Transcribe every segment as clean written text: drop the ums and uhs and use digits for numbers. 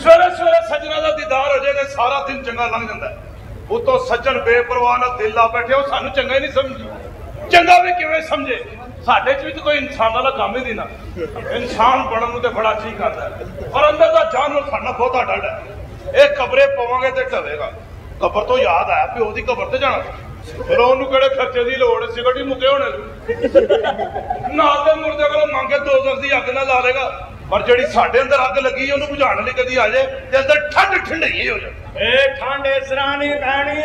सवेरे सवेरे सज्जना का दीदार हो जाए सारा दिन चंगा लंघ जाता है। उतो सज्जन बेपरवाह ना दिल ला बैठे सानू चंगा ही नहीं समझी। चंगा भी किवें समझे साडे च भी तो कोई इंसान वाला काम ही नहीं ना। इंसान बनन नूं ते बड़ा जी करदा है और अंदर दा जानवर साडा बहुता डर है। ये कबरे पवांगे ते ढवेगा। कबर तो याद आया प्यो दी कबर ते जाना फिर ओनू केड़े खर्चे दी लोड़ सिगरट ही मुके होने नाल दे मुर्दे कोलों मंगे 200 दी अग ना ला लेगा पर जेड़ी साडे अंदर अग लगी ओनू बुझाण लई कदी आ जाए ते अंदर ठंड ठंडई हो जाए। ए ठंड इसरानी पैणी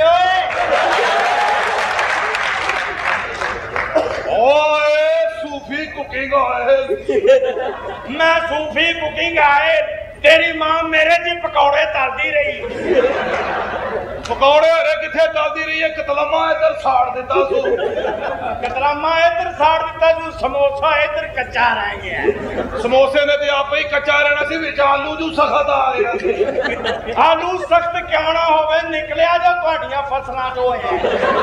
ओए सूफी कुकिंग ऑयल मैं सूफी कुकिंग ऑयल तेरी मां मेरे जी पकौड़े तलदी रही पकौड़े हरे किथे तलदी रही है कतलामा इधर साड़ दिता सू कतलामा इधर साड़ दिता सू समोसा इधर कच्चा रह गया समोसे ने ते आपे ही कच्चा रहना सी विच आलू जू सख्त आ गया आलू सख्त क्यों ना होवे निकलिया जो तुहाडियां फसलां चों है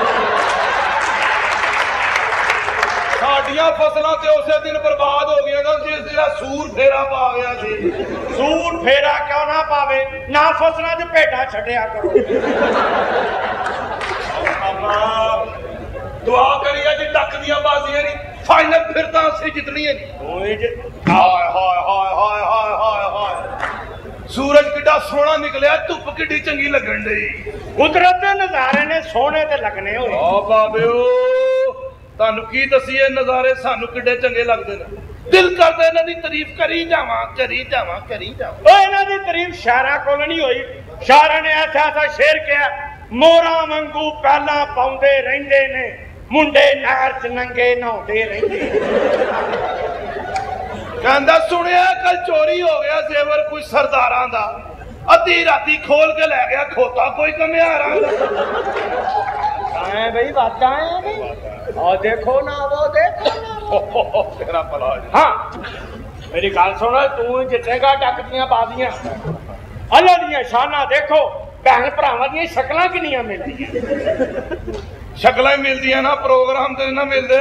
साडियां फसलां ते उसे दिन बर्बाद हो गई जिस दिन सूर फेरा पा गया सी। सूर फेरा क्यों ना पावे ना फसलां च भेडा छड्डिया करो दुआ करिए जी टक दियां बाजियां नहीं फाइनल फिर तां असीं जितनी है हाय हाय हाय हाय हाय हाय हाय सूरज किड्डा सोहना निकलिया धुप किड्डी चंगी लगन दी कुदरत दे नज़ारे ने सोहने ते लगने होए ओ बाबिओ तानू की दसीए नज़ारे सानू किड्डे चंगे लगदे ने दिल करदा इन्हां दी तारीफ करी जावां करी जावां करी जावां। ओ इन्हां दी तारीफ शायरां कोल नहीं होई शायरां ने ऐसा ऐसा शेर किया मोरा वांगू पहला पाउंदे रहिंदे ने मुंडे नहर च नंगे नहाउंदे रहिंदे कहंदा सुनिया कल चोरी हो गया जेवर कोई सरदारां दा अद्धी राती खोल के ले गया खोता कोई कमियारा है भाई बात है और देखो ना वो देखो तेरा भला हाँ मेरी गल सुन तू जितेगा टक दियां बाजियां अल्लाह दियां शाना देखो भैन भरावां दियां शक्लां किन्नियां मिलदियां शक्लां ही मिलदियां ना प्रोग्राम ते ना मिलदे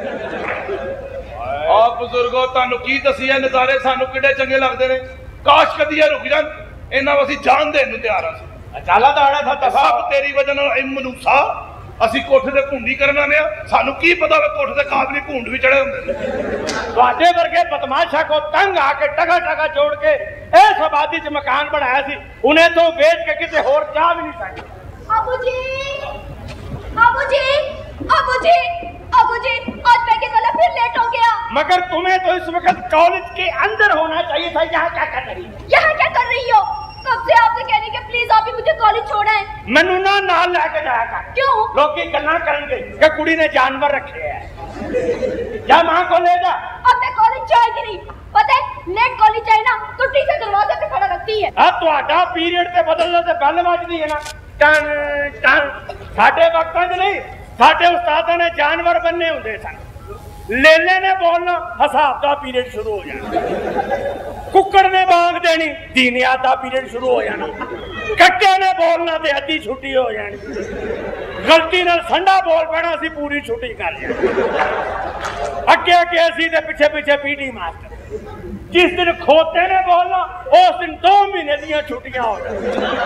आप बुजुर्गो तानू की दसीए नज़ारे सानू किड्डे चंगे लगदे ने काश कदी रुक जान इन्हां असीं जान देण नूं तैयार हां चाला दाड़ा था तफा सब तेरी वजह नाल ए मनूसा असीं कोठे ते घुंडी करन आने आ सानू की पता वे कोठे ते काबली घुंड भी चढ़े हुंदे ने तुहाडे वर्गे बदमाशा को तंग आके टगा टगा जोड़ के इस आबादी च मकान बनाया सी उन्हें तो बेच के किसी होर जा भी नहीं सकते। अबू जी अबू जी अबू जी अबू जी आज मैं के वाला फिर लेट हो गया मगर तुम्हें तो इस वक्त कॉलेज के अंदर होना चाहिए था यहाँ क्या कर रही यहाँ क्या कर रही हो कब से आपसे कह रही कि प्लीज आप ही मुझे कॉलेज छोड़ा है मैनू ना नाल लेके जाया कर क्यों लोग की गल्लां करेंगे कि कुड़ी ने जानवर रखे हैं जा मां को ले जा अब मैं कॉलेज जाएगी नहीं पता है लेट कॉलेज जाए ना तो टीचर दरवाजे पे खड़ा रखती है आ तुहाडा पीरियड ते बदलने से पहले बजदी है ना टन टन साडे वक्तां च नहीं साडे उस्तादां ने जानवर बनने हुंदे सन लेले ने बोलना हिसाब का पीरियड शुरू हो जाना कुक्कड़ ने बांग देनी दीनियात का पीरियड शुरू हो जाना कट्टे ने बोलना ते अद्धी छुट्टी हो जानी गलती नाल संडा बोल पैना सी पूरी छुट्टी कर जानी अगे अगे असी ते पिछे पिछे पीटी मास्टर जिस दिन खोते ने बोलना उस दिन 2 महीने दियां छुट्टियां हो जानी।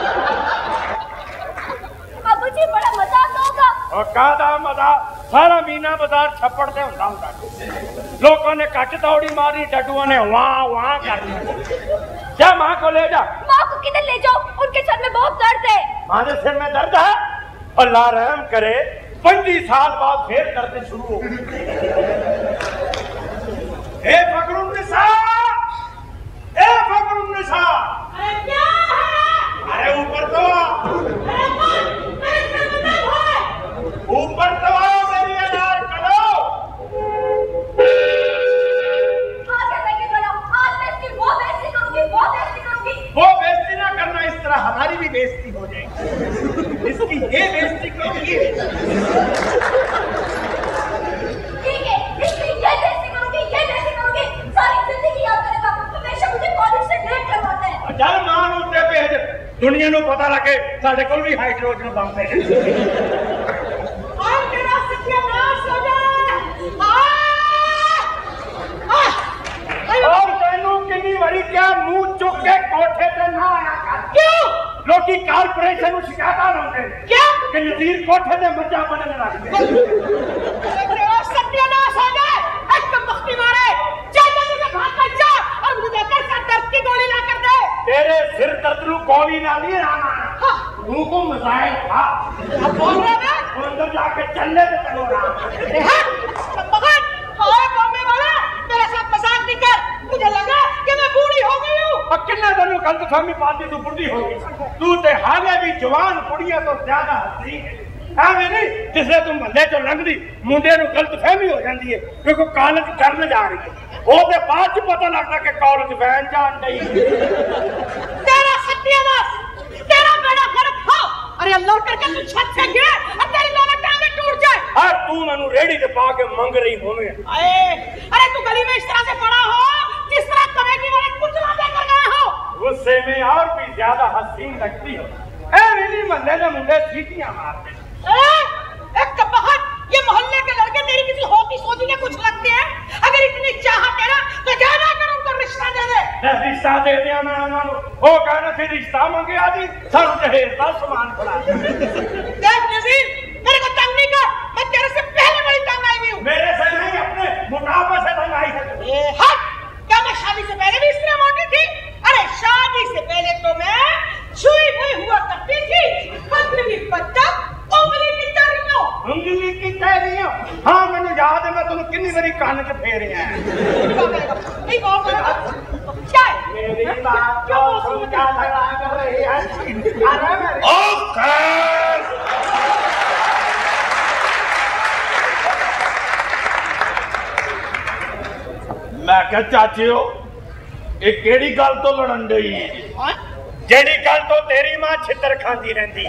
अबू जी बड़ा मजाक होगा और कादा मजा सारा मीना बाजार छप्पड़ से होता होता लोगों ने कट दौड़ी मारी डडुआ ने वहां वहां कर क्या माँ को ले जा माँ को किधर ले जाओ उनके सर में बहुत दर्द है माँ के सिर में दर्द है अल्लाह रहम करे 25 साल बाद फिर दर्द शुरू हो ए फकरुन्निसा ए फकरुन्निसा अरे क्या है अरे ऊपर तो ऊपर तो आओ मेरी अनार करो वो बेइज्जती ना करना इस तरह हमारी भी बेइज्जती हो जाएगी इसकी ये बेइज्जती करोगी ठीक है इसकी ये बेइज्जती करोगी सारी जिंदगी याद करेगा हमेशा मुझे कॉलेज से लेट करवाता है चल मान उत्ते भेज दुनिया को पता लगे साडे कोल भी हाइड्रोजन बम है और तेरा सत्यानाश हो जाए और तेनू कितनी बड़ी क्या मुंह चुक के कोठे पे ना आया लोकी कारपोरेशन शिकायत लाते क्या कि नजीर कोठे से मज्जा बनने लग गए सत्यानाश हो जाए एक मख्ती मारे चल जल्दी से भाग कर जा और मुझे कर सर दर्द की गोली ला कर दे तेरे सिर दर्द नु गोली ना लिए राना मुंह को मसाइल था अब बोल रहा है अंदर जाके चलने दे चलो राम बहुत हाय बॉम्बे वाला मेरे साथ मजाक नहीं कर मुझे लगा कि मैं बूढ़ी हो गई हूं और किन्ना तेन गलतफहमी पाती तू बुढ़ी हो गई तू ते हाले भी जवान कुड़ियां तो ज्यादा हसी है ਐਵੇਂ ਨਹੀਂ ਜਿਸੇ ਤੂੰ ਮੱਲੇ ਚੋਂ ਲੰਘਦੀ ਮੁੰਡੇ ਨੂੰ ਗਲਤਫਹਿਮੀ ਹੋ ਜਾਂਦੀ ਹੈ ਕਿ ਕੋਈ ਕਾਲਜ ਕਰਨ ਜਾ ਰਹੀ ਹੈ ਉਹਦੇ ਬਾਅਦ ਚ ਪਤਾ ਲੱਗਦਾ ਕਿ ਕਾਲਜ ਵੈਨ ਜਾਣ ਡਈ तेरा सत्यानाश तेरा बेड़ा गर्क हो अरे अल्लाह करके तू छत से गिरे और तेरी दोनों टांगें टूट जाए और तू मैनू रेड़ी ते पा के मंग रही होवे अरे तू गली में इस तरह से पड़ा हो जिस तरह कमेटी वाले कुचला देकर गए हो गुस्से में और भी ज्यादा हसीन लगती हो ऐਵੇਂ नहीं मल्ले दे मुंडे सीटियां मारते एक कबहत ये मोहल्ले के लड़के तेरी किसी होती सोची ने कुछ लगते हैं अगर इतनी चाहत है ना तो जाना कर उनको रिश्ता दे दे रिश्ता दे दिया मैं उन्होंने वो कहना फिर रिश्ता मंगे आदि सब जहेज का सामान पड़ा देख नजीर मेरे को तंग नहीं कर मैं तेरे से पहले बड़ी तंग आई हुई हूं मेरे से नहीं अपने मुनाफे से तंग आई है हट क्या मैं शादी से पहले भी इस तरह मोटी थी अरे शादी से पहले तो मैं छुई हुई हुआ करती थी पतली बत्तख उंगली की तरियों उंगली की तरियों हाँ मैंने याद है मैं तुम्हें कितनी बारी कान च फेरे हैं नहीं बहुत क्या है मेरी बात को समझा लगा कर रही है अरे ओके मैं क्या चाचियो ये केड़ी गल तो लड़न डई जेड़ी गल तो तेरी मां छितर खांदी रहंदी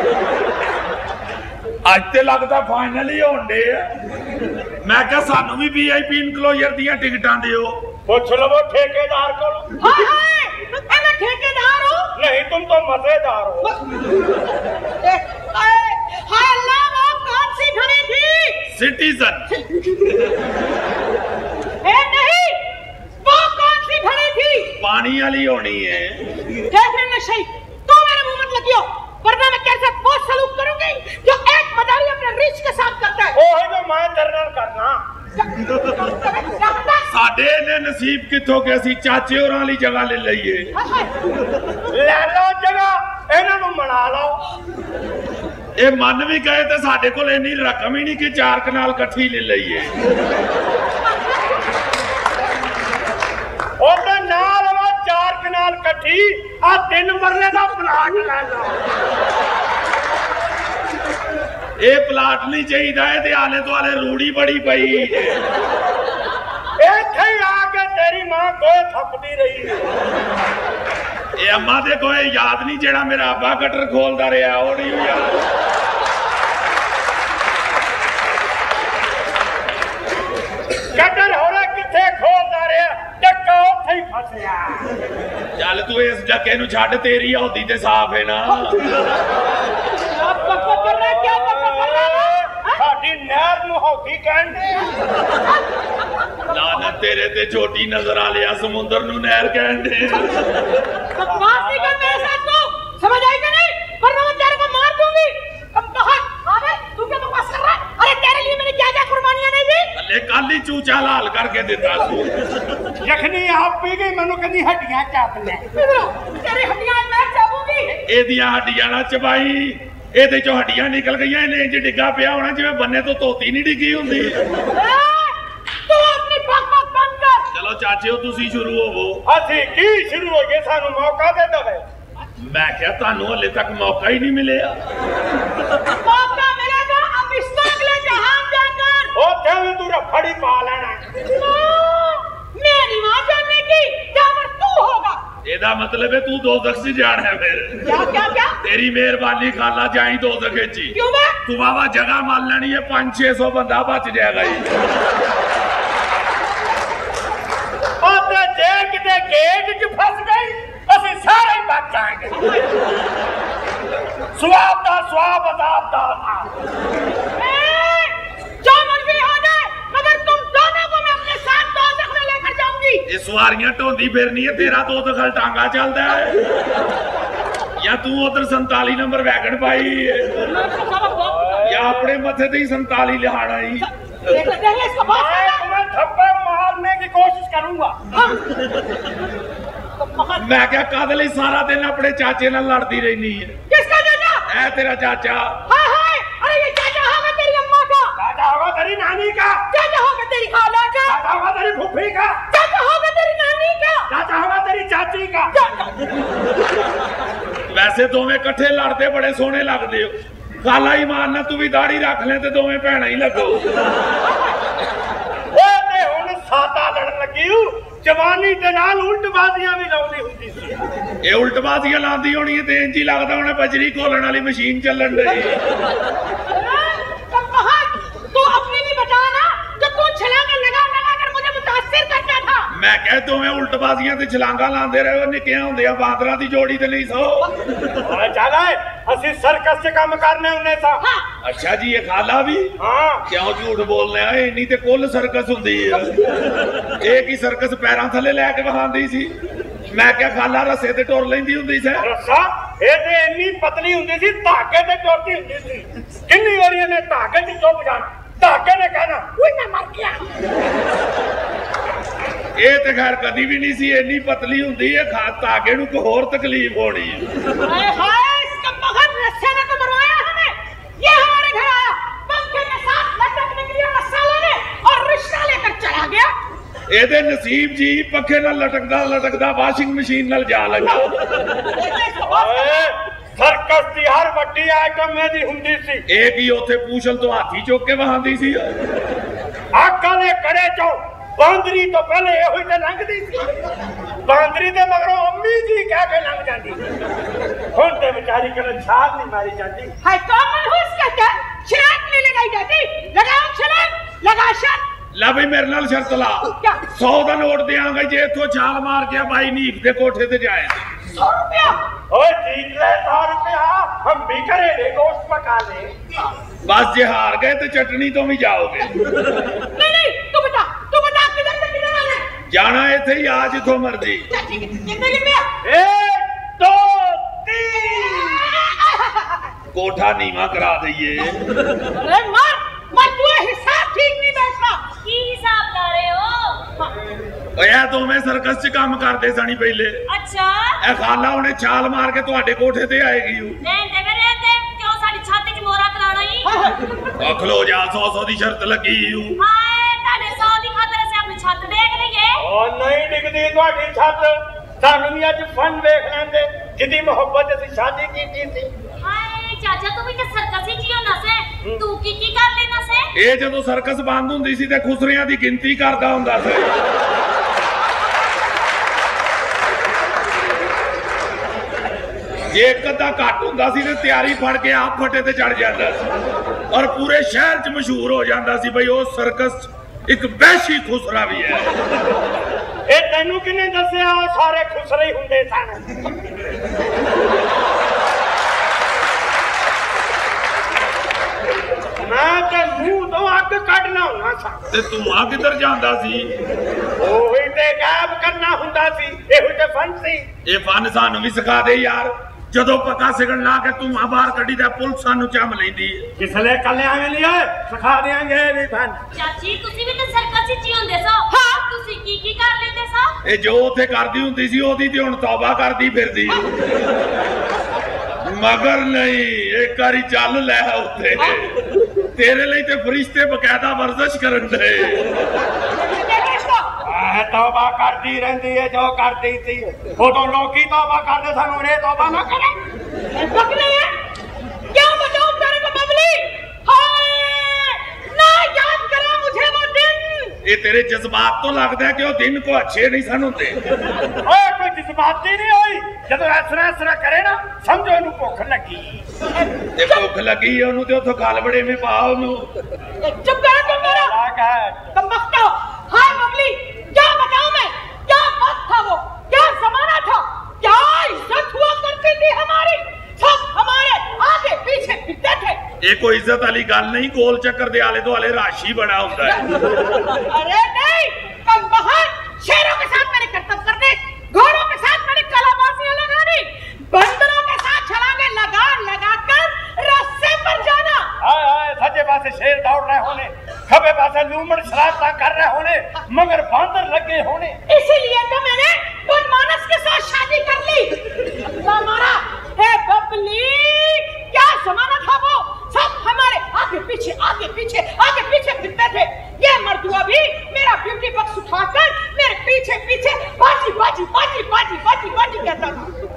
आज ते लगता फाइनल ही होण डे मैं क्या सानू भी वीआईपी इनक्लोजर दियां टिकटां दियो पूछ लवो ठेकेदार को हाय हाय मैं ठेकेदार हूं नहीं तुम तो मजेदार हो हाय अल्लाह वो कौन सी घड़ी थी सिटीजन नहीं वो कौन सी घड़ी थी पानी वाली होनी है देख लेना सही तू मेरे मुंह मत लगियो वरना मैं तेरे साथ वो सलूक करूंगी जो एक मदारी अपने रिच के साथ करता है ओ है जो मैं तेरे नाल करना साडे ने नसीब किथों के ਅਸੀਂ ਚਾਚੇ ਹੋਰਾਂ ਲਈ ਜਗ੍ਹਾ ਲੈ ਲਈਏ ਲੈ ਲਓ ਜਗ੍ਹਾ ਇਹਨਾਂ ਨੂੰ ਮਨਾ ਲਓ ਇਹ ਮੰਨ ਵੀ ਗਏ ਤੇ ਸਾਡੇ ਕੋਲ ਇੰਨੀ ਰਕਮ ਹੀ ਨਹੀਂ ਕਿ 4 ਕਨਾਲ ਇਕੱਠੀ ਲੈ ਲਈਏ ਉਹਦੇ ਨਾਲ ਵਾ 4 ਕਨਾਲ ਇਕੱਠੀ ਆ 3 ਮਰਲੇ ਦਾ ਪਲਾਟ ਲੈ ਲਓ ਇਹ ਪਲਾਟ ਨਹੀਂ ਚਾਹੀਦਾ ਇਹਦੇ ਆਲੇ ਦੁਆਲੇ ਰੂੜੀ ਬੜੀ ਪਈ ਇੱਥੇ ਹੀ ਆ ਕੇ ਤੇਰੀ ਮਾਂ ਕੋਈ ਥੱਪਦੀ ਰਹੀ ਇਹ ਅੰਮਾ ਦੇ ਕੋਈ ਯਾਦ ਨਹੀਂ ਜਿਹੜਾ ਮੇਰਾ ਆਬਾ ਕਟਰ ਖੋਲਦਾ ਰਿਹਾ ਉਹ ਨਹੀਂ ਯਾਦ ਕਟਰ ਹੋਰੇ ਕਿੱਥੇ ਖੋਲਦਾ ਰਿਹਾ ਟੱਕਾ ਉੱਥੇ ਹੀ ਫਸਿਆ ਚੱਲ ਤੂੰ ਇਸ ਡੱਕੇ ਨੂੰ ਛੱਡ ਤੇਰੀ ਹੌਦੀ ਤੇ ਸਾਫ਼ ਹੈ ਨਾ ਸਾਡੀ ਨਹਿਰ ਨੂੰ ਹੌਦੀ ਕਹਿੰਦੇ ਲਾਨਤ ਤੇਰੇ ਤੇ ਛੋਟੀ ਨਜ਼ਰ ਆ ਲਿਆ ਸਮੁੰਦਰ ਨੂੰ ਨਹਿਰ ਕਹਿੰਦੇ बकवास नहीं कर मेरे साथ तू समझ आई कि नहीं वरना मैं तेरे को मार दूंगी बहुत अबे तू क्या बकवास कर रहा है अरे तेरे लिए मैंने क्या क्या कुर्बानियां नहीं दी हले कल ही चूचा लाल करके देता तू यखनी आप पी गई मैनू कहनी हड्डियां चाप ले तेरी हड्डियां मैं चाबूंगी ਇਹਦੀਆਂ ਹੱਡੀਆਂ ਨਾਲ ਚਬਾਈ ਇਹਦੇ ਚੋਂ ਹੱਡੀਆਂ ਨਿਕਲ ਗਈਆਂ ਇਹਨੇ ਇੰਜ ਡਿੱਗਾ ਪਿਆ ਹੋਣਾ ਜਿਵੇਂ ਬੰਨੇ ਤੋਂ ਧੋਤੀ ਨਹੀਂ ਡਿੱਗੀ ਹੁੰਦੀ तू अपनी बकवास बंद कर ਚਲੋ ਚਾਚਿਓ ਤੁਸੀਂ ਸ਼ੁਰੂ ਹੋਵੋ ਅਸੀਂ ਕੀ ਸ਼ੁਰੂ ਹੋ ਗਏ ਸਾਨੂੰ ਮੌਕਾ ਦੇ ਦਵੇ ਮੈਂ ਕਿਹਾ ਤੁਹਾਨੂੰ ਹਲੇ ਤੱਕ ਮੌਕਾ ਹੀ ਨਹੀਂ ਮਿਲਿਆ मौका मिलेगा अब इससे अगले जहां जाकर ਉਹ ਤੇ ਤੂੰ ਰਫੜੀ ਪਾ ਲੈਣਾ मेरी मां जानने की जहां पर तू होगा ਇਹਦਾ ਮਤਲਬ ਹੈ ਤੂੰ ਦੋਜ਼ਖ 'ਚ ਜਾਣਾ ਫਿਰ क्या क्या क्या ਤੇਰੀ ਮਿਹਰਬਾਨੀ ਖਾਲਾ ਜਾਈ ਦੋਜ਼ਖ 'ਚ ਹੀ क्यों मैं ਤੂੰ ਵਾਵਾ ਜਗ੍ਹਾ ਮੰਨ ਲੈਣੀ ਹੈ 500-600 ਬੰਦਾ ਬਚ ਜਾਏਗਾ ਜੀ ਉਹ ਤੇ ਜੇ ਕਿਤੇ ਗੇਟ 'ਚ ਫਸ ਗਈ ਅਸੀਂ ਸਾਰੇ ਹੀ ਬਚ ਜਾਾਂਗੇ ਸਵਾਬ ਦਾ ਸਵਾਬ ਅਜ਼ਾਬ ਦਾ जो मर्जी हो जाए मगर तुम दोनों को मैं अपने साथ दोज़ख में लेकर जाऊंगी ਇਹ ਸਵਾਰੀਆਂ ਢੋਂਦੀ ਫਿਰਨੀ ਹੈ ਤੇਰਾ ਦੋਜ਼ਖ ਟਾਂਗਾ ਚੱਲਦਾ ਹੈ या तू उधर 47 नंबर वैगन पाई या अपने मथे ते 47 लिहाड़ आई। देख ले इसका बात। मैं थप्पड़ मारने की कोशिश करूंगा। मैं क्या कादली सारा दिन अपने चाचे नाल लड़ती रहनी है। किसका चाचा? ऐ तेरा चाचा। हाय हाय, अरे ये चाचा होगा तेरी अम्मा का, चाचा होगा तेरी नानी का, चाचा होगा तेरी खाला का, चाचा होगा तेरी फूफी का, चाचा होगा तेरी नानी का, चाचा होगा तेरी चाची का। वैसे दोवें कट्ठे लड़ते बड़े सोहने लगदे हो। खाला ही मारना तू भी दाढ़ी रख ले ते दोवें भैणा ही लगो। ओए ते हुण साता लड़न लगी हूं, जवानी दे नाल उल्टबाजियां भी लाउंदी हुंदी सी। ये उल्टबाजियां लांदी होनी है ते इंज ही लगदा हुणे बजरी घोलण वाली मशीन चलन रही है। तू अपनी भी बता ना, जो तू छलांग लगा लगा कर मुझे मुतासिर करता था। मैं कह दोवें उल्टबाजियां ते छलांगा लांदे रहे हो। निक्के हुंदियां बांदरां दी जोड़ी ते नहीं सो। ओए चल ਅਸੀਂ ਸਰਕਸ 'ਚ ਕੰਮ ਕਰਨੇ ਹੁੰਨੇ ਸਾਂ। अच्छा जी ये खाला भी ਹਾਂ क्यों झूठ बोलने आए? इन्नी ते कुल सर्कस हुंदी है। एक ही सर्कस पैरां थले लैके वखांदी सी। मैं क्या खाला रस्से ते टुर लैंदी हुंदी सी। ਰੱਸਾ ਇਹ ਤੇ ਇੰਨੀ ਪਤਲੀ ਹੁੰਦੀ ਸੀ, ਧਾਗੇ ਤੇ ਟੁਰਦੀ ਹੁੰਦੀ ਸੀ। ਕਿੰਨੀ ਵਾਰੀ ਇਹਨੇ ਧਾਗੇ 'ਚ ਚੁੱਪ ਜਾਣਾ, ਧਾਗੇ ਨੇ ਕਹਿਣਾ ਓਏ ਮੈਂ ਮਰ ਗਿਆ। ਇਹ ਤੇ ਖੈਰ ਕਦੀ ਵੀ ਨਹੀਂ ਸੀ ਇੰਨੀ ਪਤਲੀ ਹੁੰਦੀ ਹੈ। ਧਾਗੇ ਨੂੰ ਕੋਈ ਹੋਰ ਤਕਲੀਫ ਹੋਣੀ ਹੈ। हाय हाय, इसका मगन रस्से ने तो मरवाया हमें। ये हमारे घर आया, पंखे के साथ लटकने के लिए रस्सा लेने और रिश्ता लेकर चला गया। ਇਹਦੇ ਨਸੀਬ ਜੀ ਪੱਖੇ ਨਾਲ ਲਟਕਦਾ ਲਟਕਦਾ ਵਾਸ਼ਿੰਗ ਮਸ਼ੀਨ ਨਾਲ ਜਾ ਲੱਗਾ। ਓਏ ਸਰਕਸ ਦੀ ਹਰ ਵੱਡੀ ਆਈਟਮ ਇਹਦੀ ਹੁੰਦੀ ਸੀ। ਇਹ ਕੀ ਉੱਥੇ ਪੂਛਲ ਤੋਂ ਹਾਥੀ ਚੁੱਕ ਕੇ ਵਹਾਂਦੀ ਸੀ। ਆਕਾ ਦੇ ਕੜੇ ਚੋਂ ਬਾਂਦਰੀ ਤੋਂ ਪਹਿਲੇ ਇਹੋ ਹੀ ਤੇ ਲੰਘਦੀ ਸੀ। ਬਾਂਦਰੀ ਦੇ ਮਗਰੋਂ ਅੰਮੀ ਜੀ ਕਹਿ ਕੇ ਲੰਘ ਜਾਂਦੀ। ਹੁਣ ਤੇ ਵਿਚਾਰੀ ਕਦੇ ਛਾਲ ਨਹੀਂ ਮਾਰੀ ਜਾਂਦੀ। हाय कौन मनहूस कहता है, छलांग नहीं लगाई जाती। लगाओ छलांग, लगा शर्त। ਲੈ ਬਈ ਮੇਰੇ ਨਾਲ ਸ਼ਰਤ ਲਾ। क्या 100 ਦਾ ਨੋਟ ਦਿਆਂਗਾ ਜੇ ਇੱਥੋਂ ਛਾਲ ਮਾਰ ਕੇ ਬਾਈ ਨੀਕ ਦੇ ਕੋਠੇ ਤੇ ਜਾਏ। 100 रुपया? ਓਏ ਠੀਕ ਲੈ 100 ਰੁਪਇਆ, ਹਮ ਵੀ ਘਰੇਲੇ ਗੋਸ਼ਤ ਪਕਾ ਲੈ। ਬਸ ਜੇ ਹਾਰ ਗਏ ਤੇ ਚਟਣੀ ਤੋਂ ਵੀ ਜਾਓਗੇ। नहीं नहीं, तू बता किधर से किधर आना है? ਜਾਣਾ ਇੱਥੇ ਹੀ ਆ ਜਿੱਥੋਂ ਮਰਜ਼ੀ। चाची कितने रुपया? 1 2 3 ਕੋਠਾ ਨੀਵਾ ਕਰਾ ਦਈਏ। अरे मार मार, तू हिसाब ठीक नहीं बैठा। की हिसाब ला रहे हो? ਓਏ ਇਹ ਦੋਵੇਂ ਸਰਕਸ 'ਚ ਕੰਮ ਕਰਦੇ ਸਣੀ ਪਹਿਲੇ। अच्छा ਇਹ ਖਾਲਾ ਹੁਣੇ ਛਾਲ ਮਾਰ ਕੇ ਤੁਹਾਡੇ ਕੋਠੇ ਤੇ ਆਏਗੀ। रहते वे रहते क्यों साडी छाती च मोहरा कराना ही? ਆ ਖਲੋ ਜਾ, 100 ਦੀ ਸ਼ਰਤ ਲੱਗੀ। हाय ताडे 100 दी खातर से अपनी छत देख रही है। ਓ ਨਹੀਂ ਡਿੱਗਦੀ ਤੁਹਾਡੀ ਛੱਤ। ਸਾਨੂੰ ਵੀ ਅੱਜ ਫਨ ਵੇਖ ਲੈਂਦੇ, ਜਿੱਦੀ ਮੁਹੱਬਤ ਅਸੀਂ ਸ਼ਾਦੀ ਕੀਤੀ ਸੀ। हाय चाचा तू भी ते सर्कस ही होना से तू की कर लेना से? ਇਹ ਜਦੋਂ ਸਰਕਸ ਬੰਦ ਹੁੰਦੀ ਸੀ ਤੇ ਖੁਸਰਿਆਂ ਦੀ ਗਿਣਤੀ ਕਰਦਾ ਹੁੰਦਾ ਸੀ। ਜੇ ਇੱਕ ਅੱਧਾ ਘੱਟ ਹੁੰਦਾ ਸੀ ਤੇ ਤਿਆਰੀ ਫੜ ਕੇ ਆਪ ਫੱਟੇ ਤੇ ਚੜ ਜਾਂਦਾ ਸੀ ਔਰ ਪੂਰੇ ਸ਼ਹਿਰ 'ਚ ਮਸ਼ਹੂਰ ਹੋ ਜਾਂਦਾ ਸੀ ਬਈ ਉਹ ਸਰਕਸ ਇੱਕ ਵਹਿਸ਼ੀ ਖੁਸਰਾ ਵੀ ਹੈ। ਇਹ ਤੈਨੂੰ ਕਿਹਨੇ ਦੱਸਿਆ ਉਹ ਸਾਰੇ ਖੁਸਰੇ ਹੀ ਹੁੰਦੇ ਸਨ? ਮੈਂ ਤੇ ਮੂੰਹ ਤੋਂ ਅੱਗ ਕੱਢਣਾ ਹੁੰਦਾ ਸਾਂ ਤੇ ਧੂਆਂ ਕਿੱਧਰ ਜਾਂਦਾ ਸੀ? ਉਹੀ ਤੇ ਗਾਇਬ ਕਰਨਾ ਹੁੰਦਾ ਸੀ। ਇਹੋ ਤੇ ਫਨ ਸੀ। ਇਹ ਫਨ ਸਾਨੂੰ ਵੀ ਸਿਖਾ ਦੇ ਯਾਰ। ਜਦੋਂ ਪੱਕਾ ਸਿਗਣ ਲਾ ਕੇ ਧੂਆਂ ਬਾਹਰ ਕੱਢੀ ਤਾਂ ਪੁਲਿਸ ਸਾਨੂੰ ਚੰਮ ਲੈਂਦੀ ਹੈ। ਕਿਸਲੇ ਕੱਲੇ ਆਵੇਂ ਲਈ ਓਏ ਸਿਖਾ ਦੇਾਂਗੇ ਵੀ ਫਨ। चाची तुसी भी ते सर्कस ही होंदे सो? हां तुसी की कर लेते सो? ਇਹ ਜੋ ਉੱਥੇ ਕਰਦੀ ਹੁੰਦੀ ਸੀ ਉਹਦੀ ਤੇ ਹੁਣ ਤੌਬਾ ਕਰਦੀ ਫਿਰਦੀ। ਮਗਰ ਨਹੀਂ, ਇੱਕ ਵਾਰੀ ਚੱਲ ਲੈ ਉੱਥੇ, ਤੇਰੇ ਲਈ ਤੇ ਫਰਿਸ਼ਤੇ ਬਕਾਇਦਾ ਵਰਜ਼ਿਸ਼ ਕਰਨ ਦੇ। तौबा करती रहती है जो करती थी। वो तो लोग ही तौबा करते थे, उन्हें तौबा ना करे। बकने क्या बताऊं तेरे को बबली? हाय ना याद करा मुझे वो दिन। ये तेरे जज्बात तो लगता है कि वो दिन को अच्छे नहीं सन होते। ओए कोई जज्बाती नहीं हुई। जब ऐसा करे ना समझो इन्हें भुख लगी। ते भुख लगी है उन्हें तो उतो गल बड़े में पा उन्हें। चुप कर तुम मेरा कम बख्तो। हाय बबली क्या बताऊं मैं, क्या वक्त था वो, क्या जमाना था, क्या इज्जत हुआ करती थी हमारी। सब हमारे आगे पीछे फिरते थे। ये कोई इज्जत वाली गल नहीं, गोल चक्कर दे आले दुआले राशि बना होता है। अरे नहीं, कम बहार शेरों के साथ मैंने करतब करने, घोड़ों के साथ मैंने कलाबाजियां लगानी, बंदरों के साथ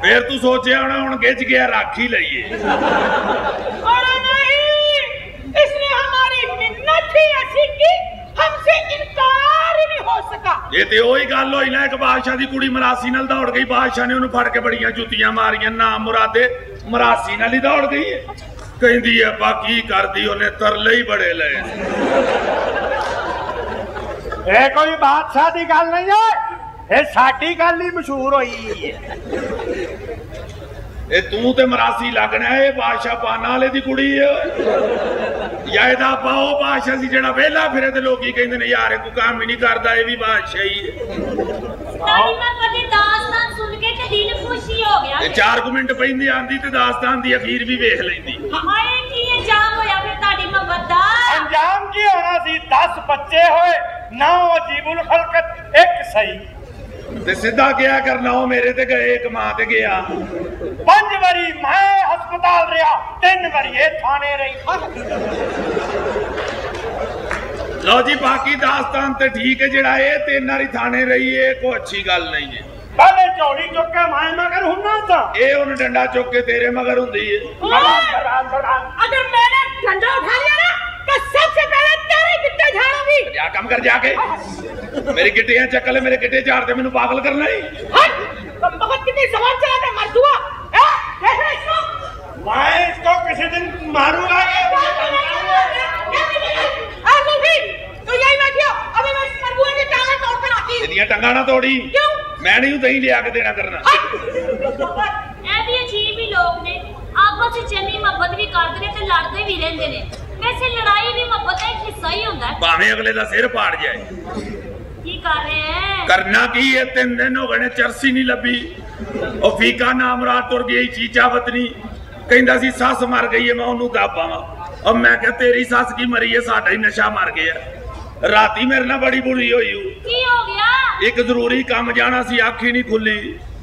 फिर तू सोचे होना हुण गिज गया रख ही लईए। अरे नहीं, इसने हमारी मिन्नत ही ऐसी की, हमसे इनकार ही नहीं हो सका। ये ते ओही गल होई ना, एक बादशाह दी कुड़ी मरासी नाल दौड़ गई, बादशाह ने उन्हें फड़ के बड़ियां जुतियां मारियां, ना मुरादे मरासी नाल ही दौड़ गई है। कहंदी है बाकी करदी उन्हें तरले ही बड़े लए। ये कोई बादशाह की गल नहीं है, ये साडी गल ही मशहूर हुई है। ए तू ते मरासी लगना है, बादशाह पाना वाले दी कुड़ी है या एदा पाओ बादशाह सी जेड़ा वेला फिरे ते लोकी कहंदे ने यार कोई काम ही नहीं करदा, ये भी बादशाह ही है। ताड़ी मैं कदी दास्तान सुन के ते दिल खुशी हो गया। ते 4 मिनट पैंदी आंदी ते दास्तान दी अखीर भी वेख लैंदी। हाय की अंजाम होया फिर ताड़ी मोहब्बत दा? अंजाम की होना सी, 10 बच्चे होए, 9 अजीबुल खलकत, एक सही। ते सीधा क्या करना हो, मेरे ते गए, एक मां ते गया। 5 बारी मैं हस्पताल रहा, 3 बारी ये थाने रही। लो जी बाकी दास्तान ते ठीक है, जेड़ा ये 3 बारी थाने रही है कोई अच्छी गल नहीं है। पहले चौड़ी चुक के मैं मगर हुन्ना था, ये उन डंडा चुक के तेरे मगर हुंदी है। अगर मैंने डंडा उठा लिया ना तो सबसे पहले तेरे गिट्टे झाड़ूंगी। जा कम कर जाके, मेरी गिट्टियां चक्कर, मेरे गिट्टे झाड़ दे, मैनू पागल करना ही। हट, तुम बहुत कितनी जबान चलाते मर्दुआ। कैसे इसको? मैं इसको किसी दिन मारूंगा। तो यही बैठियो, अभी मैं इस मर्दुआ की टांगें तोड़ कर आती हूं। तेरियां टंगा ना तोड़ी, क्यों? मैं नहीं दही लिया के देना करना। ए भी अजीब ही लोग ने, आपस ਵਿੱਚ ਇੰਨੀ ਮੁਹੱਬਤ ਵੀ ਕਰਦੇ ਨੇ ਤੇ ਲੜਦੇ ਵੀ ਰਹਿੰਦੇ ਨੇ। वैसे लड़ाई भी मोहब्बत का एक हिस्सा ही होता है। भावें अगले दा सिर पाड़ जाए। की कर रहे हैं? करना की है, 3 दिन हो गए चरसी नहीं लभी। और फीका नाम रात तुर गई चीचा वतनी, कहंदा सी सस मर गई है, मैं ओनू दाबा वा। अब मैं कह तेरी सस की मरी है, साडा ही नशा मर गया। राती मेरे नाल बड़ी बुरी होई। की हो गया? एक जरूरी काम जाना सी, अख ही नहीं खुली।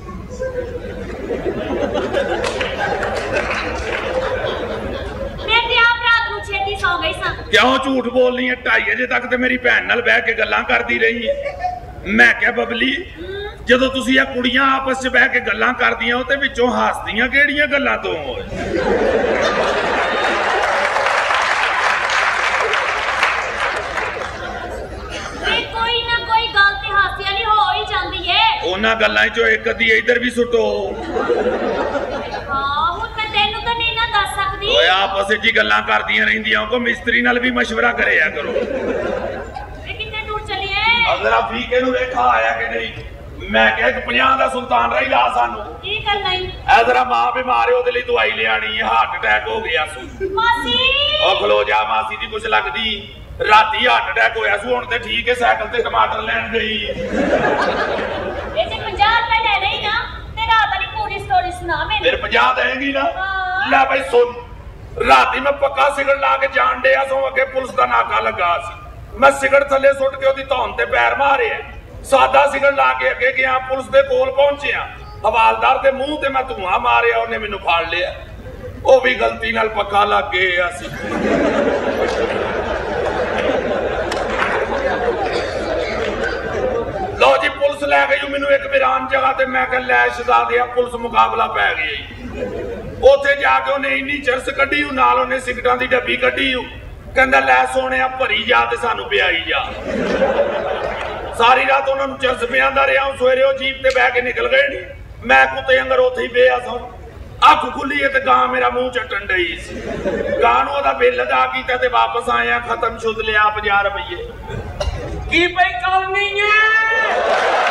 क्यों झूठ बोलनी है? 2:30 बजे तक तो मेरी भैन नाल बैठ के गल्लां करदी रही है। मैं क्या बबली, जदों तुसीं आ कुड़ियां आपस च बैठ के गल्लां करदियां ते विचों हसदियां किहड़ियां गल्लां तो? कोई ना कोई गल ते हास्य वाली हो ही जांदी है। उन्हां गल्लां चों एक अद्धी इधर भी सुटो। आपस च गल्लां करदियां रहिंदियां, को मिस्त्री नाल भी मशवरा करेया करो। कितने दूर चलिए? जरा फीके नूं देखा आया कि नहीं? मैं क्या 50 दा सुल्तान रही ला सानू की करना ही? ऐ जरा मां बीमार है, ओदे लई दवाई लियानी है, हार्ट अटैक हो गया सू। मासी ओ खलो जा, मासी दी कुछ लगदी। राती हार्ट अटैक होया सू, हुण ते ठीक है, साइकिल ते टमाटर लैण गई। ये 50 रुपए ले रही ना, ते रात वाली पूरी स्टोरी सुना मैनू। फिर 50 देंगी ना? ले भाई सुन, राती मैं पक्का सिगड़ ला के जान डिया सो, अगे पुलिस का नाका लगा सी। मैं सिगड़ थले सुट के ओदी धौन ते पैर मारे, सादा सिगड़ ला के अगे गया, पुलिस दे कोल पहुंचिया, हवालदार दे मुंह ते मैं धुआं मारिया, उन्हें मैनू फाड़ लिया। वो भी गलती नाल पक्का लग गया सी। लो जी पुलिस लै गई मैनू एक वीरान जगह ते, मैं कह लै शहजादिया पुलिस मुकाबला पै गई। उथे जाके उन्हें इन्नी चरस कढ़ी, नाल उन्हें सिगटां दी डब्बी कढ़ी, कहंदा लै सोहणिया भरी जा ते सानू पियाई जा। सारी रात उन्होंने चरस पियांदा रहा, सवेरे वो जीप ते बह के निकल गए नी। मैं कुत्ते अंगर उथे ही बेहा सा, अख खुली है ते गां मेरा मुंह चटन डई सी। गां नूं ओहदा बिल अदा कीता ते वापस आया, खत्म शुद्ध लिया 50 रुपये। की पई करनी है?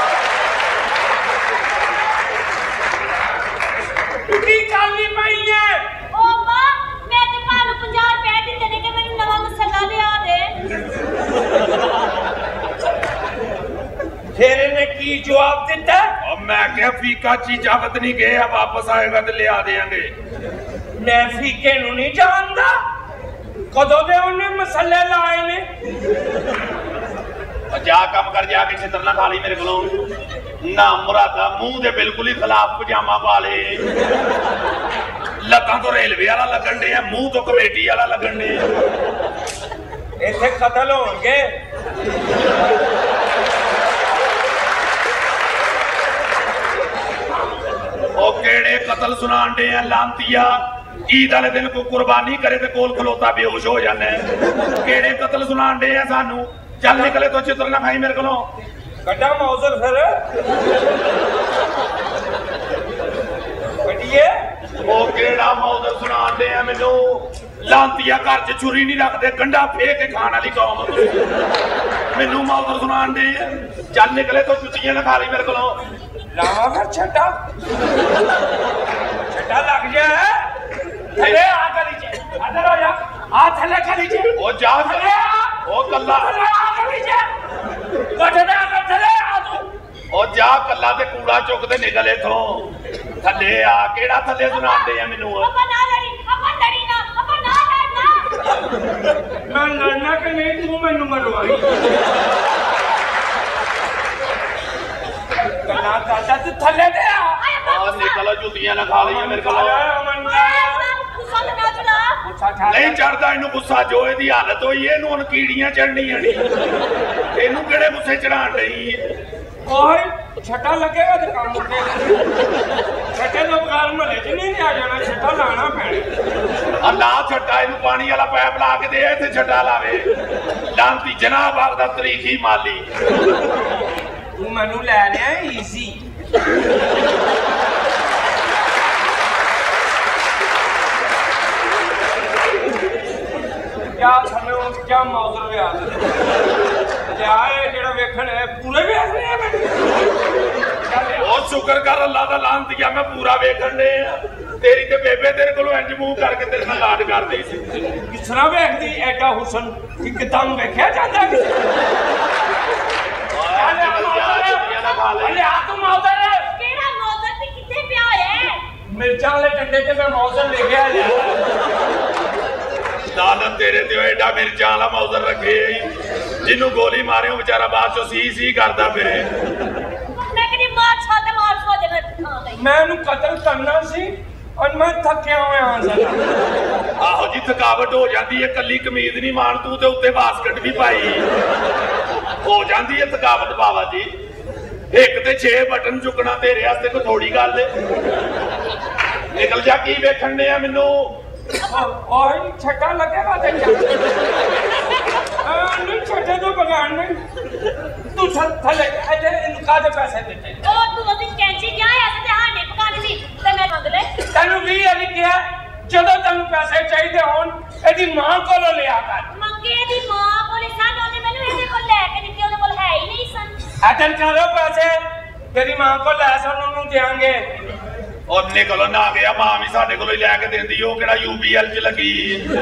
की करनी पई है? ओ मां, मैं ते भानू 50 रुपए दित्ते ने कि मैनू नवा मसाला लिया दे। फिर इन्हें की जवाब दिता? और मैं क्या फीका चीजा वतनी गया, वापस आएगा तो लिया देंगे। मैं फीके नूं नहीं जानदा, कदों दे उन्हें मसाले लाए ने। जा कम कर, जाके छितर ना खा ली मेरे को ना। मुरादा मुंह दे बिल्कुल ही खिलाफ पजामा पा ले, लत्तां तो रेलवे वाला लगन डे, मुंह तो कमेटी वाला लगन डे। इत्थे कतल होणगे। ओ कतल सुनान दे लांतिया ईद वाले दिन कोई कुर्बानी करे तो कोल खलोता बेहोश हो जाने केड़े कतल सुनान दे सानू चल निकले तो चित्र ना खाई मेरे को कटा मौजर फिर कटिए वो केड़ा मौजर सुनान दे मैनू लांतिया घर च छुरी नहीं रखते गंडा फेंक के खाने वाली कौम मैनू मौजर सुनान दे चल निकले तो जुतियां ना खा ली मेरे को लावा फिर छटा छटा लग जाए थले आ गली च अंदर आ जा आ थले गली च ओ जा थले आ ओ कल्ला थले आ गली च कटने आ थले आ तू ओ जा कल्ला ते कूड़ा चुक ते निकले थों थले आ केड़ा थले सुनान दे मैनू अपन ना लड़ी ना अपन ना लड़ना मैं लड़ना कि नहीं तू मैनू मरवाई कल्ला दादा तू थले दे आ निकलो जुतियां ना खा ली मेरे को गुस्सा ना चला नहीं चढ़दा इनू गुस्सा जो एदी हालत होई एनू हुन कीड़ियां चढ़नियां नहीं एनू केड़े गुस्से चढ़ाण रही ओए छटा लगेगा तो काम मुक्के छटे तो बगैर महल्ले च नहीं आ जाना छटा लाना पैना अल्लाह छटा इनू पानी वाला पैप ला के दे ते छटा लावे लांती जनाब आखदा तरीखी माली तू मैनू लै लिया ईजी क्या थले क्या मौजर व्यास क्या है जेड़ा वेखण है पूरे व्यास ने ओ शुक्र कर अल्लाह दा लांतिया मैं पूरा वेखण दे तेरी ते बेबे तेरे कोलों इंज मुंह करके तेरे नाल लाड कर दई सी किस तरह वेखदी एडा हुसन कि किताब वेख्या जांदा अरे आ तू मौजर केड़ा मौजर ते किथे पिया है मिर्चां वाले डंडे ते मैं मौजर लेके आया लानत तेरे ते एडा मिर्चां वाला मौजर रखे जिन्नू गोली मारे बेचारा बाद चो सी करदा फिरे मैं कदी मार छाते मार सो जने खा गई मैं उन्हें कतल करना सी और मैं थकिया हुआ हां आहो जी थकावट हो जाती है कली कमीज नहीं मान तू ते उत्ते बास्केट भी पाई हो जाती है थकावट बाबा जी एक ते 6 बटन चुकना तेरे वास्ते कोई थोड़ी गल निकल जा की वेखण दे मैनू और छटा लगेगा नहीं छटे तो बगान में तू थले ऐसे इनका दे पैसे देते ओ तू ओदी कैंची क्या है ऐसे हांडे पकाने दी ते मैं मंग ले तेनू भी अली किया ਜਦੋਂ ਤੈਨੂੰ ਪੈਸੇ ਚਾਹੀਦੇ ਹੋਣ ਇਹਦੀ ਮਾਂ ਕੋਲੋਂ ਲਿਆ ਕਰ ਮੰਗੇ ਦੀ ਮਾਂ ਕੋਲੇ ਸਨ ਉਹਨੇ ਮੈਨੂੰ ਇਹਦੇ ਕੋਲ ਲੈ ਕੇ ਦਿੱਤੇ ਉਹਦੇ ਕੋਲ ਹੈ ਹੀ ਨਹੀਂ ਸਨ ਅਟਲ ਕਰੋ ਪੈਸੇ ਤੇਰੀ ਮਾਂ ਕੋਲ ਲੈ ਸਨ ਉਹਨੂੰ ਦੇਾਂਗੇ ਉਹਨੇ ਕੋਲੋਂ ਨਾ ਗਿਆ ਮਾਂ ਵੀ ਸਾਡੇ ਕੋਲੋਂ ਹੀ ਲੈ ਕੇ ਦਿੰਦੀ ਉਹ ਕਿਹੜਾ ਯੂਬੀਐਲ ਚ ਲੱਗੀ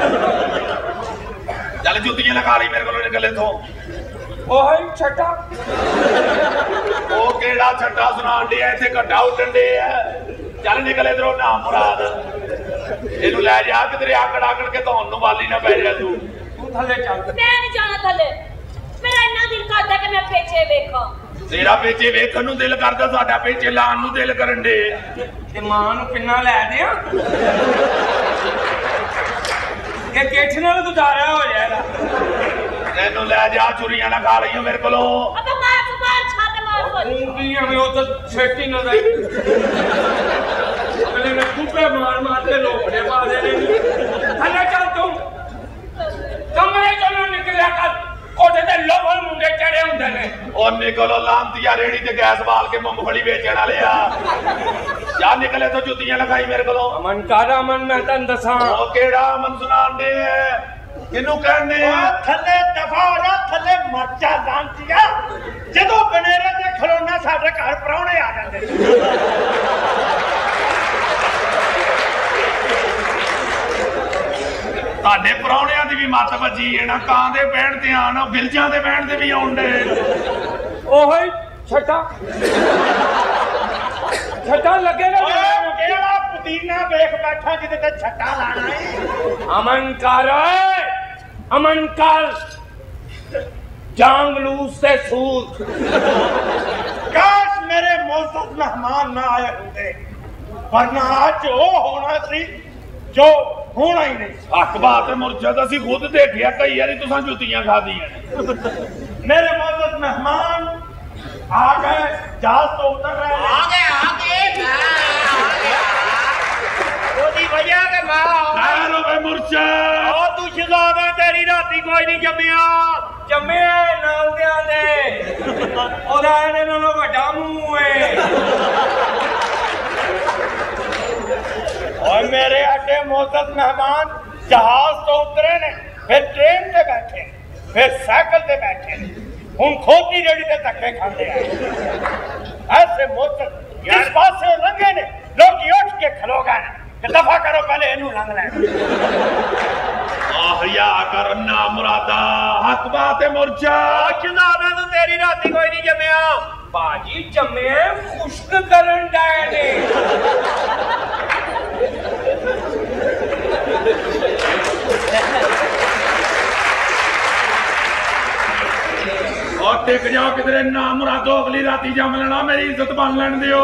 ਚੱਲ ਜੁੱਤੀਆਂ ਲਗਾ ਲਈ ਮੇਰੇ ਕੋਲੋਂ ਨਿਕਲੇ ਤੋਂ ਉਹੀ ਛੱਟਾ ਉਹ ਕਿਹੜਾ ਛੱਟਾ ਸੁਣਾਣ ਡਿਆ ਇੱਥੇ ਘੱਟਾ ਉੱਡਣ ਦੇ ਆ ਚੱਲ ਨਿਕਲ ਇਧਰੋਂ ਨਾ ਮੁਰਾਦ ਇਹਨੂੰ ਲੈ ਜਾ ਕਿਧਰੇ ਆਕੜ ਕੇ ਧੌਣ ਨੂੰ ਵਾਲੀ ਨਾ ਪੈ ਜਾ ਤੂੰ ਥੱਲੇ ਚੱਲ ਮੈਂ ਨਹੀਂ ਜਾਣਾ ਥੱਲੇ ਮੇਰਾ ਇੰਨਾ ਦਿਲ ਕਰਦਾ ਕਿ ਮੈਂ ਪੇਚੇ ਵੇਖਾਂ ਤੇਰਾ ਪੇਚੇ ਵੇਖਣ ਨੂੰ ਦਿਲ ਕਰਦਾ ਸਾਡਾ ਪੇਚੇ ਲਾਣ ਨੂੰ ਦਿਲ ਕਰਨ ਦੇ ਤੇ ਮਾਂ ਨੂੰ ਕਿੰਨਾ ਲੈ ਦਿਆਂ ਇਹ ਕਿੱਥੇ ਨਾਲ ਗੁਜ਼ਾਰਾ ਹੋ ਜਾਏਗਾ ਤੈਨੂੰ ਲੈ ਜਾ ਚੁਰੀਆਂ ਨਾ ਖਾ ਲਈਓ ਮੇਰੇ ਕੋਲੋਂ ਅਬਾ ਮਾਰ ਛਾਤੇ ਮਾਰ ਸੋ ਉਂਗਲੀਆਂ में वो तो छेटी न गई अगले ने कुपे मार के लोपड़े मारे ने हल्ला चल तुम कमरे चलो निकलिया कर कोठे ते लोभल मुंडे चढ़े हुंदे ने ਉਹਨੇ ਕੋਲੋਂ ਲਾਂਤੀਆ ਰੇੜੀ ਤੇ ਗੈਸ ਬਾਲ ਕੇ ਮੂੰਗਫਲੀ ਵੇਚਣ ਵਾਲੇ ਆ ਜਾ ਨਿਕਲੇ ਤੋਂ ਜੁੱਤੀਆਂ ਲਗਾਈ ਮੇਰੇ ਕੋਲੋਂ ਅਮਨ ਕਾਰਾ ਮਨ ਮੈਂ ਤਨ ਦਸਾਂ ਉਹ ਕਿਹੜਾ ਅਮਨ ਸੁਣਾਉਂਦੇ ਐ ਕਿਹਨੂੰ ਕਹਿੰਦੇ ਆ ਥੱਲੇ ਦਫਾ ਹੋ ਜਾ ਥੱਲੇ ਮਰਚਾ ਲਾਂਤੀਆ ਜਦੋਂ ਬਨੇਰੇ ਤੇ ਖਲੋਣਾ ਸਾਡੇ ਘਰ ਪਰੌਣੇ ਆ ਜਾਂਦੇ ਤੁਹਾਡੇ ਪਰੌਣਿਆਂ ਦੀ ਵੀ ਮੱਤ ਵੱਜੀ ਹੈ ਨਾ ਕਾਂ ਦੇ ਬਹਿਣ ਤੇ ਆਣ ਬਿਲਜਾਂ ਦੇ ਬਹਿਣ ਤੇ ਵੀ ਆਉਂਦੇ ਉਹੀ ਛੱਟਾ ਲੱਗੇਗਾ ਕਿਹੜਾ ਪੁਦੀਨਾ ਵੇਖ ਬੈਠਾ ਜਿਹਦੇ ਤੇ ਛੱਟਾ ਲਾਣਾ ਹੈ ਅਮਨ ਕਰ जांगलूस से सूद काश मेरे मौजूद मेहमान ना आए होंगे वरना आज वो होना सी जो होना ही नहीं हक बात है मुर्शद असी खुद देखिया कई बारी तुसां जुतियां खादियां मेरे मौजूद मेहमान आ गए जहाज तो उतर रहे हैं आ गए राती कोई नहीं जम्मिया जम्मे नाल दियां दे ओदा इहदे नालों वड्डा मूंह है और मेरे अड्डे मोहतरम मेहमान जहाज तो उतरे ने फिर ट्रेन से बैठे फिर साइकिल से बैठे हुण खोती रेड़ी से धक्के खाते हैं ऐसे मोहतरम जिस पास से लंघे ने लोग उठ के खलो गए कि दफा करो पहले इनू लंघ ले आहिया कर ना मुरादा हक बात है मुर्जा जनाबे तो तेरी राती कोई नहीं जम्मिया बाजी जम्मे खुश्क करन डाए ने और टिक जाओ किधरे ना मुरादो अगली राती जम लेना मेरी इज्जत बन लेन दियो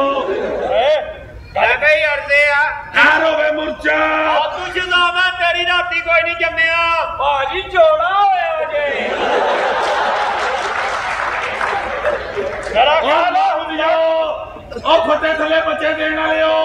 वे मुर्चा तू जनाबा तेरी राती कोई नहीं जम्मिया बाजी जोड़ा होया जे जरा खाना हो जाओ ओ फटे थले बच्चे देने वाले हो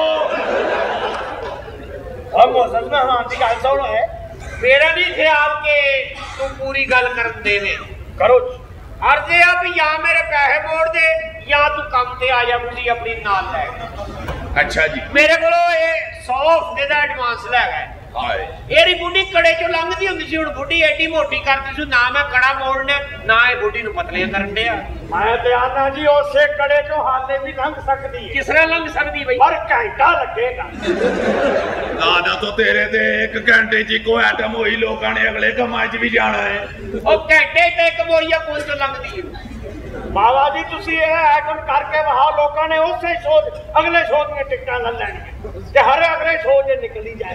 अब मौसम में हां दी गल सुन है मेरा नहीं ख्याल के तू पूरी गल कर देवे करो अर्जे अब या मेरे पैसे मोड़ दे या तू काम ते आ जा मुझे अपनी नाल ले अच्छा जी मेरे को ये 100 हफ्ते का एडवांस लै गए एरी बुढ़ी कड़े चो लंघदी हुंदी सी हुण बुढ़ी एडी मोटी करदी सी ना मैं कड़ा मोड़ने ना ये बुढ़ी नु पतलियां करन दिया मैं ते आना जी उसे कड़े चो हाले भी लंघ सकदी है किस तरह लंघ सकदी भाई पर घंटा लगेगा दादा तो तेरे ते एक घंटे च को आइटम होई लोकां ने अगले कमां च भी जाना है ओ घंटे ते एक बोरिया पुल चो लंघदी है बाबा जी तुसी ये आइटम करके वहां लोकां ने उसे शो अगले शो दी टिकटां ले लैणी ते हर अगले शो जे निकली जाए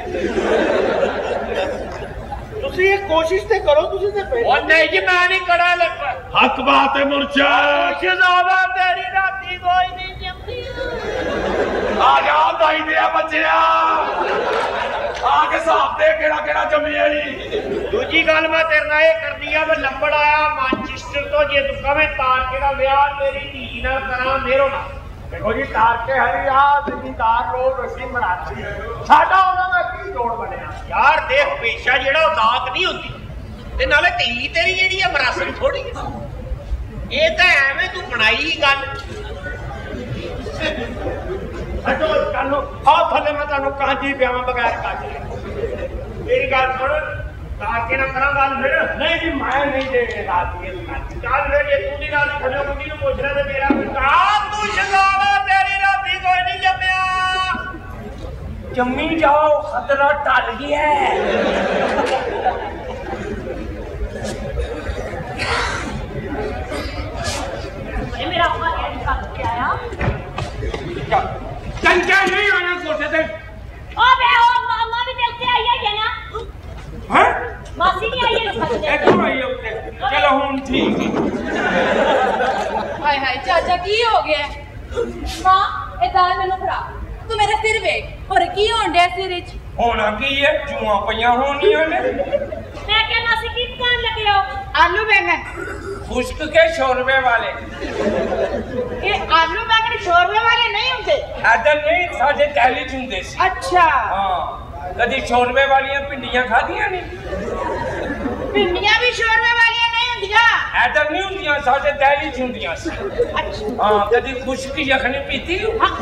तुसी ये कोशिश ते करो तुसी ते ओ नहीं जी मैं नहीं कड़ा लग हक बात है मुर्चा शहजादा तेरी राती कोई नहीं जमती आ जा दाई दे बच्चिया आके साहब दे केड़ा जमी आई दूजी गल मैं तेरे नाल ये करनी है मैं लंबड़ आया मैनचेस्टर तो जे तू कवे तारके दा ब्याह तेरी धी नाल करा मेरो ना देखो जी तारके हरी आ जिम्मेदार लोग रस्सी मनाती साडा ओना दा की जोड़ बनया यार देख पेशा जेड़ा औलाद नहीं होती ते नाले धी तेरी जेड़ी है मरासर थोड़ी है ये तो एवें तू बनाई गल हटो कानो आ थले मैं तानू कांजी ब्याह बगैर काट मेरी गल सुन तारके ना करा गल फिर नहीं जी मैं नहीं दे रात ये चल फिर ये तू दी रात खड़ो कुड़ी नु पूछ रहा ते मेरा का तू शगावा तेरी राती कोई नहीं जम्मिया जम्मी जाओ खतरा टल गया है मेरा अपना एड करके आया कंचा नहीं आना कोठे पे ओ बे ओ मामा भी चलते आई है ना हैं मासी नहीं आई है इसका एक तो आई है चलो हुन ठीक है हाय हाय चाचा की हो गया मां ए दाल मेनू फड़ा तू मेरा सिर वेख और की होण दे सिर विच होना की है जुआ पईयां होनियां ने मैं क्या मासी की दुकान लगे हो आलू बैंगन खुश्क के शोरबे वाले ये आलू बैंगन शोरबे वाले नहीं होते ऐदर नहीं साडे टैली च हुंदे सी अच्छा हां कदी शोरबे वालियां भिंडियां खादियां नहीं भिंडियां भी शोरबे वालियां नहीं होंदियां ऐदर नहीं हुंदियां साडे टैली च हुंदियां सी अच्छा हां कदी खुश्क यखनी पीती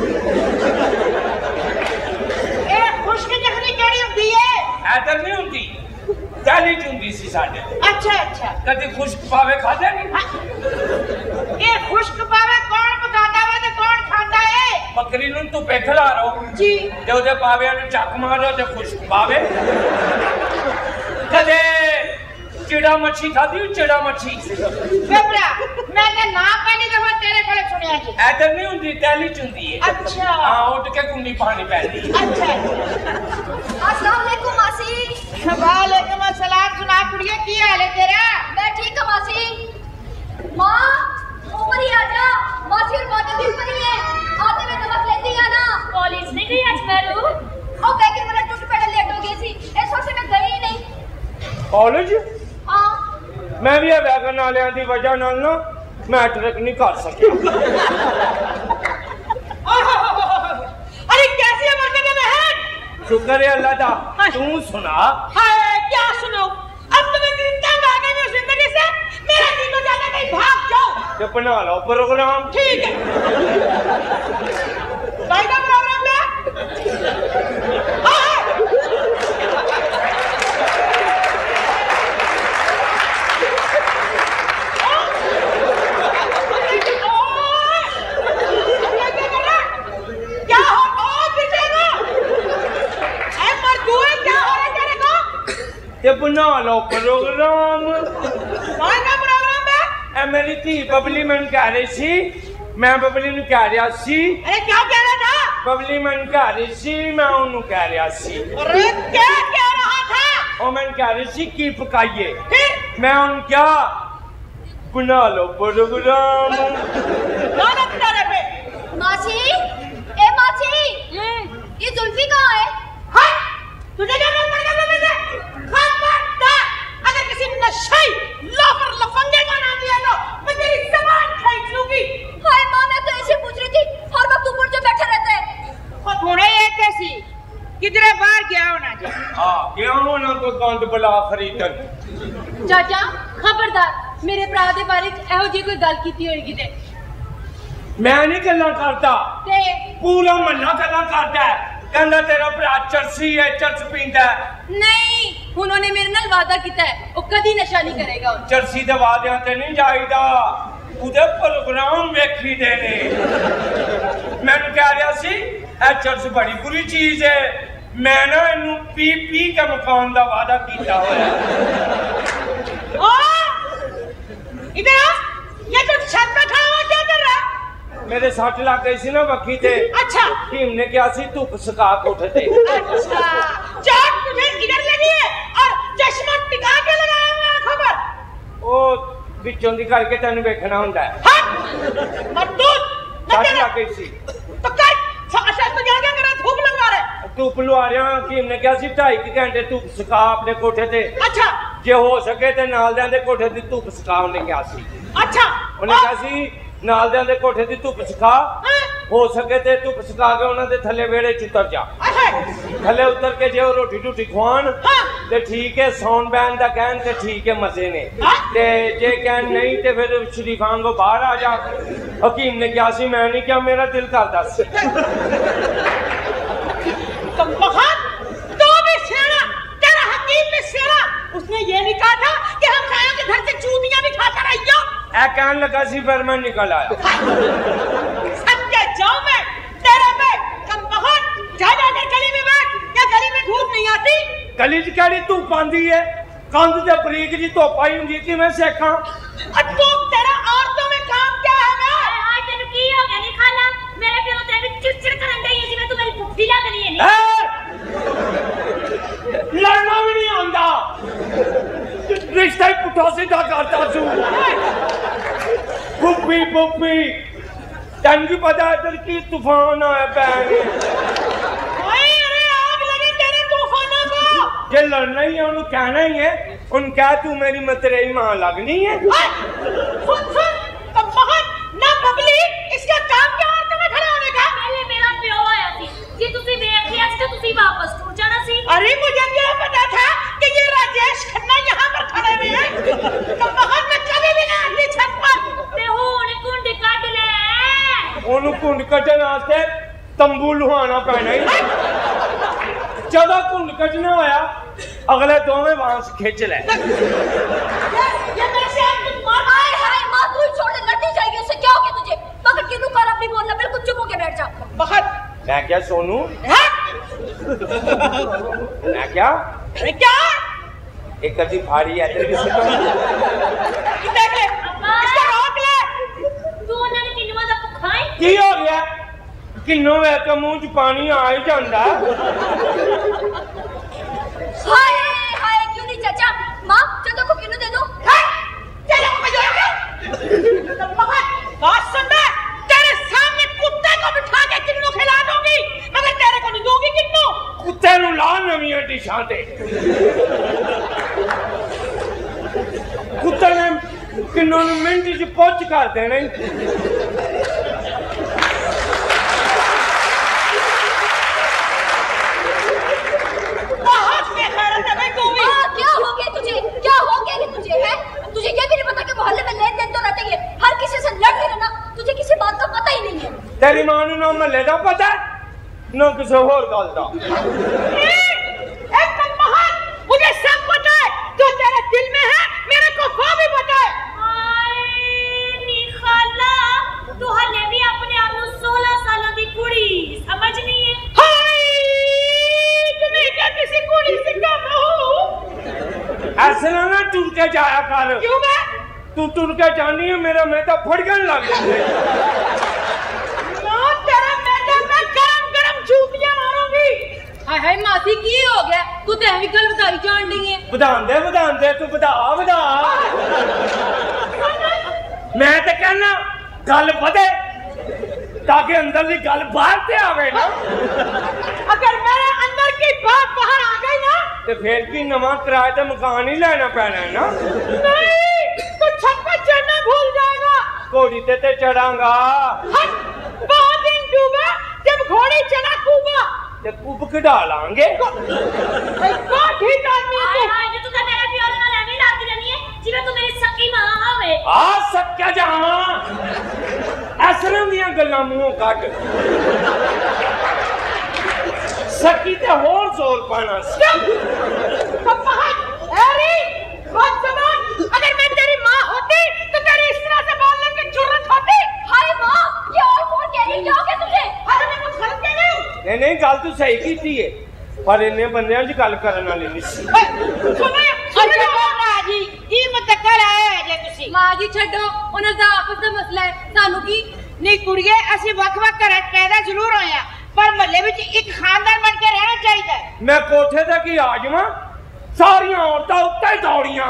ए खुश्क जखनी केड़ी होंदी है ऐदर नहीं हुंदी टैली च हुंदी सी साडे अच्छा अच्छा कदी खुश्क पावे खादे नहीं ये खुश्क पावे कौन पकाता है ते कौन खाता है बकरी नु धुप्पे खिलारो जी ते ओदे पावे नु चक मारो ते खुश्क पावे कदे चिड़ा मच्छी खादी चिड़ा मच्छी बेबरा मैं ते ना पहली दफा तेरे कोले सुनिया जी ऐदर नहीं हुंदी टैली च हुंदी है अच्छा हां उठ के कुंडी पानी पैंदी अच्छा अस्सलाम वालेकुम मासी वालेकुम अस्सलाम सुना कुड़िए की हाल है तेरा मैं ठीक हूं मासी मां ऊपर ही आजा मासी और बातें दिल पर ही है आते में नमक लेती है ना कॉलेज नहीं गई आज मैरू ओ बैग मेरा टूट पड़ा लेट हो गई थी इस वक्त मैं गई ही नहीं कॉलेज हां मैं भी वैगन वालियां दी वजह नाल ना मैट्रिक नहीं कर सकिया अरे कैसी है मरके के बहन शुक्र है अल्लाह दा तू सुना हाय क्या सुनाओ अब तो मैं इतनी तंग आ तो बना लो प्रोग्राम। ठीक है, भाई का प्रोग्राम है। क्या हो ते बना लो प्रोग्राम। है मेरी धी बबली मैंने कह रही सी, मैं बबली नु कह रहा सी। अरे क्या कह रहा था? बबली मैंने कह रही सी, मैं उन्हें कह रहा सी। अरे क्या कह रहा था? और मैंने कह रही सी की पकाइए, फिर मैं उन क्या बना लो प्रोग्राम। मासी, ए मासी, ये जुल्फी कहाँ है? हाय, तुझे क्या करना पड़ेगा मेरे से? खबरदार, अगर किसी नशाई लोफर लफंगे का नाम लिया तो मैं तेरी जबान खींच लूंगी। हाय माँ, मैं तो ऐसे पूछ रही थी, हर वक्त ऊपर जो बैठा रहता है। थोड़े ये कैसी किधरे बाहर गया होना चाहिए। हाँ, गया होना तो गंद बला खरीदन। चाचा खबरदार, मेरे भरा दे बारे एहो जी कोई गल कीती होएगी ते मैं नहीं गल्ला करता, पूरा महल्ला गल्ला करता है। कहंदा तेरा भरा चरसी है, चरस पींदा है। नहीं, उन्होंने मेरे नाल वादा किया है, वो कदी नशा नहीं करेगा। चरसी दे वादियां ते नहीं जाईदा, उदे प्रोग्राम वेखी देने। मैंने कह रहा सी ए चरस बड़ी बुरी चीज है, मैं ना इनू पी पी के मकान दा वादा किया होया। इधर आ, ये तो छत पे खड़ा हुआ क्या कर रहा है? मेरे सट लग गई सी ना वक्की ते। अच्छा, भीम ने क्या सी धुप सका के उठे थे। अच्छा, चोट तुझे इधर लगी है और चश्मा टिका के लगाया हुआ है। खबर ओ बिचों दी करके तेन वेखना हुंदा है। मरदूद सट लग गई सी तो कर अच्छा तो क्या क्या कर रहा? धूप लगवा रहे? धुप लवा रहा। भीम ने क्या सी 2.5 घंटे धुप सका अपने कोठे ते। अच्छा, जे हो सके ते नाल दे कोठे दी धुप सका। उन्हें क्या सी, अच्छा, उन्हें क्या सी नाल दे कोठे दी धुप सका। हो सके ते धुप सका के उन्होंने थले वेड़े च उतर जा। थले उतर के जे रोटी टूटी खुआन ते ठीक है, सौन बैन दा कहन ते ठीक है, मजे ने। ते जे कहन नहीं ते फिर शरीफान को बाहर आ जा। हकीम ने क्या सी, मैं नहीं क्या, मेरा दिल करदा सी। तो बहुत तो भी शेरा, तेरा हकीम भी शेरा। उसने ये नहीं कहा था कि हम खाया के घर से चूतियां भी खाता रहियो। ए कहन लगा सी, फिर मैं निकल आया। सब के जाऊं मैं तेरे पे कम बहुत जा जाकर गली में बैठ, या गली में धूप नहीं आती? गली च केड़ी धुप आंदी है? कंध ते बरीक जी धुप आई हुंदी कि मैं सेखां। तू तेरा औरतों में काम क्या है? हाय तेनु की हो गया नी खाला? मेरे प्यो ते भी चिड़चिड़ करन दई है जिवें तू मेरी फुफी लग रही है नी। लड़ना भी नहीं आंदा, रिश्ता ही पुठा सीधा करता तू। पुप्पी पुप्पी तेन की पता है इधर की तूफान आया पैन। अरे आग लगे तेरे तूफानों को। जे लड़ना ही है उन्हें कहना ही है, उन क्या तू मेरी मतरेई मां लगनी है। सुन सुन, तो बहुत ना बबली, इसका काम क्या औरतों में खड़ा होने का? पहले मेरा प्यो आया थी जी, तुसी देख लिया तो तुसी वापस टूट जाना सी। अरे मुझे क्या पता था कि ये राजेश खन्ना यहाँ पर खड़े हुए हैं। तो बहुत मैं कभी भी ना आती छत पर। ते हुण कुंड कट ले। ओनू कुंड कटन वास्ते तंबू लुहाना पैना ही। जदा कुंड कटना होया अगले दोवें बांस खिंच ले। ये मेरे से आप मार। हाय हाय माँ, तू ही छोड़ दे, लड़ती जाएगी उससे। क्या हो गया तुझे? मगर किन्नू कर अपनी बोलना, बिल्कुल चुप होके बैठ जा। बहुत मैं क्या सोनू, मैं क्या अरे क्या एक कदी फाड़ी है तेरे किसी को। देख ले, इसको रोक ले। तू उन्हां ने किन्नू दा भुखा है? की हो गया? किन्नो वे के मुंह च पानी आ ही जांदा। हाय हाय, क्यों नहीं चाचा? माँ चाचा को किन्नू दे दो। चलो बहुत बात सुन ले, तेरे सामने कुत्ते को बिठा के किन्नू खिला दूंगी, मगर तेरे को नहीं दूंगी किन्नू। कुत्ते नु ला नवीं डिशां ते। कुत्ते ने किन्नो नु मिंट च पुੱਛ कर देना। बहुत बेखैरत है भाई तू भी। क्या हो गया तुझे? क्या हो गया कि तुझे है? तुझे ये भी नहीं पता कि मोहल्ले में लेन देन तो रहता ही है, हर किसी से तेरी मां नूं ना महल्ले दा पता ना किसी होर गल दा। मुझे सब पता है, जो तेरे दिल में है मेरे को वो भी पता है। नी खाला तू हले भी अपने आप को 16 साल की कुड़ी समझ नहीं है। तुम्हें क्या किसी कुड़ी से कम हूँ? ऐसे ना टूर के जाया कर। क्यों मैं? तू टूर के जानी है मेरा मैं तो फड़कन लग जाए। ना तेरा मैडम मैं गरम जूतियां मारूंगी। हाय हाय मासी की हो गया? तू तो ऐवी गल बताई जान दी है। बधान दे तू बधा। मैं तो कहना गल बधे ताकि अंदर की गल बाहर से आवे ना। अगर मेरे अंदर की बात बाहर आ गई ना तो फिर भी नवा किराए का मकान ही लेना पैना है ना। नहीं तो छत पर चढ़ना भूल जाएगा। घोड़ी ते चढ़ांगा। बहुत दिन डूबा जब घोड़ी चढ़ा कूबा ते कुब कढ़ा लांगे। ठीक आदमी है तू। हाय तू तो मेरे प्यार नाल एਵੇਂ लगदी रहनी है जिਵੇਂ तू मेरी सकी मां होवे। आ सक्या जावा असरों दियां गल्लां मुंहों कट। सकी ते होर जोर पाना। अगर मैं तेरी माँ होती तो तेरी इस तरह से बोलने की जरूरत होती? हाय मां ये और कौन कह रही क्या हो गया तुझे? अरे मैं कुछ गलत कह रही हूँ? नहीं गल तू सही की है पर इन्ने बंदियां च गल करन वाली नहीं सी। मां जी छड्डो उन्हां दा आपस दा मसला है सानू की नहीं कुड़िए ਅਸੀਂ ਵੱਖ-ਵੱਖ ਘਰਾਂ 'ਚ ਪੈਦਾ ਜ਼ਰੂਰ ਹੋਏ ਆ ਪਰ ਮਹੱਲੇ ਵਿੱਚ ਇੱਕ ਖਾਨਦਾਨ ਬਣ ਕੇ ਰਹਿਣਾ ਚਾਹੀਦਾ ਹੈ। मैं कोठे ते की आ जावां सारियां औरतां उत्ते दौड़ियां।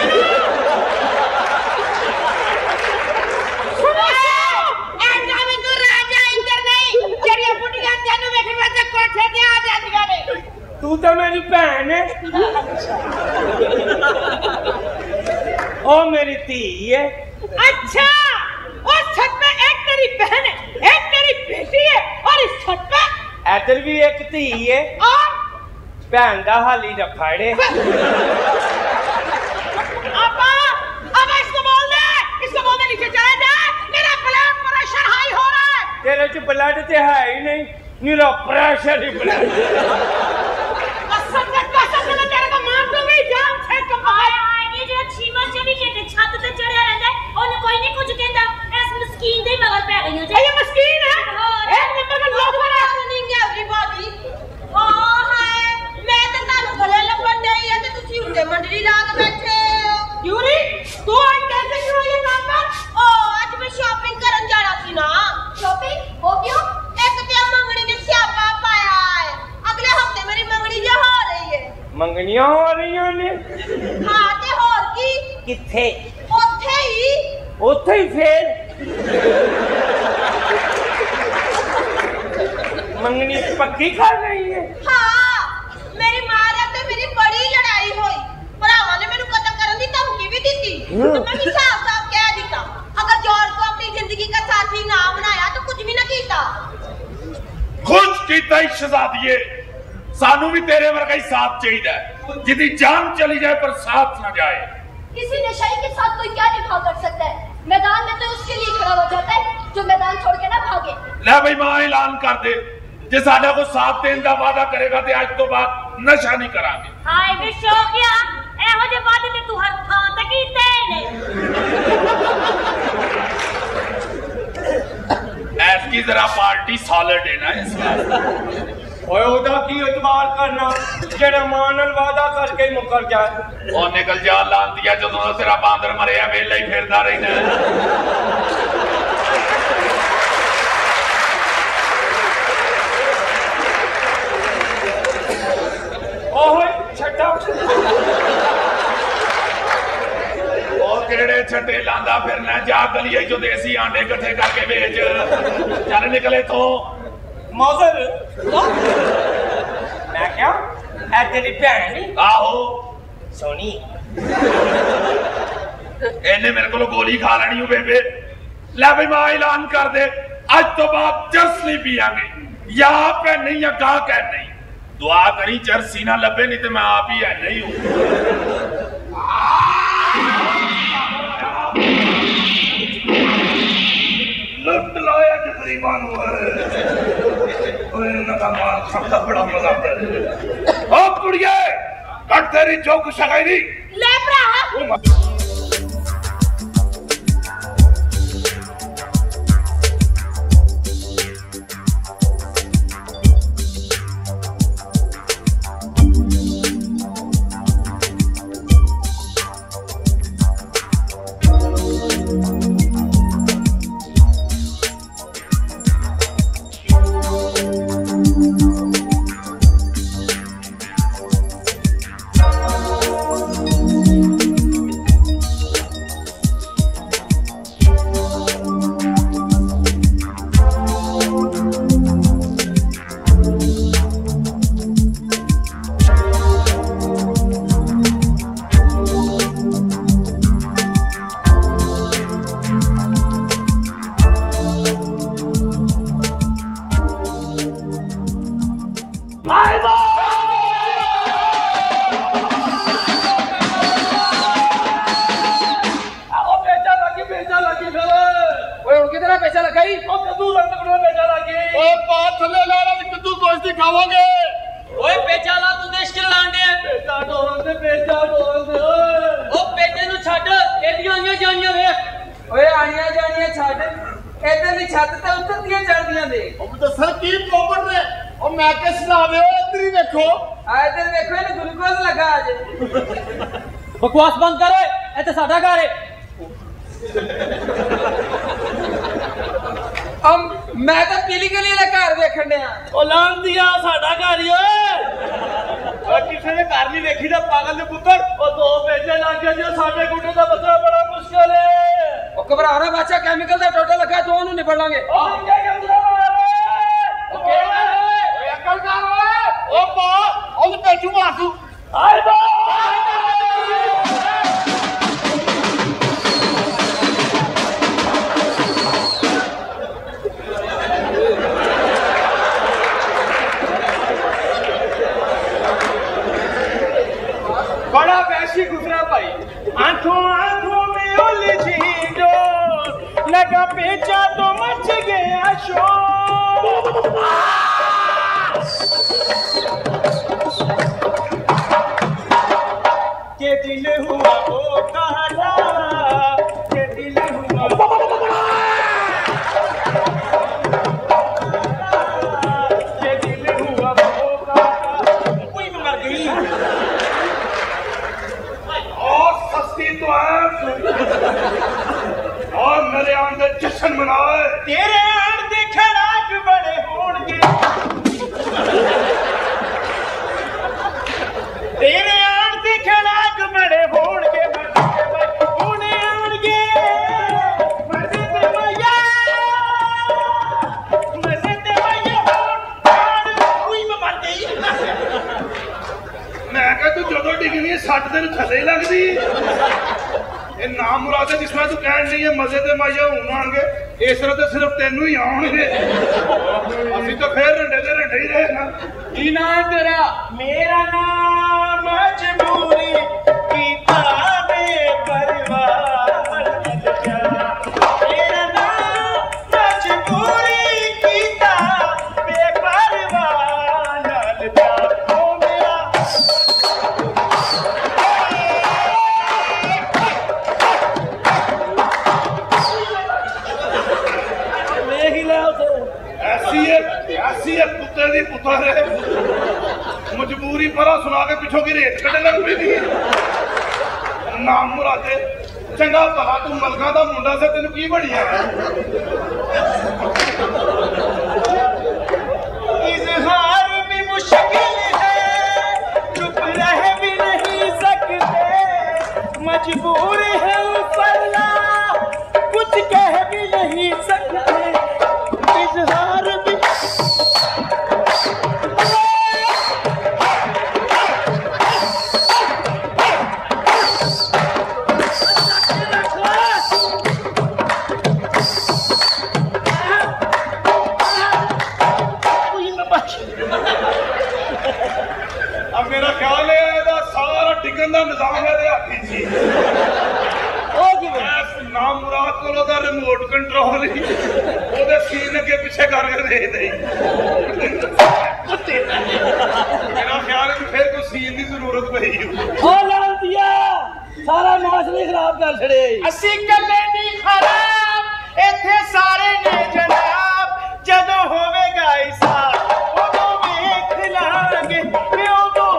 ਤੂੰ ਰਾਜਾ ਇੰਦਰ ਨਹੀਂ ਜਿਹੜੀਆਂ ਬੁੱਢੀਆਂ ਤੈਨੂੰ ਵੇਖਣ ਵਾਸਤੇ ਕੋਠੇ ਤੇ ਆ ਜਾਂਦੀਆਂ ਨੇ। तू तो मेरी भैन है ओ मेरी धी है। अच्छा उस छत पे एक तेरी बहन है एक तेरी बेटी है और इस छत पे इधर भी एक धी है और भैन दा हाली रखाड़े। अब इसको बोल दे नीचे चला जाए। मेरा ब्लड प्रेशर हाई हो रहा है। तेरे च ब्लड ते है ही नहीं मेरा प्रेशर ही ब्लड। तेरे को मार दूंगी जान से हाय हाय ये जो छीमा 24 घंटे छत ते चढ़िया रहंदा ओने कोई नहीं कुछ कहंदा इस मस्कीन दे मगर पै गईयां जे। ये मस्कीन है एक नंबर का लोफर है। नहीं है एवरीबॉडी ओ हाय मैं तो तानु गले लगन नहीं है ते तुसी हुंडे मंडली ला के बैठे हो। यूरी तू आज कैसे क्यों ये काम पर? ओ आज मैं शॉपिंग करन जाना थी ना। शॉपिंग हो क्यों? एक ते मंगनी ने स्यापा पाया है अगले हफ्ते मेरी मंगनी जा हो रही है। मंगनियां हो रही ने। हां ते होर की किथे? ओथे ही फिर मंगनी पक्की कर रही है। हां मेरी मां ते मेरी बड़ी लड़ाई हुई भरावां ने मेनू कत्ल करन दी धमकी भी दी तो मैं भी साफ कह दिता अगर जॉर्ज को अपनी जिंदगी का साथी ना बनाया तो कुछ भी ना कीता। खुद कीता ही शहजादिए सानू भी तेरे वर्गा ही साथ चाहिए जिदी जान चली जाए पर साथ ना जाए। किसी नशाई के साथ कोई क्या निभा कर सकता है? मैदान में तो उसके लिए खड़ा हो जाता है जो मैदान छोड़ के ना भागे। ले भाई मां ऐलान कर दे जे साडा को साथ देने का वादा करेगा ते आज तो बाद नशा नहीं करांगे। हाय वे शौकिया एहो जे वादे ते तू हर थां ते कीते ने। ऐसी जरा पार्टी सॉलिड है ना इस बार। ओए ओदा की इतबार करना जेड़ा मां नाल वादा करके ही मुकर जाए। ओ निकल जा लांतिया जदों दा तेरा बांदर मरिया वेला ही फिरदा रहना। ओए छट्टा ओ केड़े छट्टे लांदा फिरना जा गलिए जो देसी आंडे इकट्ठे करके बेच। चल निकले तो मौजर मैं क्या ऐ तेरी भैन आहो सोनी इन्हें मेरे को गोली खा लेनी हो बेबे। ले भाई मां ऐलान कर दे आज तो बाद चरस नहीं पियांगे या आप है नहीं या गा कह नहीं। दुआ करी चरसी ना लबे नहीं तो मैं आप ही है नहीं हूं। लुट लाया गरीबां नूं ओए इन्हां दा माल खाण दा बड़ा मजा आंदा ओ कुड़िए कट तेरी चौक सगाई दी ले भरा बकवास बंद कर इत्थे साडा घर है मैं तो पीली गली वाला घर देखण दिया ओ लान दिया साडा घर ही ओए किसी ने घर नहीं देखी दा पागल दे पुत्तर ओ दो बेचे लग गए जो साडे गुड्डे दा बचना बड़ा मुश्किल है ओ घबरा ना बच्चा केमिकल दा टोटा लगा तो ओनू निबड़ लांगे ओ क्या अकल कर ओ पा ओन पेचू मासू आए बा बड़ा वैसी गुजरा भाई आंखों आंखों में उलझी जो लगा पेचा तो मच गया शोर के दिल हुआ वो कहला के दिल हुआ के दिल हुआ वो कहला कोई मर गई तो और मेरे आंदे जश्न मनाए तेरे आन दे खड़ाक बड़े होणगे तेरे आन दे खड़ाक बड़े होणगे होने आणगे मजे ते मैया कोई मर गई मैं कह तू जो डिगनी सट तेन थले लगती ये नाम मुराद है जिसमें तू कह नहीं है मजे ते माइया हूं आएंगे इस तरह तो सिर्फ तेनू ही आउणगे असि तो फिर रंडे दे रंडे ही रहे ना की नाम तेरा मेरा नाम मजबूरी किताबे परिवार मेरा नाम मजबूरी किताबे परिवार ओ मेरा ऐसी है कुत्ते दी पुत्तर है मजबूरी परा सुना के पिछों की रेत कटे लग पी नाम मुरादे चंगा भला तू मलका दा मुंडा से तेन की बनी है इजहार भी मुश्किल है चुप रह भी नहीं सकते मजबूर है ऊपरला कुछ कह भी नहीं सकते इजहार भी अब मेरा ख्याल है सारा टिकन का निजाम है हाथी ਨਾਮ ਮੁਰਾਦ ਕੋਲ ਉਹਦਾ ਰਿਮੋਟ ਕੰਟਰੋਲ ਹੀ ਉਹਦੇ ਸੀਨ ਅੱਗੇ ਪਿੱਛੇ ਕਰਕੇ ਦੇਖਦੇ ਮੇਰਾ ਖਿਆਲ ਹੈ ਕਿ ਫਿਰ ਕੋਈ ਸੀਨ ਦੀ ਜ਼ਰੂਰਤ ਪਈ ਉਹ ਲਾਂਤੀਆ ਸਾਰਾ ਮਾਸਟਰ ਹੀ ਖਰਾਬ ਕਰ ਛੜੇ ਅਸੀਂ ਕੱਲੇ ਨਹੀਂ ਖਰਾਬ ਇੱਥੇ ਸਾਰੇ ਨੇ ਜਨਾਬ ਜਦੋਂ ਹੋਵੇਗਾ ਹਿਸਾਬ ਉਦੋਂ ਵੇਖ ਲਾਂਗੇ ਵੀ ਉਦੋਂ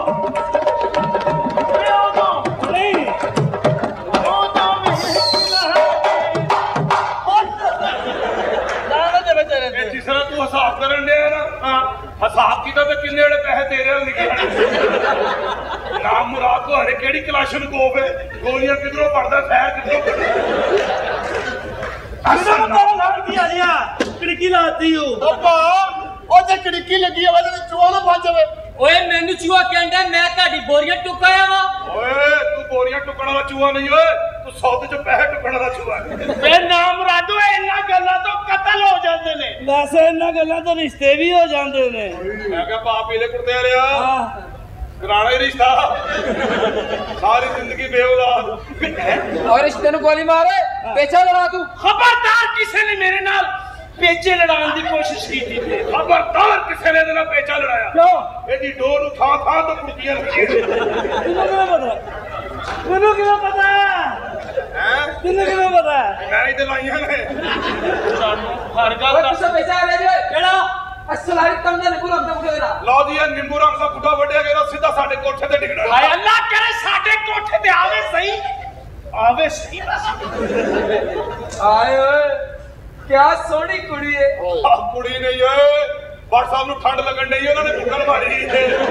ਨਹੀਂ ਉਦੋਂ ਵੇਖ ਲਾਂਗੇ ਲਾਣਾ ਦੇ ਵਿਚਾਰੇ ਇਹ ਜਿਸ ਤਰ੍ਹਾਂ ਤੂੰ ਹਿਸਾਬ ਕਰਨ ਡਿਆ ਨਾ ਹਿਸਾਬ ਕੀਤਾ ਤੇ ਕਿੰਨੇ ਵਾਲੇ ਪੈਸੇ ਤੇਰੇ ਨਾਲ ਨਿਕਲਣੇ ਨਾਮ ਮੁਰਾਦ ਤੋਂ ਹਰੇ ਕਿਹੜੀ ਕਲਾਸ਼ਨ ਕੋਪ ਹੈ ਗੋਲੀਆਂ ਕਿਧਰੋਂ ਪੜਦਾ ਫੈਰ ਕਿਧਰੋਂ ਅਸਾਂ ਤਾਂ ਲਾਂਤੀਆ ਜਿਆ ਕਿੜਕੀ ਲਾਤੀ ਉਹ ਉਹ ਤੇ ਖਿੜਕੀ ਲੱਗੀ ਹੋਵੇ ਤੇ ਚੂਹਾ ਨਾ ਫਸ ਜਾਵੇ ਓਏ ਮੈਨੂੰ ਚੂਹਾ ਕਹਿੰਦਾ ਮੈਂ ਤੁਹਾਡੀ ਬੋਰੀਆਂ ਟੁਕਾਇਆ ਵਾ ਓਏ ਤੂੰ ਬੋਰੀਆਂ ਟੁਕਣ ਵਾਲਾ ਚੂਹਾ ਨਹੀਂ ਓਏ ਤੂੰ ਸੌਦੇ ਚ ਪੈਸੇ ਟੁਕਣ ਵਾਲਾ ਚੂਹਾ ਵੇ ਨਾਮ ਰਾਜੂ ਇਹਨਾਂ ਗੱਲਾਂ ਤੋਂ ਕਤਲ ਹੋ ਜਾਂਦੇ ਨੇ ਵੈਸੇ ਇਹਨਾਂ ਗੱਲਾਂ ਤੋਂ ਰਿਸ਼ਤੇ ਵੀ ਹੋ ਜਾਂਦੇ ਨੇ ਮੈਂ ਕਿਹਾ ਬਾਪ ਪੀਲੇ ਕੁੜਤੇ ਰਿਆ ਕਰਾਣਾ ਹੀ ਰਿਸ਼ਤਾ ਸਾਰੀ ਜ਼ਿੰਦਗੀ ਬੇਔਲਾਦ ਔਰ ਰਿਸ਼ਤੇ ਨੂੰ ਗੋਲੀ ਮਾਰੇ ਪੇਚਾ ਲੜਾ ਤੂੰ ਖਬਰਦਾਰ ਕਿਸੇ ਨੇ ਮੇਰੇ ਨਾਲ ਪੇਚੇ ਲੜਾਉਣ ਦੀ ਕੋਸ਼ਿਸ਼ ਕੀਤੀ ਤੇ ਖਬਰਦਾਰ ਕਿਸੇ ਨੇ ਇਹਦੇ ਨਾਲ ਪੇਚਾ ਲੜਾਇਆ ਕਿਉਂ ਇਹਦੀ ਡੋਰ ਨੂੰ ਥਾਂ ਥਾਂ ਤੋਂ ਕੁੜਕੀਆਂ ਲੱਗੀਆਂ ਤੈਨੂੰ ਕਿਵੇਂ ਪਤਾ ਹੈ ਤੈਨੂੰ ਕਿਵੇਂ ਪਤਾ ਮੈਂ ਹੀ ਤੇ ਲਾਈਆਂ ਨੇ ਹਰ ਗੱਲ ਦਾ ਕਿਸੇ ਪੇਚਾ ਆ ਰਿਹਾ ਕਿਹੜਾ ਅਸਲਾਈ ਤੰਨੇ ਨੇ ਗੁਲਾਮ ਦੇ ਮੁੰਡੇ ਦਾ ਲਓ ਜੀ ਇਹ ਨਿੰਬੂ ਰੰਗ ਦਾ ਗੁੱਡਾ ਵੱਢਿਆ ਗਿਆ ਸਿੱਧਾ ਸਾਡੇ ਕੋਠੇ ਤੇ ਡਿੱਗਣਾ ਹਾਏ ਅੱਲਾ ਕਰੇ ਸਾਡੇ ਕੋਠੇ ਤੇ ਆਵੇ ਸਹੀ ਆਵੇ ਸਹੀ ਬਸ ਆਏ ਓਏ ਕਿਆ ਸੋਹਣੀ ਕੁੜੀ ਏ ਆਹ ਕੁੜੀ ਨਹੀਂ ਓਏ WhatsApp ਨੂੰ ਠੰਡ ਲੱਗਣ ਡਈ ਉਹਨਾਂ ਨੇ ਬੁੱਕਲ ਮਾਰੀ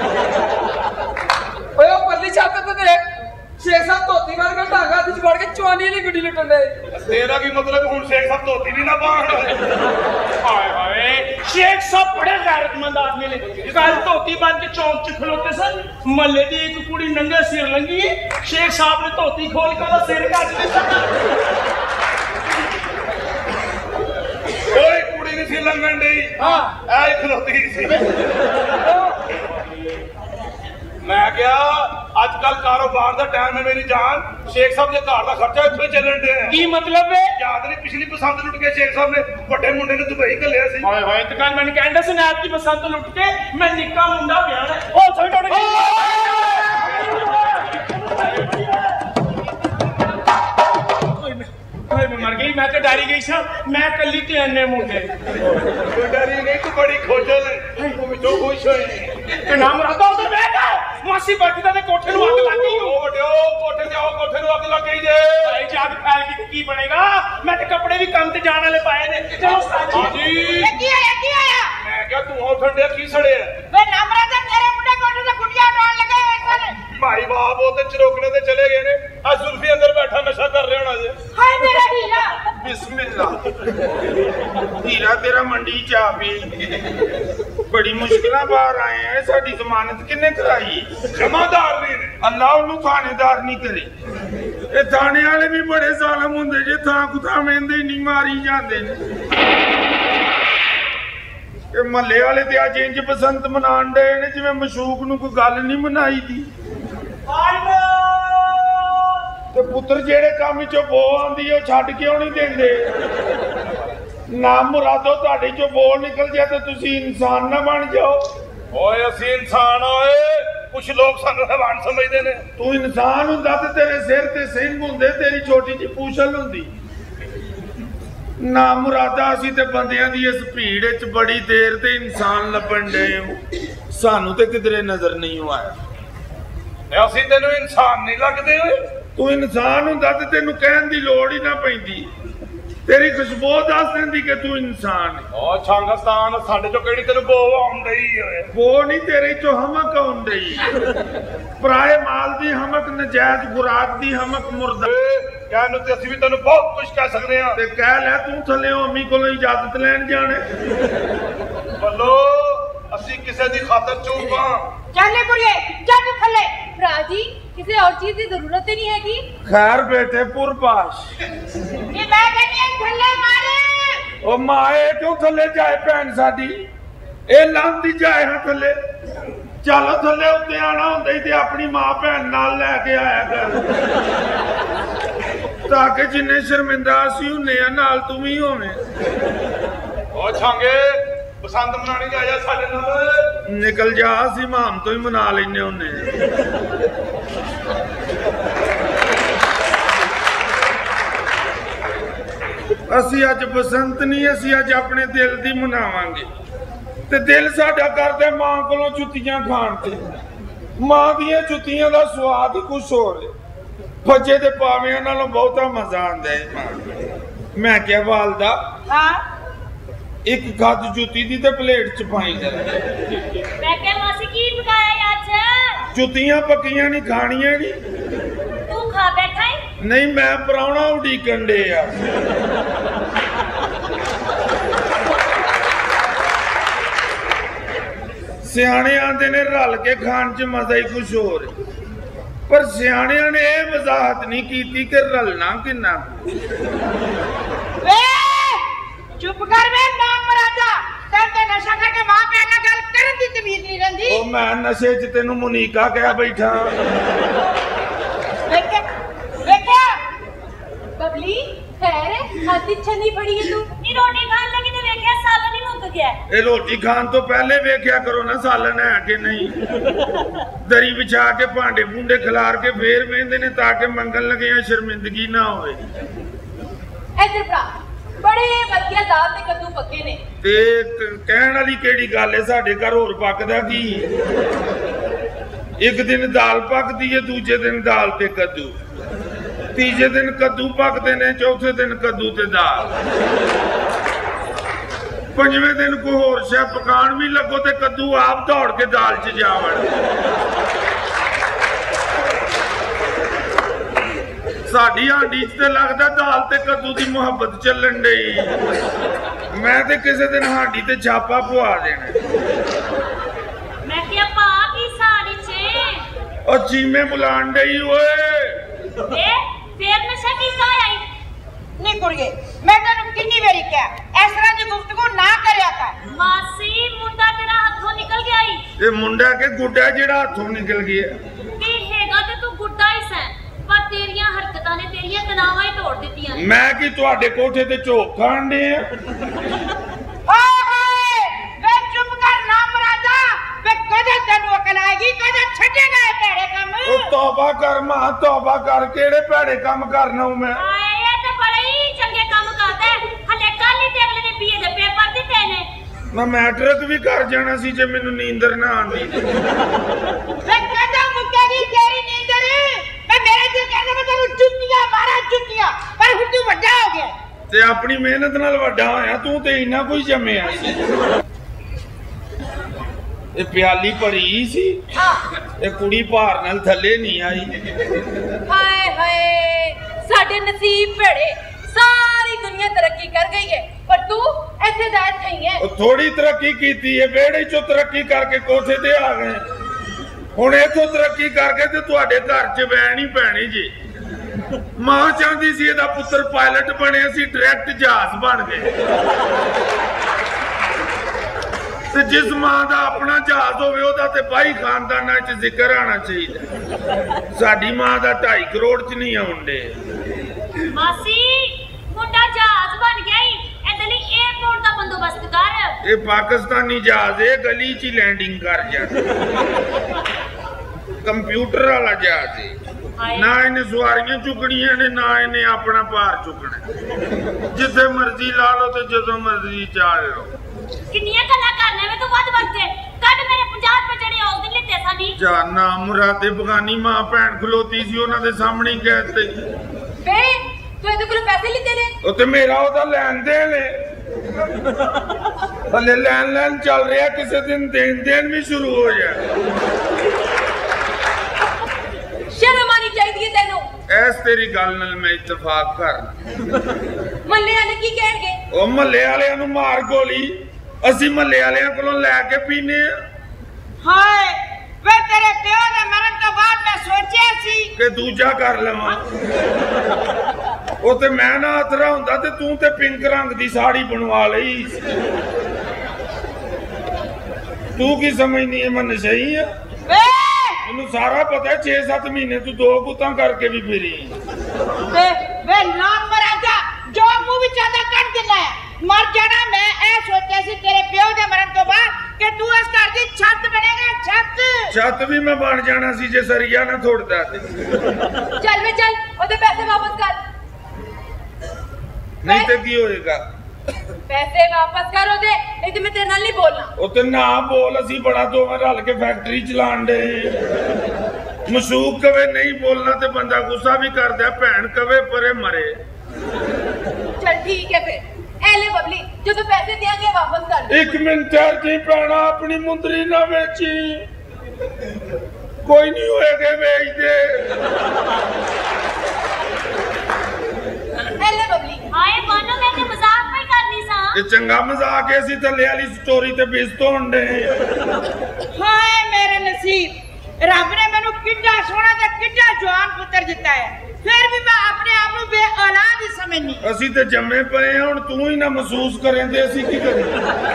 ਓਏ ਉਹ ਪਰਲੀ ਛੱਤ ਤੇ ਦੇਖ ਸ਼ੇਖ ਸਾਹਿਬ ਧੋਤੀ ਮਾਰ ਕੇ ਢਾਂਗਾ ਹੱਥ ਚ ਫੜ ਕੇ ਚਵਾਨੀ ਵਾਲੀ ਗੱਡੀ ਲੁੱਟਣ ਦੇ ਤੇਰਾ ਕੀ ਮਤਲਬ ਹੁਣ ਸ਼ੇਖ ਸਾਹਿਬ ਧੋਤੀ ਵੀ ਨਾ ਪਾਣ ਹਾਏ ਹਾਏ ਸ਼ੇਖ ਸਾਹਿਬ ਬੜੇ ਗੈਰਤਮੰਦ ਆਦਮੀ ਨੇ ਕੱਲ ਧੋਤੀ ਬੰਨ ਕੇ ਚੌਂਕ 'ਚ ਖਲੋਤੇ ਸਨ ਮਹੱਲੇ ਦੀ ਇੱਕ ਕੁੜੀ ਨੰਗੇ ਸਿਰ ਲੰਗੀ ਸ਼ੇਖ ਸਾਹਿਬ ਨੇ ਧੋਤੀ ਖੋਲ ਕੇ ਉਹਦਾ ਸਿਰ ਕੱਟ ਦਿੱਤਾ ਓਏ ਕੁੜੀ ਨਹੀਂ ਸੀ ਲੰਘਣ ਡਈ ਐ ਹੀ ਖਲੋਤੀ ਸੀ ਮੈਂ ਕਿਹਾ ਅੱਜ ਕੱਲ ਕਾਰੋਬਾਰ ਦਾ ਟਾਈਮ ਹੈ ਮੇਰੀ ਜਾਨ ਸ਼ੇਖ ਸਾਹਿਬ ਦੇ ਘਰ ਦਾ ਖਰਚਾ ਇੱਥੇ ਚੱਲਣ ਡਿਆ ਕੀ ਮਤਲਬ ਹੈ ਯਾਦ ਨਹੀਂ ਪਿਛਲੀ ਪਸੰਦ ਲੁੱਟ ਕੇ ਸ਼ੇਖ ਸਾਹਿਬ ਨੇ ਵੱਡੇ ਮੁੰਡੇ ਨੂੰ ਦੁਬਈ ਘੱਲਿਆ ਸੀ ਹਾਏ ਹਾਏ ਤੇ ਕੱਲ ਮੈਨੂੰ ਕਹਿੰਦਾ ਸੀ ਨਾਇਬ ਦੀ ਬਸੰਤ ਲੁੱਟ ਕੇ ਮੈਂ ਨਿੱਕਾ ਮੁੰਡਾ ਵਿਆਹਣਾ ਉਹ ਥੋੜੀ ਟੁੱਟ ਓਏ ਮੈਂ ਮਰ ਗਈ ਮੈਂ ਤੇ ਡਰੀ ਗਈ ਸਾਂ ਮੈਂ ਕੱਲੀ ਤੇ ਅੰਨੇ ਮੁੰਡੇ ਕੋਈ ਡਰੀ ਨਹੀਂ ਤੂੰ ਬੜੀ ਖੋਜਲ ਹੈ ਤੂੰ ਵਿੱਚੋਂ ਖੁਸ਼ ਹੋਈ ਤੇ ਨਾਮ ਰੱਖਦਾ ਉਧਰ ਬੈਠ ਮਾਸੀ ਬਰਕਦਾ ਦੇ ਕੋਠੇ ਨੂੰ ਅੱਗ ਲੱਗ ਗਈ ਉਹ ਵੱਡਿਓ ਕੋਠੇ ਤੇ ਆਓ ਕੋਠੇ ਨੂੰ ਅੱਗ ਲੱਗ ਗਈ ਜੇ ਭਾਈ ਜੱਗ ਫੈਲ ਗਈ ਤੇ ਕੀ ਬਣੇਗਾ ਮੈਂ ਤੇ ਕੱਪੜੇ ਵੀ ਕੰਮ ਤੇ ਜਾਣ ਵਾਲੇ ਪਾਏ ਨੇ ਚਲੋ ਸਾਜੀ ਹਾਂਜੀ ਇਹ ਕੀ ਆਇਆ ਮੈਂ ਕਿਹਾ ਤੂੰ ਉਹ ਠੰਡੇ ਕੀ ਸੜਿਆ ਵੇ ਨਾਮਰਾ ਤੇ ਤੇਰੇ ਮੁੰਡੇ ਕੋਠੇ ਤੇ ਗੁੱਡੀਆਂ ਡਾਲ ਲਗੇ ਹੋਏ ਸਨ ਭਾਈ ਬਾਪ ਉਹ ਤੇ ਚਰੋਕਣੇ ਤੇ ਚਲੇ ਗਏ ਨੇ ਆ ਜ਼ੁਲਫੀ ਅੰਦਰ ਬੈਠਾ ਨਸ਼ਾ ਕਰ ਰਿਹਾ ਹੋਣਾ ਜੇ ਹਾਏ ਮੇਰਾ ਹੀਰਾ ਬਿਸਮਿਲ੍ਲਾ ਹੀਰਾ ਤੇਰਾ ਮੰਡੀ ਚ ਆ ਵੀ ਬੜੀ ਮੁਸ਼ਕਿਲਾਂ ਬਾਹਰ ਆਏ ਆ ਸਾਡੀ ਜ਼ਮਾਨਤ ਕਿੰਨੇ ਕਰਾਈ ਜਮਾਦਾਰ ਨਹੀਂ ਨੇ ਅੱਲਾ ਉਹਨੂੰ ਥਾਣੇਦਾਰ ਨਹੀਂ ਕਰੇ ਇਹ ਥਾਣੇ ਵਾਲੇ ਵੀ ਬੜੇ ਜ਼ਾਲਮ ਹੁੰਦੇ ਜੇ ਥਾਂ ਕੁਥਾਂ ਵੇਂਦੇ ਨਹੀਂ ਮਾਰੀ ਜਾਂਦੇ ਨੇ ਇਹ ਮਹੱਲੇ ਵਾਲੇ ਤੇ ਅੱਜ ਇੰਜ ਬਸੰਤ ਮਨਾਉਣ ਦੇ ਨੇ ਜਿਵੇਂ ਮਸ਼ੂਕ ਨੂੰ ਕੋਈ ਗੱਲ ਨਹੀਂ ਮਨਾਈ ਦੀ ਤੇ ਪੁੱਤਰ ਜਿਹੜੇ ਕੰਮ ਚੋਂ ਬੋ ਆਂਦੀ ਉਹ ਛੱਡ ਕਿਉਂ ਨਹੀਂ ਦਿੰਦੇ ਨਾ ਮੁਰਾਦੋ ਤੁਹਾਡੇ ਚੋਂ ਬੋ ਨਿਕਲ ਜਾ ਤੇ ਤੁਸੀਂ ਇਨਸਾਨ ਨਾ ਬਣ ਜਾਓ ਓਏ ਅਸੀਂ ਇਨਸਾਨ ਓਏ ਕੁਝ ਲੋਕ ਸਾਨੂੰ ਹੈਵਾਨ ਸਮਝਦੇ ਨੇ ਤੂੰ ਇਨਸਾਨ ਹੁੰਦਾ ਤੇ ਤੇਰੇ ਸਿਰ ਤੇ ਸਿੰਘ ਹੁੰਦੇ ਤੇਰੀ ਛੋਟੀ ਜਿਹੀ ਪੂਛਲ ਹੁੰਦੀ ਨਾ ਮੁਰਾਦਾ ਅਸੀਂ ਤੇ ਬੰਦਿਆਂ ਦੀ ਇਸ ਭੀੜ ਵਿੱਚ ਬੜੀ ਦੇਰ ਤੇ ਇਨਸਾਨ ਲੱਭਣ ਡਏ ਹਾਂ ਸਾਨੂੰ ਤੇ ਕਿਧਰੇ ਨਜ਼ਰ ਨਹੀਂ ਆਇਆ ਤੇ ਅਸੀਂ ਤੈਨੂੰ ਇਨਸਾਨ ਨਹੀਂ ਲੱਗਦੇ ਓਏ ਤੂੰ ਇਨਸਾਨ ਹੁੰਦਾ ਤੇ ਤੈਨੂੰ ਕਹਿਣ ਦੀ ਲੋੜ ਹੀ ਨਾ ਪੈਂਦੀ ਤੇਰੀ ਖੁਸ਼ਬੂ ਦੱਸ ਦਿੰਦੀ ਕਿ ਤੂੰ ਇਨਸਾਨ ਹੈ ਓ ਛਾਂਗਸਤਾਨ ਸਾਡੇ ਚੋਂ ਕਿਹੜੀ ਤੈਨੂੰ ਬੋ ਆਉਂਦੀ ਓਏ ਉਹ ਨਹੀਂ ਤੇਰੇ ਚੋਂ ਹਮਕ ਆਉਂਦੀ ਪਰਾਏ ਮਾਲ ਦੀ ਹਮਕ ਨਜਾਇਜ਼ ਖੁਰਾਕ ਦੀ ਹਮਕ ਮੁਰਦਾ ਕਹਿਣ ਨੂੰ ਤੇ ਅਸੀਂ ਵੀ ਤੈਨੂੰ ਬਹੁਤ ਕੁਝ ਕਹਿ ਸਕਦੇ ਹਾਂ ਤੇ ਕਹਿ ਲੈ ਤੂੰ ਥੱਲਿਓ ਅੰਮੀ ਕੋਲੋਂ ਇਜਾਜ਼ਤ ਲੈਣ ਜਾਣੇ ਬੱਲੋ ਅਸੀਂ ਕਿਸੇ ਦੀ ਖਾਤਰ ਚੁੱਪ ਹਾਂ ਚੱਲੇ ਕੁੜੀਏ ਚੱਲ ਥੱਲੇ राजी किसी और चीज की जरूरत ही नहीं है कि ਖੈਰ ਬੇਟੇ ਪੁਰਬਾਸ਼ ਇਹ ਮੈਂ ਕਹਿੰਦੀ ਥੱਲੇ ਮਾਰੇ ਉਹ ਮਾਏ ਕਿਉਂ ਥੱਲੇ ਜਾਏ ਭੈਣ ਸਾਡੀ ਇਹ ਲੰਦੀ ਜਾਏ ਹਾਂ ਥੱਲੇ ਚੱਲ ਥੱਲੇ ਉੱਤੇ ਆਣਾ ਹੁੰਦਾ ਤੇ ਆਪਣੀ ਮਾਂ ਭੈਣ ਨਾਲ ਲੈ ਕੇ ਆਇਆ ਕਰ ਤਾਂ ਕਿ ਜਿੰਨੇ ਸ਼ਰਮਿੰਦਾ ਅਸੀਂ ਹੁੰਨੇ ਆ ਨਾਲ ਤੂੰ ਵੀ ਹੋਵੇਂ। ਉਹ ਛਾਂਗੇ ਪਸੰਦ ਮਨਾਣੀ ਜਾ ਜਾ ਸਾਡੇ ਨਾਲ। ਨਿਕਲ ਜਾ, ਅਸੀਂ ਮਾਮ ਤੋਂ ਹੀ ਮਨਾ ਲੈਨੇ ਹੁੰਨੇ। ਅਸੀਂ ਅੱਜ ਬਸੰਤ ਨਹੀਂ, ਅਸੀਂ ਅੱਜ ਆਪਣੇ ਦਿਲ ਦੀ ਮਨਾਵਾਂਗੇ। ਤੇ ਦਿਲ ਸਾਡਾ ਕਰਦਾ ਮਾਂ ਕੋਲੋਂ ਜੁੱਤੀਆਂ ਖਾਣ ਤੇ। ਮਾਂ ਦੀਆਂ ਜੁੱਤੀਆਂ ਦਾ ਸਵਾਦ ਹੀ ਕੁਛ ਹੋਰ ਹੈ। ਫੱਜੇ ਦੇ ਪਾਵਿਆਂ ਨਾਲੋਂ ਬਹੁਤਾ ਮਜ਼ਾ ਆਉਂਦਾ ਹੈ। ਮੈਂ ਕਿਹਾ ਵਾਲਦਾ, हाँ ਇੱਕ ਗੱਦ ਜੁੱਤੀ ਦੀ ਤੇ ਪਲੇਟ ਚ ਪਾਈ ਕਰ। ਮੈਂ ਕਿਹਾ ਮਾਸੀ ਕੀ ਪਕਾਇਆ ਅੱਜ? ਜੁੱਤੀਆਂ ਪੱਕੀਆਂ ਨਹੀਂ ਖਾਣੀਆਂ ਨਹੀਂ। ਤੂੰ ਖਾ ਬੈਠਾ ਹੈ? ਨਹੀਂ, ਮੈਂ ਪ੍ਰਾਹੁਣਾ ਉਡੀਕਣ ਡੇ ਆ। ਸਿਆਣੇ ਆਂਦੇ ਨੇ ਰਲ ਕੇ ਖਾਣ ਚ ਮਜ਼ਾ ਹੀ ਕੁਛ ਹੋਰ ਹੈ। ਪਰ ਸਿਆਣਿਆਂ ਨੇ ਇਹ ਵਜ਼ਾਹਤ ਨਹੀਂ ਕੀਤੀ ਕਿ ਰਲਣਾ ਕਿੰਨਾ। वे चुप कर वे नाम मरादा तेरे ते नशा करके मां पे ना गल करन दी तमीज नहीं रंदी। ਉਹ ਮੈਂ ਨਸ਼ੇ ਚ ਤੈਨੂੰ ਮੁਨੀਕਾ ਕਹਿ ਬੈਠਾ। देखा बबली खैर हाथी छनी पड़ी है तू। ਨੀ ਰੋਟੀ ਖਾਣ ਲੱਗੀ ਤੇ ਵੇਖਿਆ ਸਾਲਨ ਹੀ ਮੁੱਕ ਗਿਆ। ਇਹ ਰੋਟੀ ਖਾਣ ਤੋਂ ਪਹਿਲੇ ਵੇਖਿਆ ਕਰੋ ਨਾ ਸਾਲਨ ਹੈ ਕਿ ਨਹੀਂ। ਦਰੀ ਵਿਛਾ ਕੇ ਭਾਂਡੇ ਭੁੰਡੇ ਖਿਲਾਰ ਕੇ ਫੇਰ ਵੇਂਦੇ ਨੇ ਤਾਂ ਕਿ ਮੰਗਣ ਲੱਗਿਆ ਸ਼ਰਮਿੰਦਗੀ ਨਾ ਹੋਵੇ। इधर भरा बड़े बढ़िया दाल ते कद्दू पक्के ने। ਤੇ ਕਹਿਣ ਵਾਲੀ ਕਿਹੜੀ ਗੱਲ ਹੈ, ਸਾਡੇ ਘਰ ਹੋਰ ਪੱਕਦਾ ਕੀ। ਇੱਕ ਦਿਨ ਦਾਲ ਪੱਕਦੀ ਹੈ, ਦੂਜੇ ਦਿਨ ਦਾਲ ਤੇ ਕੱਦੂ, ਤੀਜੇ ਦਿਨ ਕੱਦੂ ਪੱਕਦੇ ਨੇ, ਚੌਥੇ ਦਿਨ ਕੱਦੂ ਤੇ ਦਾਲ, ਪੰਜਵੇਂ ਦਿਨ ਕੋਈ ਹੋਰ ਸ਼ੈ ਪਕਾਉਣ ਵੀ ਲੱਗੋ ਤੇ ਕੱਦੂ ਆਪ ਦੌੜ ਕੇ ਦਾਲ 'ਚ ਜਾ ਵੜ। ਸਾਡੀ ਹਾਂਡੀ 'ਚ ਤੇ ਲੱਗਦਾ ਦਾਲ ਤੇ ਕੱਦੂ ਦੀ ਮੁਹੱਬਤ ਚੱਲਣ ਡਈ। ਮੈਂ ਤੇ ਕਿਸੇ ਦਿਨ ਹਾਂਡੀ ਤੇ ਛਾਪਾ ਪਵਾ ਦੇਣਾ। ਮੈਂ ਕਿਹਾ ਪਾ ਕੀ ਸਾੜੀ ਚ? ਉਹ ਚੀਮੇ ਬੁਲਾਣ ਡਈ ਓਏ। ਫੇਰ ਨਸ਼ਾ ਕੀਤਾ ਆਈ? नहीं कुड़िए मैं तेन कितनी बारी क्या इस तरह की गुफ्तगू ना करया कर। ਮਾਸੀ ਮੁੰਡਾ ਤੇਰਾ ਹੱਥੋਂ ਨਿਕਲ ਗਿਆ ਈ। ਇਹ ਮੁੰਡਾ ਕਿ ਗੁੱਡਾ ਜਿਹੜਾ ਹੱਥੋਂ ਨਿਕਲ ਗਿਆ। ਵੀ ਹੈਗਾ ਤੇ ਤੂੰ ਗੁੱਡਾ ਹੀ ਸੈਂ, ਪਰ ਤੇਰੀਆਂ ਹਰਕਤਾਂ ਨੇ ਤੇਰੀਆਂ ਤਨਾਵਾਂ ਹੀ ਤੋੜ ਦਿੱਤੀਆਂ ਨੇ। ਮੈਂ ਕੀ ਤੁਹਾਡੇ ਕੋਠੇ ਤੇ ਝੋਕ ਖਾਣ ਡੇ ਆ? वे चुप कर ना मरादा वे कदे तेनू अकल आएगी कदे छड्डेगा ये भैड़े काम। ਉਹ ਤੌਬਾ ਕਰ ਮਾਂ, ਤੌਬਾ ਕਰ। ਕਿਹੜੇ ਭੈੜੇ ਕੰਮ ਕਰਨਾ ਹੂੰ ਮੈਂ? ਆਏ ਇਹ ਤੇ ਬੜੇ ਹੀ ਚੰਗੇ ਕੰਮ ਕਰਦਾ ਹੈ। ਹਲੇ ਕੱਲ ਹੀ ਤੇ ਅਗਲੇ ਨੇ ਬੀਏ ਦੇ ਪੇਪਰ ਦਿੱਤੇ ਨੇ। ਮੈਂ ਮੈਟ੍ਰਿਕ ਵੀ ਕਰ ਜਾਣਾ ਸੀ ਜੇ ਮੈਨੂੰ ਨੀਂਦਰ ਨਾ ਆਉਂਦੀ। वे कदे मुक्केगी तेरी नींदर मैं मेरे दिल कहने में तेनू जुत्तियां मारा जुत्तियां पर हुण तू ਵੱਡਾ हो गया। ਤੇ ਆਪਣੀ ਮਿਹਨਤ ਨਾਲ ਵੱਡਾ ਹੋਇਆ ਤੂੰ ਤੇ ਇੰਨਾ ਕੋਈ ਜੰਮਿਆ ਸੀ। ਇਹ ਪਿਆਲੀ ਭਰੀ ਸੀ। ਇਹ ਕੁੜੀ ਭਾਰ ਨਾਲ ਥੱਲੇ ਨਹੀਂ ਆਈ। हाय हाय साडे नसीब भेड़े सारी दुनिया तरक्की कर गई है पर तू ऐसे दा इत्थे ही है। ਉਹ ਥੋੜੀ ਤਰੱਕੀ ਕੀਤੀ ਹੈ, ਵਿਹੜੇ ਚੋਂ ਤਰੱਕੀ ਕਰਕੇ ਕੋਠੇ ਤੇ ਆ ਗਏ। ਹੁਣ ਇੱਥੋਂ ਤਰੱਕੀ ਕਰਕੇ ਤੇ ਤੁਹਾਡੇ ਘਰ 'ਚ ਬੈਣ ਹੀ ਪੈਣੀ ਜੀ। ਮਾਂ ਚਾਹੁੰਦੀ ਸੀ ਇਹਦਾ ਪੁੱਤਰ ਪਾਇਲਟ ਬਣੇ, ਅਸੀਂ ਡਾਇਰੈਕਟ ਜਹਾਜ਼ ਬਣ ਗਏ। ਤੇ ਜਿਸ ਮਾਂ ਦਾ ਆਪਣਾ ਜਹਾਜ਼ ਹੋਵੇ ਉਹਦਾ ਤੇ ਬਾਈ ਖਾਨਦਾਨਾਂ 'ਚ ਜ਼ਿਕਰ ਆਣਾ ਚਾਹੀਦਾ। ਸਾਡੀ ਮਾਂ ਦਾ 2.5 ਕਰੋੜ 'ਚ ਨਹੀਂ ਆਉਂਦੇ। ਮਾਸੀ ਮੁੰਡਾ ਜਹਾਜ਼ ਬਣ ਗਿਆ ਈ। ਇਹਦੇ ਲਈ 에어ਪੋਰਟ ਦਾ ਬੰਦੋਬਸਤ ਕਰ। ਇਹ ਪਾਕਿਸਤਾਨੀ ਜਹਾਜ਼ ਇਹ ਗਲੀ 'ਚ ਹੀ ਲੈਂਡਿੰਗ ਕਰ ਜਾਂਦਾ। ਕੰਪਿਊਟਰ ਵਾਲਾ ਜਹਾਜ਼ ਹੈ। ਨਾ ਇਹਨੇ ਸਵਾਰੀਆਂ ਚੁੱਕਣੀਆਂ ਨੇ, ਨਾ ਇਹਨੇ ਆਪਣਾ ਭਾਰ ਚੁੱਕਣਾ। ਜਿੱਥੇ ਮਰਜ਼ੀ ਲਾ ਲਓ ਤੇ ਜਦੋਂ ਮਰਜ਼ੀ ਚਾਲ ਲਓ। ਕਿੰਨੀਆਂ ਗੱਲਾਂ ਕਰਨੇ ਵੇ ਤੂੰ ਵੱਧ ਵੱਧ ਕੇ। ਕੱਢ ਮੇਰੇ 50 ਰੁਪਏ ਜਿਹੜੇ ਉਸ ਦਿਨ ਲਿੱਤੇ ਸਾਨੀ। ਜਾਨਾ ਮੁਰਾਦੇ ਬਗਾਨੀ ਮਾਂ ਭੈਣ ਖਲੋਤੀ ਸੀ, ਉਹਨਾਂ ਦੇ ਸਾਹਮਣੇ ਹੀ ਕਹਿ ਦਿੱਤੇ। बे तू ਇਹਦੇ ਕੋਲ ਪੈਸੇ ਲਿੱਤੇ ਨੇ? ਉਹ ਤੇ ਮੇਰਾ ਉਹਦਾ ਲੈਣ ਦੇਣ ਨੇ। ਹਲੇ ਲੈਣ ਚੱਲ ਰਿਹਾ, ਕਿਸੇ ਦਿਨ ਦੇਣ ਵੀ ਸ਼ੁਰੂ ਹੋ ਜਾਏ। ਸ਼ਰਮ ਆਣੀ ਚਾਹੀਦੀ ਹੈ ਤੈਨੂੰ। ਐਸ ਤੇਰੀ ਗੱਲ ਨਾਲ ਮੈਂ ਇਤਫਾਕ ਕਰ। ਮੱਲੇ ਵਾਲੇ ਕੀ ਕਹਿਣਗੇ? ਉਹ ਮਹੱਲੇ ਵਾਲਿਆਂ ਨੂੰ ਮਾਰ ਗੋਲੀ, ਅਸੀਂ ਮਹੱਲੇ ਵਾਲਿਆਂ ਕੋਲੋਂ ਲੈ ਕੇ ਪੀਨੇ ਆ। ਹਾਏ ਵੇ ਤੇਰੇ ਪਿਓ ਦੇ ਮਰਨ ਤੋਂ ਬਾਅਦ ਮੈਂ ਸੋਚਿਆ ਸੀ ਕਿ ਦੂਜਾ ਕਰ ਲਵਾਂ। ਉਹ ਤੇ ਮੈਂ ਨਾ ਅਥਰਾ ਹੁੰਦਾ ਤੇ ਤੂੰ ਤੇ ਪਿੰਕ ਰੰਗ ਦੀ ਸਾੜੀ ਬਣਵਾ ਲਈ। ਤੂੰ ਕੀ ਸਮਝਦੀ ਹੈ ਮੈਂ ਨਸ਼ਈ ਆ? ਵੇ ਮੈਨੂੰ सारा पता है 6-7 महीने तू 2 पुत्तां करके भी फिरी वे नाम मराजा जो मुंह विच आंदा कट देना है मर जाना मैं ए सोचा सी तेरे प्यो दे मरण तो बाद कि तू इस घर दी छत बनेगा छत भी मैं बन जाना सी जे सरिया ना थोड़दा ते चल वे चल ओदे पैसे वापस कर नहीं ते की होएगा पैसे वापस करो दे नहीं तो मैं तेरे नाल नहीं बोलना ओ ते ना बोल असी बड़ा दोवें रल के फैक्ट्री चलाण दे मसूक कवे नहीं बोलना ते बंदा गुस्सा भी करदा भैन कवे परे मरे चल ठीक है फिर ए ले बबली जो तू पैसे देंगे वापस कर दे 1 मिनट ठहर जी भैना अपनी मुंदरी ना बेची कोई नहीं होएगा बेच दे ए ले बबली हाय मानो मैं ते मजाक नहीं करनी सा ये चंगा मजाक है सी थल्ले वाली स्टोरी ते बेइज्जत होण दे हाय मेरे नसीब रब ने मैनू किड्डा सोहना ते किड्डा जवान पुत्र दिता है फिर भी मैं अपने आप को बे औलाद ही समझनी ਅਸੀਂ ਤੇ ਜੰਮੇ ਪਏ ਹਾਂ ਹੁਣ ਤੂੰ ਹੀ ਨਾ ਮਹਿਸੂਸ ਕਰੇ ਤੇ ਅਸੀਂ ਕੀ ਕਰੀਏ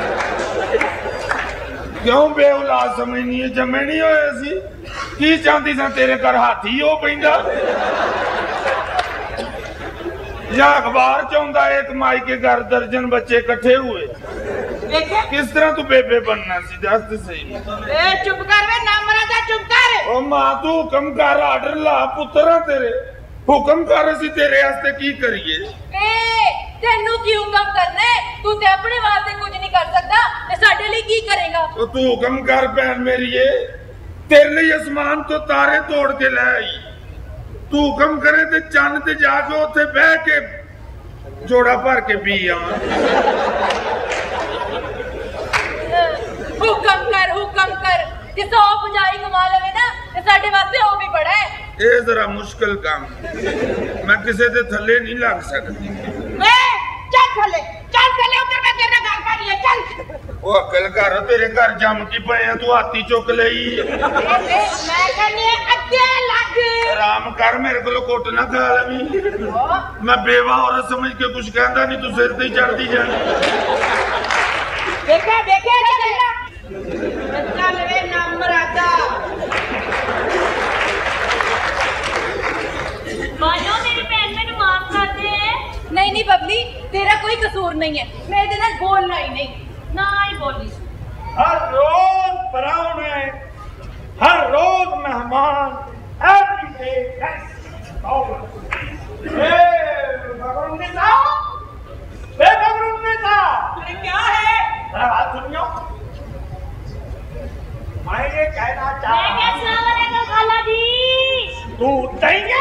ਕਿਉਂ ਬੇ ਔਲਾਦ ਸਮਝਨੀ ਹੈ ਜੰਮੇ ਨਹੀਂ ਹੋਏ ਅਸੀਂ ਕੀ ਚਾਹੁੰਦੀ ਸਾਂ ਤੇਰੇ ਘਰ ਹਾਥੀ ਹੋ ਪੈਂਦਾ ਜਾਂ ਅਖਬਾਰ ਚ ਆਉਂਦਾ ਇੱਕ ਮਾਈ ਕੇ ਘਰ ਦਰਜਨ ਬੱਚੇ ਇਕੱਠੇ हुए देखिए किस तरह तू बेबे बनना सी दस ते सही ए चुप कर वे नाम मराजा चुप कर ओ मां तू हुक्म कर आर्डर ला पुत्रा तेरे हुक्म कर ਅਸੀਂ तेरे वास्ते की करिए ए तेनू की हुक्म करने तू ते अपने वास्ते कुछ नहीं कर सकता ते साडे लिए की करेगा तो तू हुक्म कर भैन मेरीए तेरे लिए आसमान तो तारे तोड़ के ले आई तू हुक्म करे ते चंद ते जाके उत्थे बह के जोड़ा भर के पी आवां हुक्म कर कि 100 पुजारी कमा लवे ना ते साडे वास्ते ओ भी बड़ा है ये जरा मुश्किल काम मैं किसी दे थल्ले नहीं लग सकती ए चल थले उधर मैं तेरे घर का नहीं चल वो अकल कर तेरे घर जम की पए तू हाथी चुक लई मैं कहनी अद्दे लग आराम कर मेरे को कुट ना खा लवी मैं बेवा औरत समझ के कुछ कहंदा नहीं तू सिर ते चढ़दी जानी देखे चल वे नाम मराजा मानो मेरी बहन मैंने माफ कर दे नहीं बबली तेरा कोई कसूर नहीं है मैं तेरे नाल बोलना ही नहीं ना ही बोली हर रोज पराउने हर रोज मेहमान एवरी डे गेस्ट अरे क्या है बात सुनियो मैं ये कहना चाह मैं क्या सावर है खाला जी तू देंगे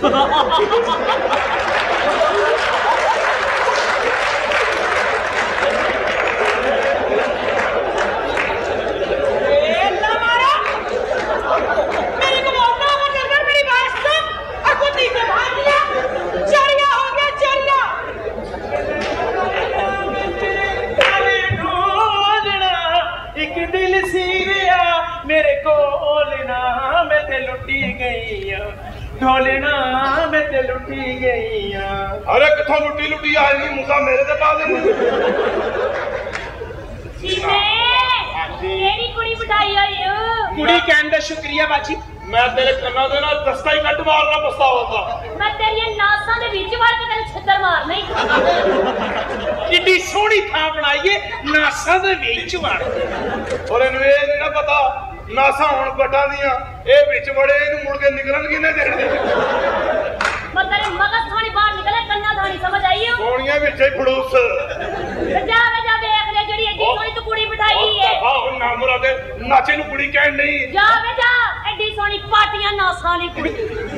मेरे को ओलना मैं ते लुटी गई ढोलना मैं ते लुटी गई अरे किथों लुटी लुटी आ गई मुसा मेरे ते पा दे सीने केड़ी कुड़ी बिठाई होई हो कुड़ी कहने दा शुक्रिया बाजी मैं तेरे कन्ना दे ना दस्ता ही कट मारना पछतावा मैं तेरी नासां दे विच वार के तेरे छत्तर मारना ही किड्डी सोहनी थां बनाईए नासा दे विच वार और इन्हू ये नहीं ना पता नासा हुण बटा दियां ए विच बड़े इन्हू मुड़ के निकलन किने देने मैं तेरे मगज थानी बाहर निकले कन्ना थानी समझ आई हो सोनिया विच ही फड़ूस जा देख ले जड़ी एडी सोहनी तू कुड़ी बिठाई है हां ना मुरादे नाचे नु कुड़ी कहन नहीं जा एडी सोहनी पाटियां नासां वाली कुड़ी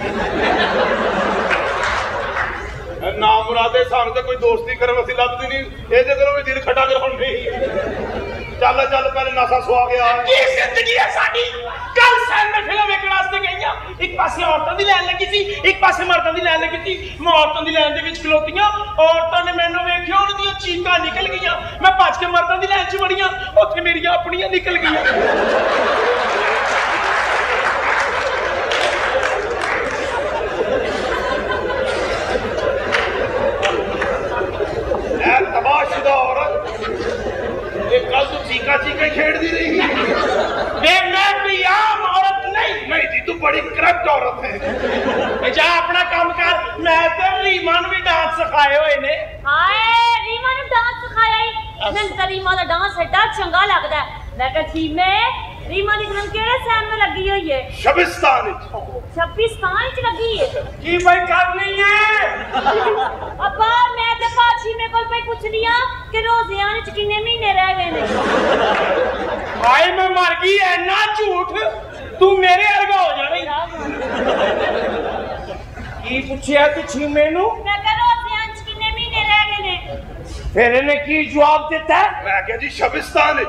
ना मुरादे सानू ते कोई दोस्ती करन वसी लभदी नहीं ए जे करो भी दिल खटा कर हुण नहीं चल चल पहले नासा सुआ गया ये जिंदगी है साडी कल सैन में फिल्म देखण वास्ते गईयां एक पासे औरतां दी लाइन लगी सी एक पासे मर्दां दी लाइन लगी सी मैं औरतां दी लाइन दे विच खलोतीयां औरतां ने मैनू वेखिया उन्हां दी चीकां निकल गईयां मैं भज के मर्दां दी लाइन च वड़ियां उत्थे मेरियां अपणियां निकल गईयां तबाशुदा औरत ये कल तो चीका चीका खेड़ दी रही मैं भी आम औरत नहीं नहीं जी बड़ी करप्ट औरत है। जा अपना काम कर, मैं ते रीमा नूं भी डांस सिखाए हुए ने। हाय रीमा ने डांस सिखाया ही, मैनूं तां रीमा दा डांस एडा चंगा लगदा है। मैं कहा चीमे रीमा दी फिल्म केड़े सैन में लगी हुई है? शबिस्तान च लगी है। की भाई करनी है? अब्बा मैं ते पाछी में कोल पे पूछनी आ कि रोजे आने च किन्ने महीने रह गए ने। भाई मैं मर गई है ना झूठ, तू मेरे अर्गा हो जानी। की पूछया तू चीमे नूं? मैं कहा रोजे आने च किन्ने महीने रह गए ने? फिर इन्हें की जवाब दिता? मैं क्या जी शबिस्तान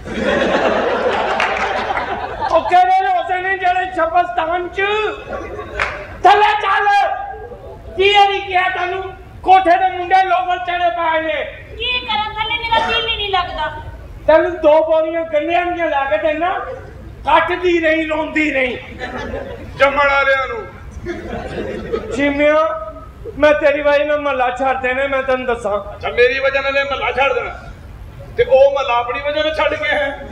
शबस्तान च थले चल की क्या तेनू कोठे दे मुंडे लोवर चढ़े पाए ने की करन थले मेरा दिल ही नहीं लगदा। तेनू 2 बोरियां गन्ने दियां ला के देना, कटदी रही रोंदी रही जमण वालियां नू। चिमिया मैं तेरी वजह नाल महला छड़ देने, मैं तेन दसा। अच्छा मेरी वजह नाल महला छड़ देना ते ओ महला अपनी वजह नाल छड़ के है।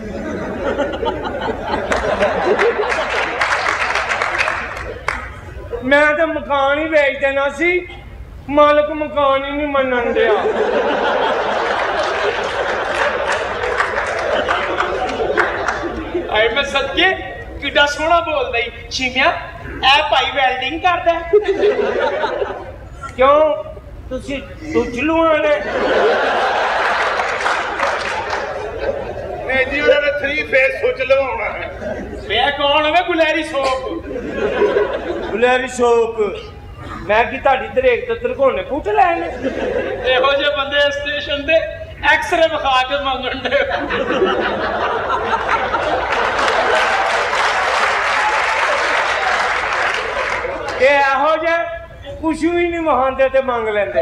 मैं तो मकान ही बेच देना सी, मालिक मकान ही नहीं मनन दिया। आए मैं सदके किड्डा सोहना बोलदा ही चीमिया, ए भाई वेल्डिंग करदा क्यों? तुसी चलूआ ने नहीं जी उन्होंने 3 फेस सोच लवाउणा है। मैं कौन है? गुलैरी सोप। गुलैरी सोप मैं की ताड़ी दरेक ते तरकोने पुट लैने एहो जे बंदे स्टेशन ते एक्सरे विखा के मंगण दे। के एहो जे कुछ भी नहीं महांदे ते मंग लेंदे।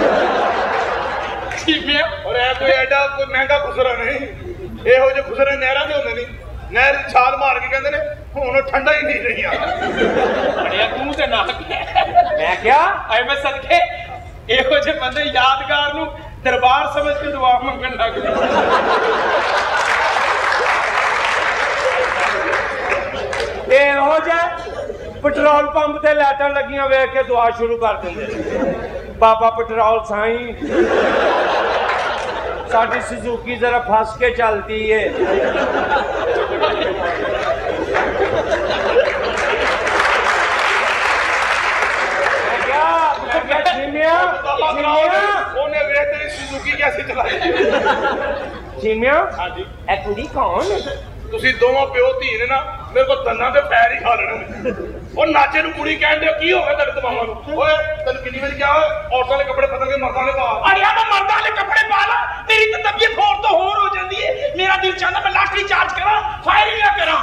और ऐ कोई एडा कोई महंगा खुसरा नहीं, ਇਹੋ ਜਿਹੇ ਖੁਸਰੇ ਨਹਿਰਾਂ ਦੇ ਹੁੰਦੇ ਨਹੀਂ, ਨਹਿਰ ਦੀ ਛਾਲ ਮਾਰ ਕੇ ਕਹਿੰਦੇ ਨੇ ਹੁਣ ਠੰਡਾ ਹੀ ਨਹੀਂ ਰਹੀ ਆ। ਬੜਿਆ ਤੂੰ ਤੇ ਨਾ ਮੈਂ ਕਿਹਾ ਐ ਮੈਂ ਸਦਕੇ ਇਹੋ ਜਿਹੇ ਬੰਦੇ ਯਾਦਗਾਰ ਨੂੰ ਦਰਬਾਰ ਸਮਝ ਕੇ ਦੁਆ ਮੰਗਣ ਲੱਗ ਪਏ। ਇਹੋ ਜਿਹੇ ਪੈਟਰੋਲ ਪੰਪ ਤੇ ਲਾਈਟਾਂ ਲੱਗੀਆਂ ਵੇਖ ਕੇ ਦੁਆ ਸ਼ੁਰੂ ਕਰ ਦਿੰਦੇ, ਬਾਬਾ ਪੈਟਰੋਲ ਸਾਈਂ साड़ी सुजुकी जरा फंस के चलती है। कुड़ी कौन? ਤੁਸੀਂ ਦੋਵਾਂ ਪਿਓ ਧੀ ਨੇ ਨਾ ਮੇਰੇ ਕੋਲ ਦੰਦਾਂ ਤੇ ਪੈਰ ਹੀ ਖਾ ਲੈਣੇ। ਉਹ ਨਾਚੇ ਨੂੰ ਕੁੜੀ ਕਹਿੰਦੇ ਕੀ ਹੋ ਗਿਆ ਤੁਹਾਡੇ ਦਿਮਾਗਾਂ ਨੂੰ? ਓਏ ਤੈਨੂੰ ਕਿੰਨੀ ਵਾਰੀ ਕਿਹਾ ਔਰਤਾਂ ਦੇ ਕੱਪੜੇ ਬਦਲ ਕੇ ਮਰਦਾਂ ਦੇ ਪਾ। ਅੜਿਆ ਮੈਂ ਮਰਦਾਂ ਦੇ ਕੱਪੜੇ ਪਾ ਲਾ, ਤੇਰੀ ਤਾਂ ਤਬੀਅਤ ਹੋਰ ਤੋਂ ਹੋਰ ਹੋ ਜਾਂਦੀ ਹੈ। ਮੇਰਾ ਦਿਲ ਚਾਹੁੰਦਾ ਮੈਂ ਲਾਟਰੀ ਚਾਰਜ ਕਰਾਂ, ਫਾਇਰਿੰਗ ਨਾ ਕਰਾਂ।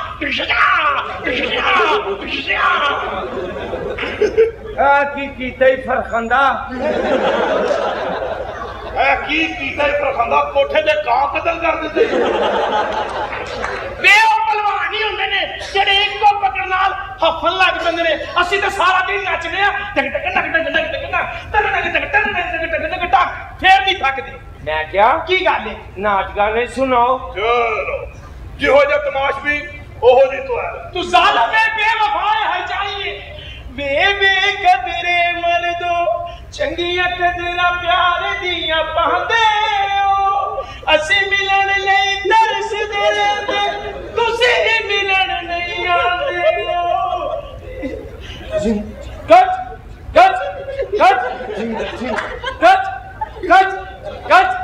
ਆ ਕੀ ਕੀਤਾ ਹੀ ਫਰਖੰਦਾ? ਕੀ ਕੀਤਾ ਹੀ ਫਰਖੰਦਾ? ਕੋਠੇ ਤੇ ਕਾਂ ਕਤਲ ਕਰ ਦਿੱਤੇ। ਵੇ ਉਹ ਪਹਿਲਵਾਨ ਹੀ ਹੁੰਦੇ ਨੇ ਜਿਹੜੇ ਇੱਕੋ ਪਕੜ ਨਾਲ ਹੱਫਣ ਲੱਗ ਪੈਂਦੇ ਨੇ। ਅਸੀਂ ਤਾਂ ਸਾਰਾ ਦਿਨ ਨੱਚਦੇ ਆ, ਟਕ ਟਕ ਟਕ ਟਕ ਟਕ ਟਕ ਟਕ, ਫੇਰ ਨਹੀਂ ਥੱਕਦੇ। ਮੈਂ ਕਿਹਾ ਕੀ ਗੱਲ ਹੈ, ਨਾਚ ਗਾਣੇ ਸੁਣਾਓ। ਚਲੋ ਜਿਹੋ ਜਿਹਾ ਤਮਾਸ਼ਬੀ ਉਹੋ ਜਿਹੀ ਤੂੰ ਹੈ। ਤੂੰ ਜ਼ਾਲਮ ਹੈ, ਬੇਵਫਾ ਹੈ ਚਾਹੀਏ। ਵੇ ਕਦਰੇ ਮਰਦੋ ਚੰਗੀਆਂ ਕਦਰਾਂ ਪਿਆਰ ਦੀਆਂ ਪਾਉਂਦੇ ਹੋ, ਅਸੀਂ ਮਿਲਣ ਲਈ ਤਰਸਦੇ ਰਹਿੰਦੇ, ਤੁਸੀਂ ਮਿਲਣ ਨਹੀਂ ਆਉਂਦੇ ਹੋ। ਕੱਟ ਕੱਟ ਕੱਟ ਕੱਟ ਕੱਟ ਕੱਟ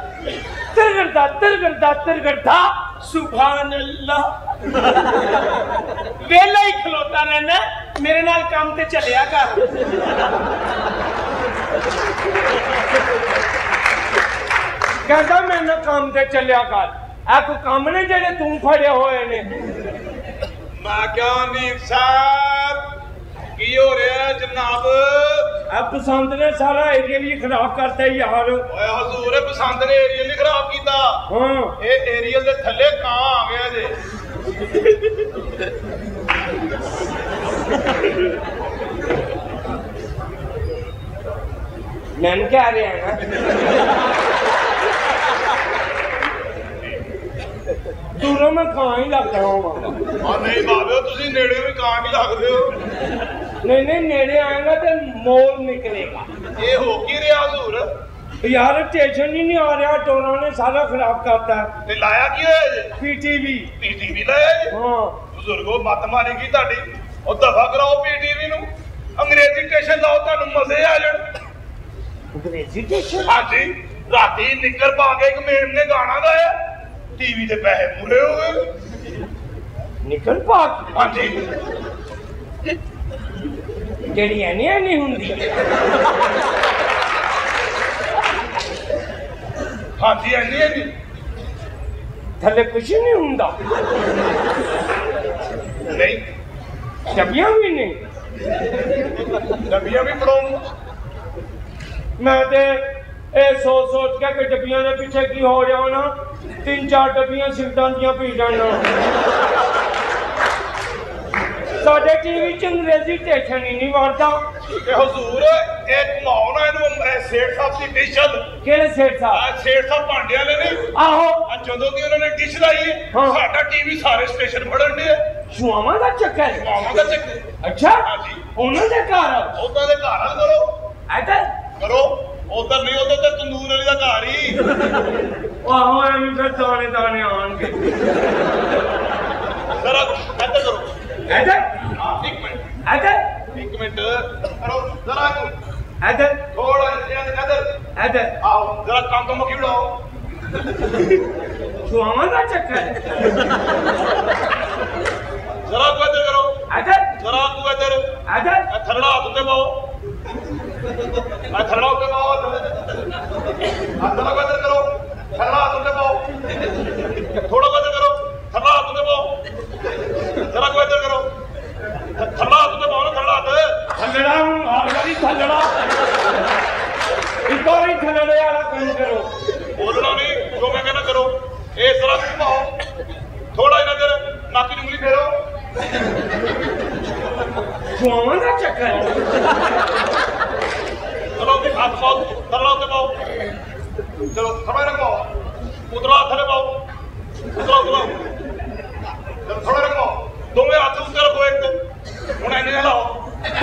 तिरगड़ता सुभान अल्लाह। वेला ही खलोता रहना, मेरे नाल काम ते चलिया कर। कहता मैं ना काम ते चलिया कर, आ कोई काम ने जेड़े तू फड़े हुए ने। मैं क्या नीम साहब की हो रहा है जनाब? अब बसंत ने सारा एरिया भी खराब करता है यार। ओए हजूर बसंत ने एरिया नहीं खराब किया। हां ए एरियल दे थल्ले कां आ गया जे। मैंने क्या रहा है ना ਦੂਰੋਂ ਮੈਂ ਖਾਂ ਹੀ ਲੱਗਦਾ ਹਾਂ ਆ ਨਹੀਂ ਬਾਬਿਓ ਤੁਸੀਂ ਨੇੜੇ ਵੀ ਕਾਂ ਹੀ ਲੱਗਦੇ ਹੋ। ਨਹੀਂ ਨਹੀਂ ਨੇੜੇ ਆਏਗਾ ਤੇ ਮੋਲ ਨਿਕਲੇਗਾ। ਇਹ ਹੋ ਕੀ ਰਿਹਾ ਹਜ਼ੂਰ? ਯਾਰ ਸਟੇਸ਼ਨ ਹੀ ਨਹੀਂ ਆ ਰਿਹਾ, ਟੋਰਾਂ ਨੇ ਸਾਰਾ ਖਰਾਬ ਕਰਤਾ। ਤੇ ਲਾਇਆ ਕੀ ਹੋਇਆ ਜੀ? ਪੀਟੀਵੀ। ਪੀਟੀਵੀ ਲਾਇਆ ਜੀ? ਹਾਂ ਬਜ਼ੁਰਗੋ ਮੱਤ ਮਾਰੇਗੀ ਤੁਹਾਡੀ। ਉਹ ਦਫਾ ਕਰਾਓ ਪੀਟੀਵੀ ਨੂੰ, ਅੰਗਰੇਜ਼ੀ ਸਟੇਸ਼ਨ ਲਾਓ, ਤੁਹਾਨੂੰ ਮਜ਼ੇ ਆ ਜਾਣ। ਅੰਗਰੇਜ਼ੀ ਸਟੇਸ਼ਨ? ਹਾਂਜੀ, ਰਾਤੀ ਨਿੱਕਰ ਪਾ ਕੇ ਇੱਕ ਮੇਮ ਨੇ ਗਾਣਾ ਗਾਇਆ, ਟੀਵੀ ਦੇ ਪੈਸੇ ਪੂਰੇ ਹੋ ਗਏ। ਨਿਕਲ ਪਾਕ? ਹਾਂਜੀ ਜਿਹੜੀ ਐਨੀ ਨਹੀਂ ਹੁੰਦੀ। ਹਾਂਜੀ ਐਨੀ ਹੈ ਜੀ। ਥੱਲੇ ਕੁਛ ਨਹੀਂ ਹੁੰਦਾ? ਨਹੀਂ ਡੱਬੀਆਂ ਵੀ ਨਹੀਂ? ਡੱਬੀਆਂ ਵੀ ਫੜਾਉਂ? ਮੈਂ ਤੇ ਇਹ ਸੋਚ ਕੇ ਕਿ ਡੱਬੀਆਂ ਦੇ ਪਿੱਛੇ ਕੀ ਹੋ ਜਾਣਾ, 3-4 ਡੱਬੀਆਂ ਸਿਗਰਟਾਂ ਦੀਆਂ ਪੀ ਜਾਣਾ। ਸਾਡੇ ਟੀਵੀ ਚ ਅੰਗਰੇਜ਼ੀ ਸਟੇਸ਼ਨ ਹੀ ਨਹੀਂ ਵੜਦਾ। ਤੇ ਹਜ਼ੂਰ ਇਹ ਘੁਮਾਓ ਨਾ ਇਹਨੂੰ, ਸੇਠ ਸਾਹਿਬ ਦੀ ਡਿਸ਼। ਕਿਹੜੇ ਸੇਠ ਸਾਹਿਬ? ਸੇਠ ਸਾਹਿਬ ਭਾਂਡਿਆਂ ਦੇ ਨੇ। ਆਹੋ। ਜਦੋਂ ਦੀ ਉਹਨਾਂ ਨੇ ਡਿਸ਼ ਲਾਈ ਹੈ, ਸਾਡਾ ਟੀਵੀ ਸਾਰੇ ਸਟੇਸ਼ਨ ਫੜਨ ਦੇ। ਛੁਆਵਾਂ ਦਾ ਚੱਕਰ? ਛੁਆਵਾਂ ਦਾ ਚੱਕਰ? ਅੱਛਾ ਹਾਂਜੀ। ਉਹਨਾਂ ਦੇ ਘਰ? ਉਹਨਾਂ ਦੇ ਘਰ ਕਰੋ। ਇੱਧਰ ਕਰੋ। ਉਧਰ ਨਹੀਂ, ਉਧਰ ਤੇ ਤੰਦੂਰ ਵਾਲੀ ਦਾ ਘਰ ਹੀ। ਆਹੋ ਐਵੇਂ ਫਿਰ ਦਾਣੇ ਦਾਣੇ ਆਣਗੇ। ਜ਼ਰਾ ਇੱਧਰ ਕਰੋ। ਇੱਧਰ? ਇੱਕ ਮਿੰਟ, ਇੱਧਰ? ਇੱਕ ਮਿੰਟ ਕਰੋ ਜ਼ਰਾ। ਇੱਧਰ? ਥੋੜਾ ਇੱਧਰ। ਇੱਧਰ? ਆਓ ਜ਼ਰਾ ਕੰਮ ਤੋਂ ਮੱਕੀ ਉਡਾਓ। ਛੁਆਵਾਂ ਦਾ ਚੱਕਰ? ਜ਼ਰਾ ਕੋ ਇੱਧਰ ਕਰੋ। ਇੱਧਰ? ਜ਼ਰਾ ਕੋ ਇੱਧਰ। ਇੱਧਰ? ਇਹ ਥਰੜਾ ਹੱਥ ਉੱਤੇ ਪਾਓ। ਇਹ ਥਰੜਾ ਉੱਤੇ ਪਾਓ। ਜ਼ਰਾ ਕੋ ਇੱਧਰ ਕਰੋ। ਥਰੜਾ ਹੱਥ ਉੱਤੇ ਪਾਓ। ਥੋੜਾ ਕੋ ਇੱਧਰ ਕਰੋ। ਥਰੜਾ ਹੱਥ ਉੱਤੇ ਪਾਓ। ਜ਼ਰਾ ਕੋ ਇੱਧਰ ਕਰੋ। ਥਰੜਾ ਹੱਥ ਉੱਤੇ ਪਾਓ ਨਾ, ਥਰੜਾ ਹੱਥ। ਥੱਲੜਾ ਹੁਣ ਹਰ ਵਾਰੀ ਥੱਲੜਾ। ਇੱਕ ਵਾਰੀ ਥੱਲੜੇ ਵਾਲਾ ਕੰਮ ਕਰੋ। ਬੋਲਣਾ ਨਹੀਂ, ਜੋ ਮੈਂ ਕਹਿੰਦਾ ਕਰੋ। ਇਹ ਜ਼ਰਾ ਘੁਮਾਓ, ਥੋੜਾ ਜਿਹਾ ਇਧਰ ਨੱਕ ਦੀ ਉਂਗਲੀ ਫੇਰੋ। ਛੁਆਵਾਂ ਦਾ ਚੱਕਰ? ਚਲੋ ਹੱਥ ਪਾਓ, ਥਰੜਾ ਉੱਤੇ ਪਾਓ। ਚਲੋ ਥੋੜਾ ਜਿਹਾ ਘੁਮਾਓ, ਉਤਰਾ ਥੱਲੇ ਪਾਓ। ਉਤਰਾ ਚਲੋ ਥੋੜਾ ਜਿਹਾ ਘੁਮਾਓ, ਦੋਵੇਂ ਹੱਥ ਉੱਤੇ ਰੱਖੋ ਇੱਕ ਤੇ। ਹੁਣ ਇੰਨੇ ਹਿਲਾਓ।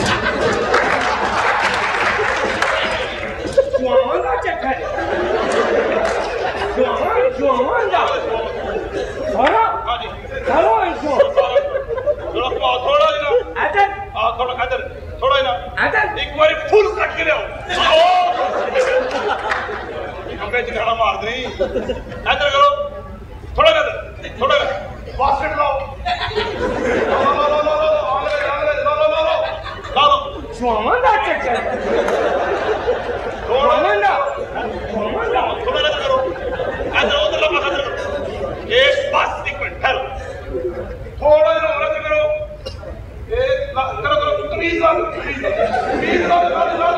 ਛੁਆਵਾਂ ਦਾ ਚੱਕਰ? ਛੁਆਵਾਂ ਦਾ? ਸਾਰਾ? ਹਾਂਜੀ ਸਾਰਾ ਇੱਥੋਂ? ਚਲੋ ਘੁਮਾਓ ਥੋੜਾ ਜਿਹਾ। ਇੱਧਰ? ਥੋੜਾ ਇੱਧਰ, ਥੋੜਾ ਜਿਹਾ ਇੱਧਰ? ਇੱਕ ਵਾਰੀ ਫੁੱਲ ਕੱਟ ਕੇ ਲਿਆਓ। ਕੰਬੇ ਚ ਗਾਣਾ ਮਾਰਦੇ ਨਹੀਂ। ਇੱਧਰ ਕਰੋ, ਥੋੜਾ ਜਿਹਾ, ਥੋੜਾ ਜਿਹਾ ਬਾਸਕਟ ਲਾਓ। ਛੁਆਵਾਂ ਦਾ ਚੱਕਰ? ਛੁਆਵਾਂ ਦਾ? ਥੋੜਾ ਜਿਹਾ ਕਰੋ। ਇੱਧਰ ਉਧਰ ਲੰਮਾ ਕਰੋ। ਇਹ ਬਸ ਇੱਕ ਮਿੰਟ ਠਹਿਰੋ। ਥੋੜਾ ਜਿਹਾ ਹੋਰ ਕਰੋ। ਇਹ ਕਰੋ ਤਮੀਜ਼ ਨਾਲ, ਤਮੀਜ਼ ਨਾਲ।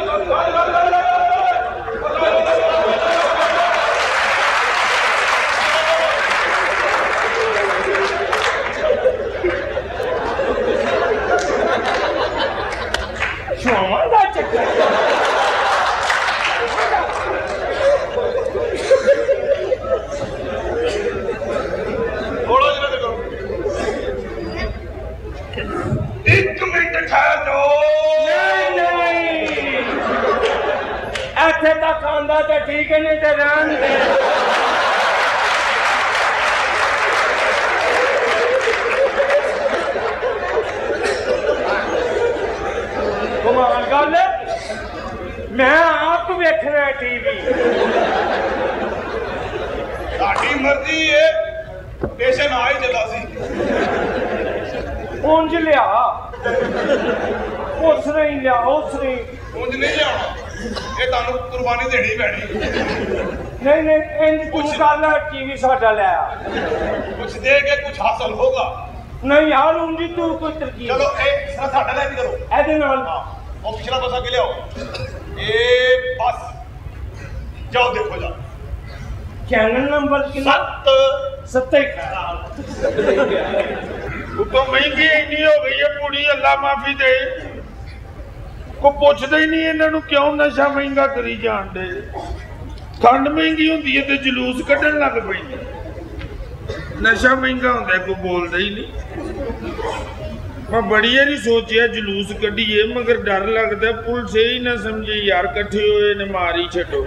ਛੁਆਵਾਂ ਦਾ ਚੱਕਰ? ਥੋੜਾ ਜਿਹਾ ਕਰੋ। ਇੱਕ ਮਿੰਟ ਠਹਿਰ ਜਾਓ। ਨਹੀਂ ਇੱਥੇ ਤੱਕ ਆਉਂਦਾ ਤੇ ਠੀਕ ਹੈ, ਨਹੀਂ ਤੇ ਰਹਿਣ ਦੇ। ਕਮਾਲ ਗੱਲ, ਮੈਂ ਆਪ ਵੇਖਣਾ ਟੀਵੀ। ਸਾਡੀ ਮਰਜ਼ੀ ਏ, ਪੇਸ਼ੈਂਟ ਆ ਹੀ ਚੱਲਾ ਸੀ। ਉਂਝ ਲਿਆ, ਉਸ ਨਹੀਂ ਲਿਆ, ਉਸ ਨਹੀਂ। ਉਂਝ ਨਹੀਂ ਲਿਆਉਣਾ, ਇਹ ਤੁਹਾਨੂੰ ਕੁਰਬਾਨੀ ਦੇਣੀ ਪੈਣੀ। ਨਹੀਂ ਇੰਜ ਤੂੰ ਕਰ, ਟੀਵੀ ਸਾਡਾ ਲੈ ਆ। ਕੁਛ ਦੇ ਕੇ ਕੁਛ ਹਾਸਲ ਹੋਗਾ। ਨਹੀਂ ਯਾਰ ਉਂਝ ਤੂੰ ਕੋਈ ਤਰਕੀਬ। ਚਲੋ ਇਹ ਸਾਡਾ ਲੈ ਵੀ ਕਰੋ। ਇਹਦੇ ਨਾਲ ਉਹ ਪਿਛਲਾ ਬਸ ਅੱਗੇ ਲਿਆਓ। ਇਹ ਬਸ ਜਾਓ, ਦੇਖੋ ਜਾ। ਚੈਨਲ ਨੰਬਰ ਕਿੰਨਾ? 7 ਉਤੋਂ ਮਹਿੰਗੀ ਇੰਨੀ ਹੋ ਗਈ ਹੈ ਪੂਰੀ, ਅੱਲਾ ਮਾਫੀ ਦੇ। ਕੋ ਪੁੱਛਦਾ ਹੀ ਨਹੀਂ ਇਹਨਾਂ ਨੂੰ ਕਿਉਂ ਨਸ਼ਾ ਮਹਿੰਗਾ ਕਰੀ ਜਾਣ ਦੇ। ਖੰਡ ਮਹਿੰਗੀ ਹੁੰਦੀ ਹੈ ਤੇ ਜਲੂਸ ਕੱਢਣ ਲੱਗ ਪੈਂਦੇ। नशा महंगा होंदा कोई बोलदा ही नहीं। मैं बड़ी बारी सोचिया जलूस कड्ढिए मगर डर लगता पुलिस ही ना समझे यार कट्ठे होए ने मार ही छड्डो।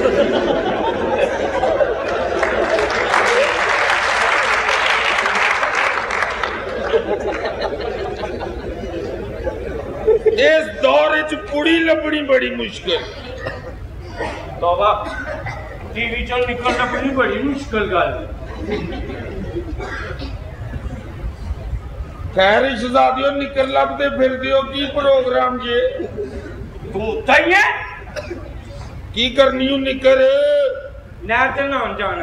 इस दौर च कुड़ी लभनी बड़ी मुश्किल। तौबा टीवी चो निकलना बड़ी बड़ी मुश्किल गल। खैर शहजादियों निकल लभते फिरदे हो की प्रोग्राम जे तू तई है की करनी हूं निकर नहर ते नहान जाना।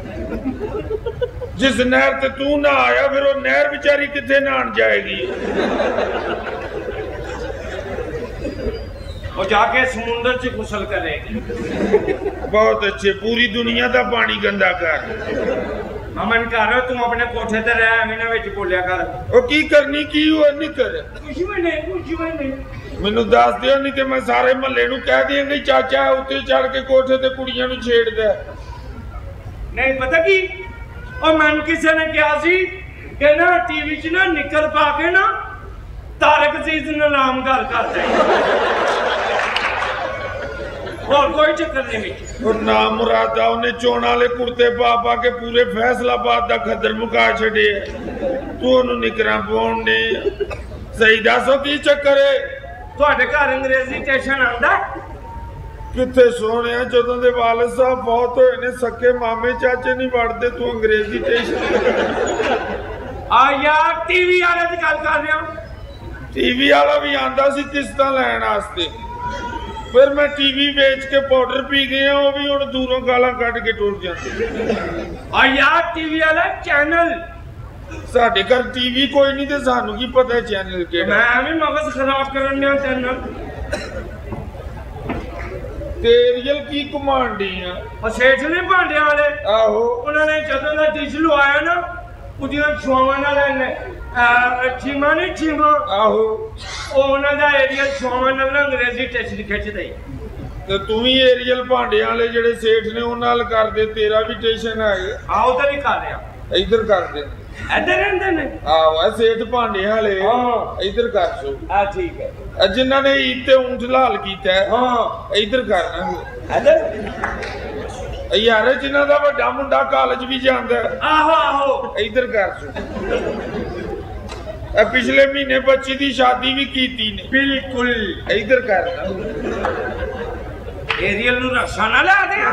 जिस नहर ते तू ना आया फिर वो नहर बेचारी किथे नहान जाएगी। वो जाके समुंदर च गुसल करेगी। बहुत अच्छे पूरी दुनिया का पानी गंदा कर। अमन कर तू अपने कोठे ते रह एवें ना विच बोलिया कर। ओ की करनी की हुआ नहीं कर कुछ भी नहीं मैनू दस दियो नहीं ते मैं सारे महल्ले नू कह देंगे चाचा उत्ते चढ़ के कोठे ते कुड़ियां नू छेड़दा। नहीं पता की और मैनू किसी ने कहा सी कि ना टीवी च ना निकर पा के ना तारक अजीज नीलाम करते और कोई चक्कर नहीं। और नाम मुरादा उन्हें चोण वाले कुर्ते पा पा के पूरे फैसलाबाद का खदर मुका छड़े। तू उन्होंने निकरां पाउण ने सही दसो की चक्कर है। ਤੁਹਾਡੇ घर अंग्रेजी स्टेशन आंदा किथे सोने जदों दे वालिद साहब बहुत होए ने सके मामे चाचे नहीं वड़दे तू अंग्रेजी स्टेशन आ यार टीवी वाले दी गल कर रहा हूं। टीवी वाला भी आंदा सी किस्तां लैण वास्ते फिर मैं टीवी बेच के पाउडर पी गया वो भी हुण दूरों गालां कढ के टुर जांदे। आ यार टीवी वाला चैनल साडे घर टीवी कोई नहीं ते सानू की पता चैनल केड़ा। मैं भी मगज खराब करन दिया चैनल तेरियल की कमांडी आ और सेठ ने भांडे वाले आहो उन्होंने जदों दा डिश लवाया ना उदियां छुआवां नाल छीमा नहीं छीमा आहो ओ उन्हां दा एरियल छुआवां नाल अंग्रेजी टेस्ट खिचदे। ते तू भी एरियल भांडे वाले जेड़े सेठ ने उन्हां नाल कर दे तेरा भी स्टेशन है आओ तो भी कर रहा इधर कर दे इधर रहंदे ने आहो सेठ भांडे वाले हां इधर कर सो आ ठीक है जिन्हां ने ईद ते ऊंट लाल कीता है हां इधर करना इधर यार जिन्हां दा वड्डा मुंडा कॉलेज भी जांदा है आहो आहो इधर कर सो पिछले महीने बच्ची दी शादी भी कीती ने बिल्कुल इधर करना एरियल नु रक्षा ना ला दे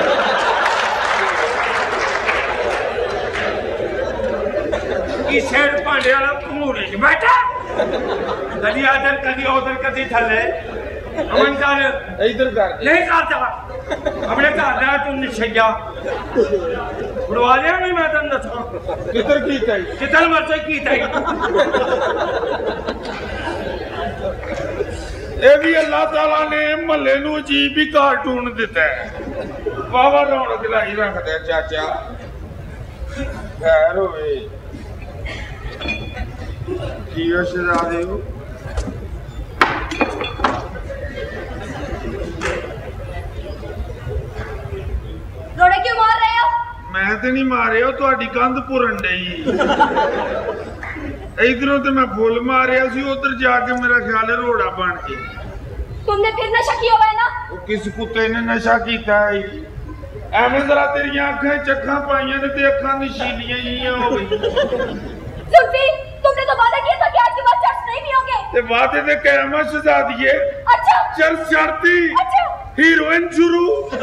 की सेठ भांडे वाला घूड़े च बैठा कदी इधर कदी उधर कदी थले अमन कर इधर कर नहीं करता अपने घर दा तू निशैया उड़वा लिया नहीं मैं तेन दसा किधर कीता है जितन मर्जी कीता है ये भी अल्लाह ताला ने महल्ले नू अजीब ही कार्टून दिता है वावा रौनक लाई रखदा है चाचा खैर होवे जियो शहजादे हो रोड़े क्यों मार रहे हो? मैं तो नहीं मारे हो ਤੁਹਾਡੀ ਕੰਧ ਭੁਰਨ ਡਈ इधरों तो मैं फुल मारिया सी उधर जाके मेरा ख्याल है रोड़ा बन के तुमने फिर नशा किया हुआ है ना? वो किस कुत्ते ने नशा किया है एवं जरा तेरिया अखां चक्खां पाइयां ने ते अखां नशीलियां जियां हो गई सुल्फी तुमने तो वादा किया था कि आज के बाद चर्च नहीं पियोगे। ते वादे ते कैमा शहजादिए अच्छा चर्च छाड़ती अच्छा हीरोइन शुरू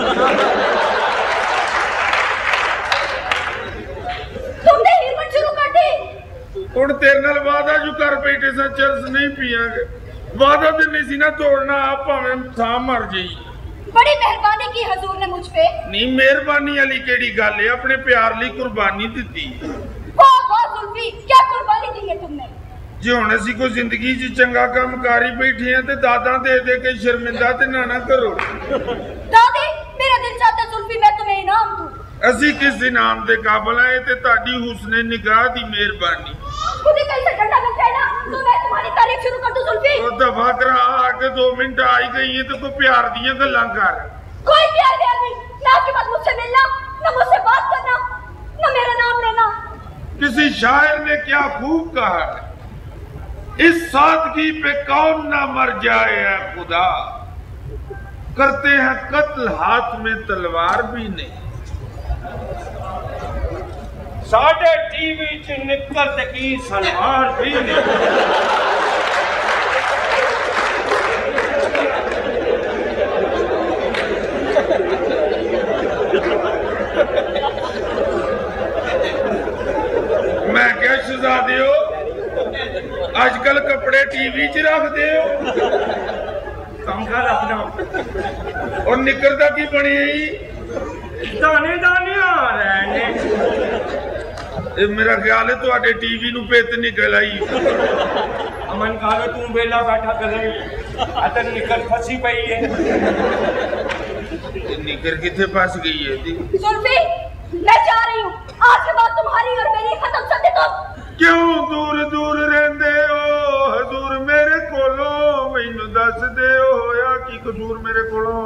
तुमने हीरोइन शुरू कर दी। हुण तेरे नाल वादा जो कर बैठे सा चर्च नहीं पियागे वादा ते नहीं सी ना तोड़ना आप भावें था मर जाई। बड़ी मेहरबानी की हजूर ने मुझ पे। नहीं मेहरबानी वाली केड़ी गल है अपने प्यार ली कुर्बानी दी वाह वाह सुल्फी क्या कुर्बानी दी है तुमने। जे हुण असी कोई जिंदगी च चंगा काम कारी बैठे हैं ते दादा दे दे के शर्मिंदा ते ना करो। दादी मेरा दिल चाहता सुल्फी मैं तुम्हें इनाम दूं। असी किस इनाम दे काबिल है ते ताड़ी हुस्ने निगाह दी मेहरबानी। मुझे कहीं से डंडा मिल जाए ना तो मैं तुम्हारी तारीफ शुरू कर दूं सुल्फी। ओ दफा करा आके 2 मिनट आई गई है तो कोई प्यार दियां गल्लां कर। कोई प्यार नहीं ना आपके पास मुझसे मिलना ना मुझसे बात करना ना मेरा नाम लेना किसी शायर ने क्या खूब कहा है, इस सादगी पे कौन ना मर जाए है खुदा, करते हैं कत्ल हाथ में तलवार भी नहीं। साढ़े टीवी च निक्कर ते की सलवार भी नहीं। मैं क्या शहजादे हो, आजकल कपड़े टीवी च रखते हो, कंघा रखना और निक्कर दा की बनी दाने दाने आ रहे ने। ये मेरा ख्याल है तुहाडे टीवी नूं पित निकल आई। अमन कालो तू बेला बैठा करे अतन निकल फंसी पई है। ये निकर किथे फंस गई है दी? सुल्फी, मैं जा रही हूँ। आज के बाद तुम्हारी और मेरी खत्म समझे तुम। क्यों दूर दूर रहंदे हो हजूर मेरे कोलो, मैनू दस दे होया की कसूर मेरे कोलो?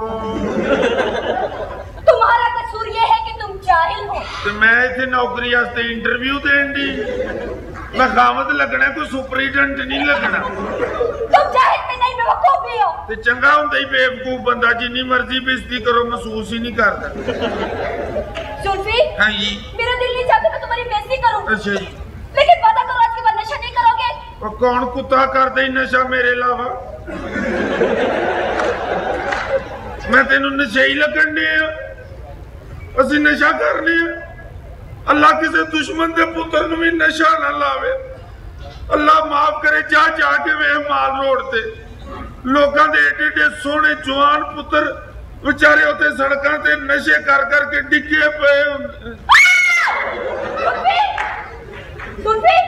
तुम्हारा कसूर ये है कि तुम जाहिल हो। ते मैं इत्थे नौकरी वास्ते इंटरव्यू देन दी, मैं खामद लगना, कोई सुपरिटेंडेंट नहीं लगना। तुम जाहिल में नहीं बेवकूफ भी हो। ते चंगा हुंदा ही बेवकूफ बंदा जिन्नी मर्जी बेइज्जती करो महसूस ही नहीं करता। सुल्फी, हाँ जी। मेरा दिल नहीं चाहता मैं तुम्हारी बेइज्जती करूं। अच्छा जी। लेकिन वादा करो आज के बाद नशा नहीं करोगे। और कौन कुत्ता कर दे नशा मेरे अलावा? मैं तेनू नशे ही लगन दे, असि नशा करने। अल्लाह किसी दुश्मन के पुत्र नू भी नशा ना लावे। अल्लाह माफ करे, जा जाके वे माल रोड ते लोगों के एडे एडे सोहने जवान पुत्र बेचारे उत्ते सड़कों ते नशे कर करके डिगे पे हुंदे। सुल्फी,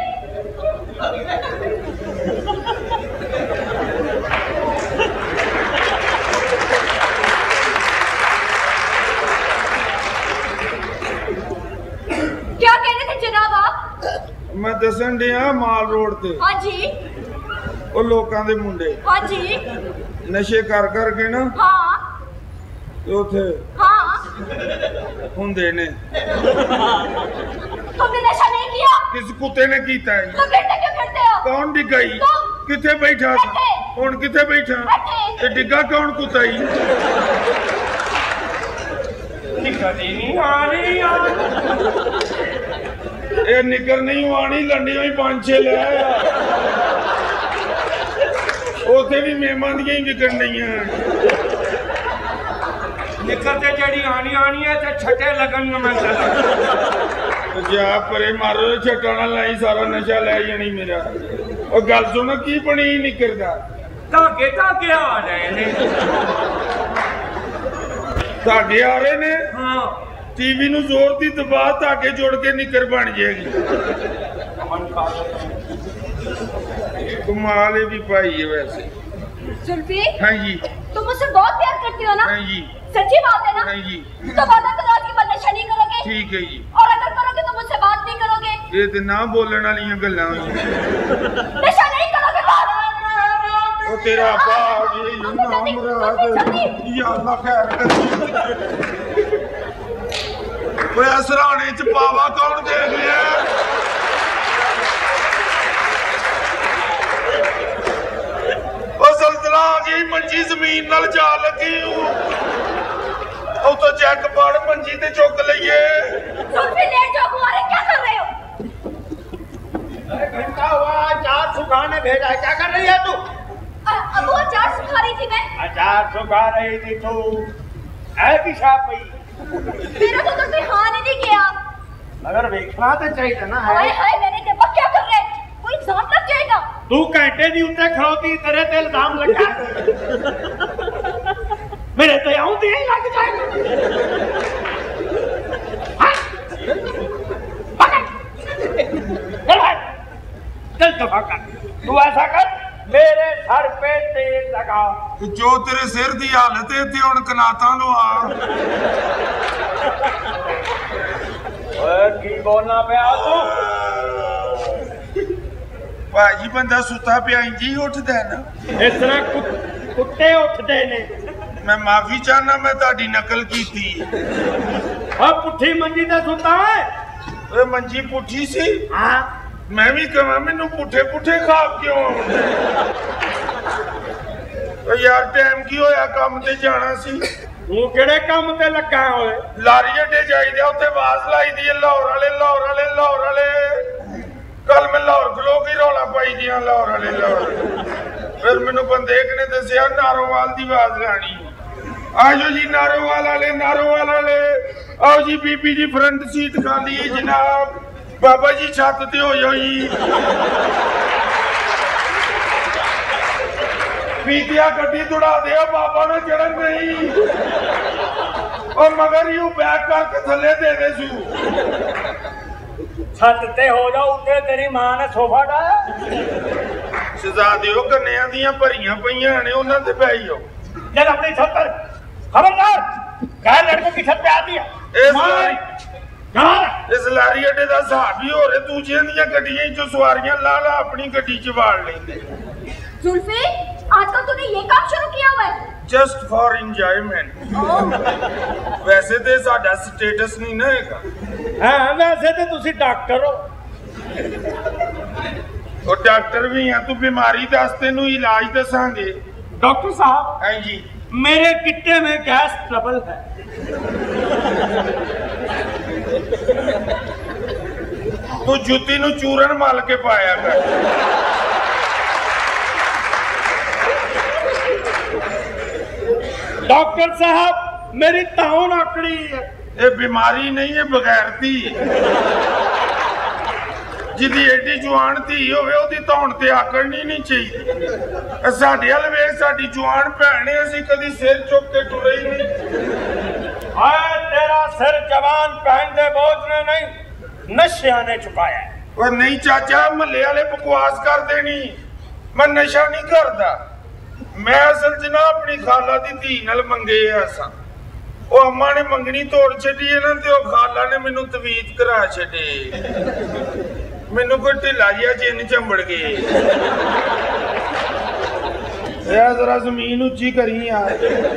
क्या कह रहे थे जनाब आप? मैं दसन दिया माल रोड ते हाँ जी, ਉਹ ਲੋਕਾਂ ਦੇ ਮੁੰਡੇ हाँ जी, ਨਸ਼ੇ ਕਰ ਕਰਕੇ ਨਾ हाँ ਤੇ ਉੱਥੇ हाँ। ਹੁੰਦੇ ਨੇ। तुमने नशा नहीं किया? किस कुत्ते ने कीता है? तुम फिरते क्यों फिरते हो? कौन डिगाई? तुम। किथे बैठा था? बैठे। कौन किथे बैठा? बैठे। ते डिगा कौन कुत्ताई? निकल ही नहीं आ रही यार। ये निकर नहीं आनी, लंडी हुई 5-6 ले आया। उथे भी मेहमान दियां ही विकन नहीं है। निकल ते जड़ी आनी आनी है ते छटे लगन में मैं चला। जा परे मारो, छट्टा ना लाई, सारा नशा ले जानी मेरा। और गल सुनो की बनी निकर दा? धागे धागे आ रहे ने। धागे आ रहे ने? हाँ। टीवी नू जोर दी दबा, धागे जोड़ के निकर बन जाएगी। कमाल भी पाई है वैसे। सुल्फी, हाँ जी। तुम मुझसे बहुत प्यार करती हो ना? हाँ जी। सच्ची बात है ना? हाँ जी। तो वादा करो आज के बाद नशा नहीं करोगे। ठीक है जी। और अगर करोगे तो मुझसे बात नहीं करोगे। ये तो ना बोलने वाली गल्लां हुई। नशा नहीं करोगे बात। ओ तेरा बाप ये नाम मुराद या अल्लाह खैर कर। ओए असराने च पावा कौन देख लिया? ओ जलजला आ गई, मंजी जमीन नाल जा लगी। ओ तो चेक पड़, मंजी ते चुक लईए। सुल्फी लेट जाओ, कुंवारे क्या कर रहे हो? घंटा हुआ, अचार सुखाने भेजा है, क्या कर रही है तू? अबू अचार सुखा रही थी मैं। अचार सुखा रही थी तू? ऐ पिशाब पई। मेरा तो कोई हानि नहीं किया। मगर देखना तो चाहिए ना। हाय हाय मेरे ते क्या कर रहे? कोई इल्जाम लग जाएगा। तू घंटे दी उत्ते खड़ोती, तेरे ते इल्जाम लगा। मेरे ते आउंदी ही लग जाएगा। हाँ? पकड़। चल दफा कर। तू ऐसा कर, मेरे सर पे तेल लगा। जो तेरे सिर दी हालत है ते हुण कनातां नु आ। ओए की बोलना पिया तू? भाजी बंदा सुता पिया इंजी उठदा है ना। इस तरह कुत्ते उठते ने। मैं माफी चाहना, मैं ताड़ी नकल की थी। अब पुट्ठी मंजी ते सुता है ਓਏ ਮੰਜੀ ਪੁੱਠੀ ਸੀ। ਹਾਂ ਮੈਂ ਵੀ ਕਹਾਂ ਮੈਨੂੰ ਪੁੱਠੇ ਪੁੱਠੇ ਖਾਬ ਕਿਉਂ ਆਉਂਦੇ? ਓ ਯਾਰ ਟਾਈਮ ਕੀ ਹੋਇਆ, ਕੰਮ ਤੇ ਜਾਣਾ ਸੀ। ਤੂੰ ਕਿਹੜੇ ਕੰਮ ਤੇ ਲੱਗਾ ਓਏ? ਲਾਰੀ ਅੱਡੇ ਜਾਈਦੇ, ਉੱਥੇ ਆਵਾਜ਼ ਲਾਈ ਦੀ ਲਾਹੌਰ ਵਾਲੇ ਲਾਹੌਰ ਵਾਲੇ ਲਾਹੌਰ ਵਾਲੇ। ਕੱਲ ਮੈਂ ਲਾਹੌਰ ਖਲੋ ਕੇ ਰੌਲਾ ਪਾਈ ਦੀਆਂ ਲਾਹੌਰ ਵਾਲੇ ਲਾਹੌਰ। ਫਿਰ ਮੈਨੂੰ ਬੰਦੇ ਨੇ ਦੱਸਿਆ ਨਾਰੋਵਾਲ ਦੀ ਆਵਾਜ਼ ਲਾਣੀ। ਆਜੋ ਜੀ ਨਾਰੋਵਾਲ ਵਾਲੇ ਨਾਰੋਵਾਲ ਵਾਲੇ आओ जी। बीबी जी फ्रंट सीट खाली है जनाब। बाबा जी छत ते हो जाओ जी। पीतिया गड्डी दौड़ा दे बाबा ने चढ़न नहीं और मगर यू बैक करके थले दे दे सू। छत ते हो जाओ, उत्ते तेरी मां ने सोफा डाया। शहजादे कन्या दियां भरियां पईयां ने उन्हां ते पै जाओ। जब अपनी छत पर खबरदार गैर लड़कों की छत पे आती है। इस लारी अड्डे का हिसाब ही हो रहे। दूजियां दियां गड्डियां चो सवारियां ला ला अपनी गड्डी च वाड़ लेंदे। जुल्फी, आजकल तूने ये काम शुरू किया हुआ है? Just for enjoyment. वैसे तो साडा स्टेटस नहीं ना हैगा। हाँ वैसे तो तुसी डॉक्टर हो। और डॉक्टर भी हैं, तू बीमारी दस तेनू इलाज दसांगे। डॉक्टर साहब। हाँ जी। मेरे गिट्टे में गैस ट्रबल है। तू जुत्ती नू चूरन मल के पाया कर। डॉक्टर साहब मेरी ताउन आकड़ी है। ये बीमारी नहीं है, बगैरती। जिदी एडी जवान धी होवे ओदी धौण ते आकड़नी नहीं चाहिए। साडे हल वे साडी जवान भैन है, असीं कदी सिर चुक के टुरे ही नहीं। हाय तेरा सिर जवान भैन दे बोझ ने नहीं, नशिया ने चुकाया है। और नहीं चाचा, महल्ले वाले बकवास कर देनी। मैं नशा नहीं करदा। मैं असल च ना अपनी खाला दी धी नाल मंगे आ सा। ਉਹ ਅੰਮਾ ਨੇ ਮੰਗਣੀ ਤੋੜ ਛੱਡੀ ਇਹਨਾਂ ਤੇ ਉਹ ਖਾਲਾ ਨੇ ਮੈਨੂੰ ਤਵੀਤ ਕਰਾ ਛੱਡੇ। ਮੈਨੂੰ ਕੋਈ ਢਿੱਲਾ ਜਿਹਾ ਚਿੰਨ ਚੰਬੜ ਗਏ। ਯਾਰ ਜ਼ਰਾ ਜ਼ਮੀਨ ਉੱਚੀ ਕਰੀ ਯਾਰ।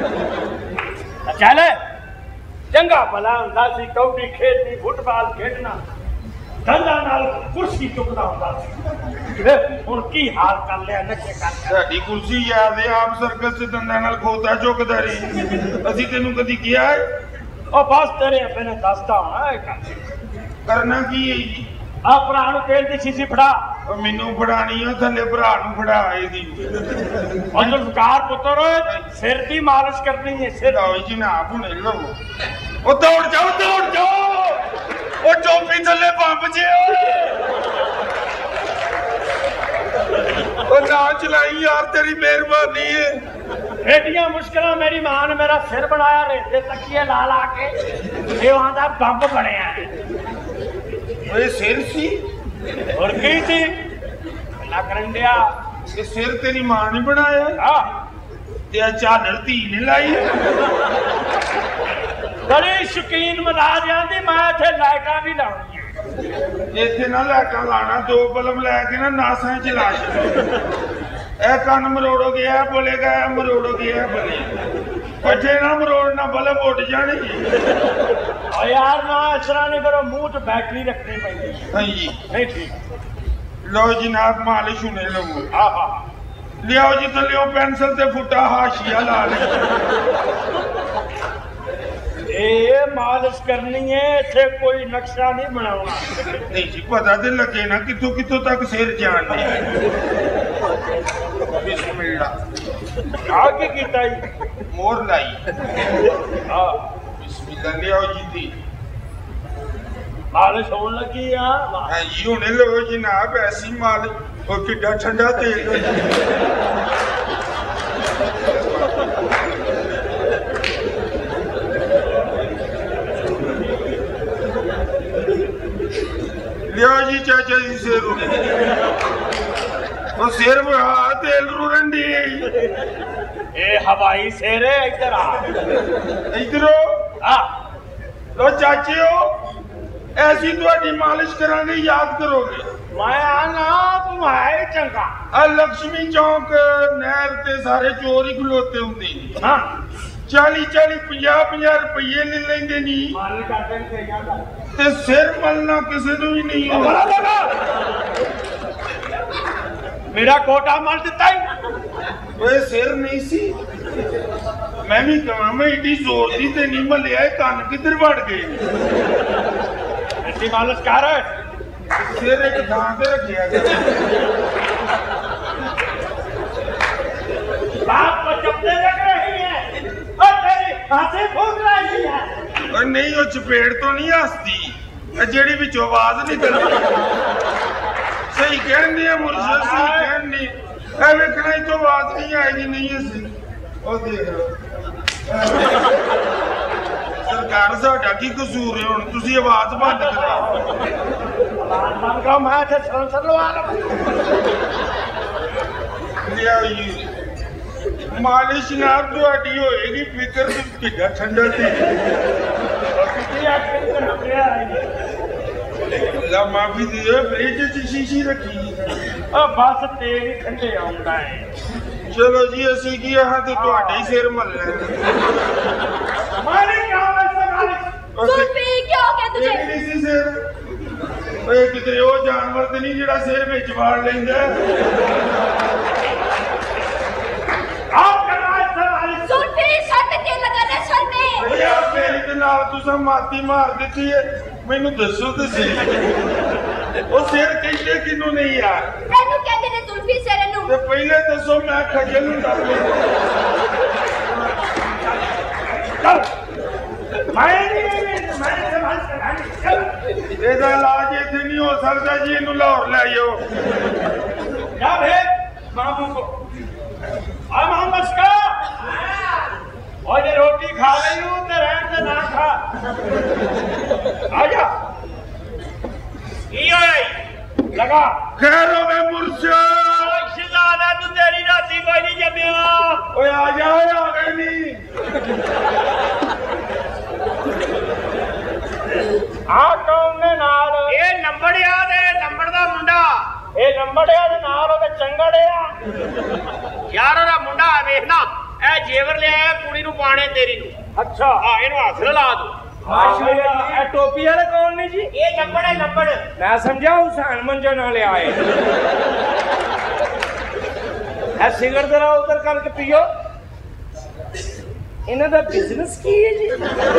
ਚੱਲ ਚੰਗਾ ਭਲਾ ਹੁੰਦਾ ਸੀ, ਕੌਡੀ ਖੇਡਣੀ, ਫੁੱਟਬਾਲ ਖੇਡਣਾ, ਦੰਦਾਂ ਨਾਲ ਕੁਰਸੀ ਚੁੱਕਦਾ ਹੁੰਦਾ ਸੀ। ਹੁਣ ਕੀ ਹਾਲ ਕਰ ਲਿਆ, ਨਸ਼ੇ ਕਰ ਲਿਆ। ਸਾਡੀ ਕੁਰਸੀ ਯਾਦ ਹੈ, ਆਪ ਸਰਕਸ ਚ ਦੰਦਾਂ ਨਾਲ ਖੋਤਾ ਚੁੱਕਦਾ ਰਹੀ। ਅਸੀਂ ਤੈਨੂੰ ਕਦੀ ਕਿਹਾ ਹੈ? ਉਹ ਬਸ ਤੇਰੇ ਆਪੇ ਨੇ ਦੱਸਦਾ ਹੋਣਾ ਇਹ ਕੰਮ। ਕਰਨਾ ਕੀ ਹੈ ਜੀ? ਆ ਭਰਾ ਨੂੰ ਤੇਲ ਦੀ ਸ਼ੀਸ਼ੀ ਫੜਾ। ਉਹ ਮੈਨੂੰ ਫੜਾਣੀ ਆ, ਥੱਲੇ ਭਰਾ ਨੂੰ ਫੜਾ ਇਹਦੀ। ਉਹ ਜੁਲਕਾਰ ਪੁੱਤਰ ਸਿਰ ਦੀ ਮਾਲਿਸ਼ ਕਰਨੀ ਹੈ। ਸਿਰ ਲਓ ਜੀ ਨਾ ਹੁਣੇ ਲਵੋ। ਉਹ ਦੌੜ ਜਾਓ ਦੌੜ ਜਾਓ। ਉਹ ਟੋਪੀ ਥੱਲੇ ਬੰਬ ਜੇ। ਉਹ ਨਾ ਚਲਾਈ ਯਾਰ, ਤੇਰੀ ਮਿਹਰਬਾਨੀ ਹੈ। ਐਡੀਆਂ ਮੁਸ਼ਕਲਾਂ ਮੇਰੀ ਮਾਂ ਨੇ ਮੇਰਾ ਸਿਰ ਬਣਾਇਆ, ਰੇਤੇ ਤੱਕੀਏ ਲਾ ਲਾ ਕੇ। ਇਹ ਆਂਦਾ ਬੰਬ ਬਣਿਆ। ਓਏ ਸਿਰ ਸੀ ਹੋਰ ਕੀ ਸੀ? ਨਾ ਕਰਨ ਦਿਆ। ਇਹ ਸਿਰ ਤੇਰੀ ਮਾਂ ਨੇ ਬਣਾਇਆ? ਹਾਂ। ਤੇ ਆ ਝਾਲਰ ਧੀ ਨੇ ਲਾਈ? ਬੜੀ ਸ਼ੌਕੀਨ ਮਜ਼ਾਜ ਆਂਦੀ, ਮੈਂ ਇੱਥੇ ਲਾਈਟਾਂ ਵੀ ਲਾਉਣੀਆਂ। ਇੱਥੇ ਨਾ ਲਾਈਟਾਂ ਲਾਣਾ, ਦੋ ਬਲਬ ਲੈ ਕੇ ਨਾ ਨਾਸਾਂ ਚ ਲਾ ਛੱਡੋ। ਇਹ ਕੰਨ ਮਰੋੜੋਗੇ, ਇਹ ਬੋਲੇਗਾ, ਇਹ ਮਰੋੜੋਗੇ, ਇਹ ਬੋਲੇਗਾ। ਇੱਥੇ ਨਾ ਮਰੋੜਨਾ, ਬਲਬ ਉੱਡ ਜਾਣੇ। ਓ ਯਾਰ ਨਾ ਇਸ ਤਰ੍ਹਾਂ ਨਹੀਂ ਕਰੋ, ਮੂੰਹ 'ਚ ਬੈਟਰੀ ਰੱਖਣੀ ਪੈਂਦੀ। ਹਾਂਜੀ ਨਹੀਂ ਠੀਕ। ਲਓ ਜਨਾਬ, ਮਾਲਿਸ਼ ਹੁਣੇ ਲਵੋ। ਆਹਾ ਲਿਆਓ ਜੀ ਥੱਲਿਓ ਪੈਨਸਲ ਤੇ ਫੁੱਟਾ ਹਾਸ਼ੀਆ ਲਾ ਲਿਓ। ਇਹ ਮਾਲਿਸ਼ ਕਰਨੀ ਹੈ, ਇੱਥੇ ਕੋਈ ਨਕਸ਼ਾ ਨਹੀਂ ਬਣਾਉਣਾ। ਨਹੀਂ ਜੀ, ਪਤਾ ਤੇ ਲੱਗੇ ਨਾ ਕਿੱਥੋਂ ਕਿੱਥੋਂ ਤੱਕ ਸਿਰ ਜਾਣਦੇ। ਬਿਸਮਿਲ੍ਲਾ। ਆ ਕੀ ਕੀਤਾ ਜੀ? ਮੋਹਰ ਲਾਈ। ਹਾਂ ਬਿਸਮਿਲ੍ਲਾ। ਲਿਆਓ ਜੀ ਦੀ ਮਾਲਿਸ਼ ਹੋਣ ਲੱਗੀ ਆ। ਹਾਂ ਜੀ ਹੁਣੇ ਲਵੋ ਜਨਾਬ, ਐਸੀ ਮਾਲਿਸ਼। ਉਹ ਕਿੱਡਾ ਠੰਡਾ ਤੇਲ। ਲਿਆਓ ਜੀ ਚਾਚਾ ਜੀ ਸਿਰ। ਉਹ ਸਿਰ ਬਹਾ ਤੇਲ ਰੁੜਨ ਦੀ। ਇਹ ਹਵਾਈ ਸਿਰ ਹੈ, ਇੱਧਰ ਆ। ਇਧਰੋਂ ਆ ਲੋ ਚਾਚਿਓ, ਐਸੀ ਤੁਹਾਡੀ ਮਾਲਿਸ਼ ਕਰਾਂਗੇ, ਯਾਦ ਕਰੋਗੇ। ਮੈਂ ਆਣਾ ਤੂੰ ਹੈ ਚੰਗਾ। ਆ ਲక్ష్ਮੀ ਚੌਂਕ ਨਹਿਰ ਤੇ ਸਾਰੇ ਚੋਰ ਹੀ ਖਲੋਤੇ ਹੁੰਦੇ ਨੇ। ਹਾਂ 40-40 50-50 ਰੁਪਏ ਲੈ ਲੈਂਦੇ ਨਹੀਂ ਮਨ ਕਰਦੇ ਨੇ ਸਹੀ ਗੱਲ ਤੇ ਸਿਰ ਮਲਣਾ ਕਿਸੇ ਨੂੰ ਵੀ ਨਹੀਂ ਬੜਾ ਲਗਾ ਮੇਰਾ ਕੋਟਾ ਮਲ ਦਿੱਤਾ ਹੀ ਓਏ ਸਿਰ ਨਹੀਂ ਸੀ ਮੈਂ ਵੀ ਕਹਾਂ ਮੈਂ ਏਡੀ ਜ਼ੋਰ ਦੀ ਤੇ ਨਹੀਂ ਮਲਿਆ ਇਹ ਕੰਨ ਕਿੱਧਰ ਵੜ ਗਏ ਐਸੀ ਮਾਲਸ਼ ਕਰ ਸਿਰ ਇੱਕ ਥਾਂ ਤੇ ਰੱਖਿਆ ਗਿਆ बाप को चपटे लग रही है और तेरी हंसी फूक रही है ਓਏ ਨਹੀਂ ਉਹ ਚਪੇੜ ਤੋਂ ਨਹੀਂ ਹੱਸਦੀ ਇਹ ਜਿਹੜੀ ਵਿੱਚੋਂ ਆਵਾਜ਼ ਨਿਕਲਦੀ ਸਹੀ ਕਹਿੰਦੀ ਆ ਮੁਰਸ਼ਦ ਸਹੀ ਕਹਿੰਦੀ ਇਹ ਵੇਖਣਾ ਇਹ ਤੋਂ ਆਵਾਜ਼ ਨਹੀਂ ਆਏਗੀ ਨਹੀਂ ਅਸੀਂ ਉਹ ਦੇਖ ਸਰਕਾਰ ਸਾਡਾ ਕੀ ਕਸੂਰ ਹੈ ਹੁਣ ਤੁਸੀਂ ਆਵਾਜ਼ ਬੰਦ ਕਰਾਓ मन का मैं थे संसद लवा ਲਿਆਓ ਜੀ ਮਾਲਿਸ਼ ਨਾਲ ਤੁਹਾਡੀ ਹੋਏਗੀ ਫਿਕਰ ਤੇ ਢਿੱਡਾ ਠੰਡਾ ਤੇ ਲਾ ਮਾਫੀ ਦਿਓ ਫ੍ਰਿਜ ਚ ਸ਼ੀਸ਼ੀ ਰੱਖੀ बस तेल ठंडे आਉਂਦਾ है ਚਲੋ ਜੀ ਅਸੀਂ ਕੀ ਆਹ ਤੇ ਤੁਹਾਡੇ ਹੀ ਸਿਰ ਮੱਲਣਾ मालिक क्या वैसे मालिक सुल्फी क्या हो गया तुझे ਨਹੀਂ ਸੀ ਸਿਰ ਓਏ ਕਿਤੇ ਉਹ ਜਾਨਵਰ ਤੇ ਨਹੀਂ ਜਿਹੜਾ ਸਿਰ ਵਿੱਚ ਵਾੜ ਲੈਂਦਾ आप कर रहा है सर मालिक सुल्फी सर पे तेल लगा दे सर पे ਓਏ ਯਾਰ ਮੇਰੀ ਤੇ ਨਾਲ ਤੁਸੀਂ ਮਾਤੀ ਮਾਰ ਦਿੱਤੀ ਹੈ ਮੈਨੂੰ ਦੱਸੋ ਤੇ ਸਹੀ ਉਹ ਸਿਰ ਕਹਿੰਦੇ ਕਿਨੂੰ ਨਹੀਂ ਯਾਰ तेनू कहते ने सुल्फी सिर नु ਤੇ ਪਹਿਲੇ ਦੱਸੋ ਮੈਂ ਖਜਲ ਨੂੰ ਦੱਸ चल मैं संभाल चल ਇਹਦਾ ਇਲਾਜ ਇੱਥੇ ਨਹੀਂ ਹੋ ਸਕਦਾ ਜੀ ਇਹਨੂੰ ਲਾਹੌਰ ਲੈ ਜਾਓ क्या भेद मामू को आ मोहम्मद का और ये रोटी खा रही हूँ तो रहन से ना खा आजा ये लगा ਖੈਰ ਹੋਵੇ ਮੁਰਸ਼ਦ शिजाना तू तेरी राती कोई नहीं जमिया ਓਏ ਆ ਜਾ ਓਏ ਆ ਗਏ ਨਹੀਂ आ कौन ने नाल ये नंबड़िया दे नंबर दा मुंडा ये नंबड़िया दे नाल ओदे चंगड़िया यार ओदा मुंडा देखना ए जेवर ले आया कुड़ी नु पाने तेरी नु अच्छा हां इनु हथ ला दो माशाअल्लाह ए टोपी वाले कौन ने जी ये नंबर है नंबर मैं समझा हुसैन मंजो ना ले आए ए सिगरेट जरा उधर करके पियो इन्हां दा बिजनेस की है जी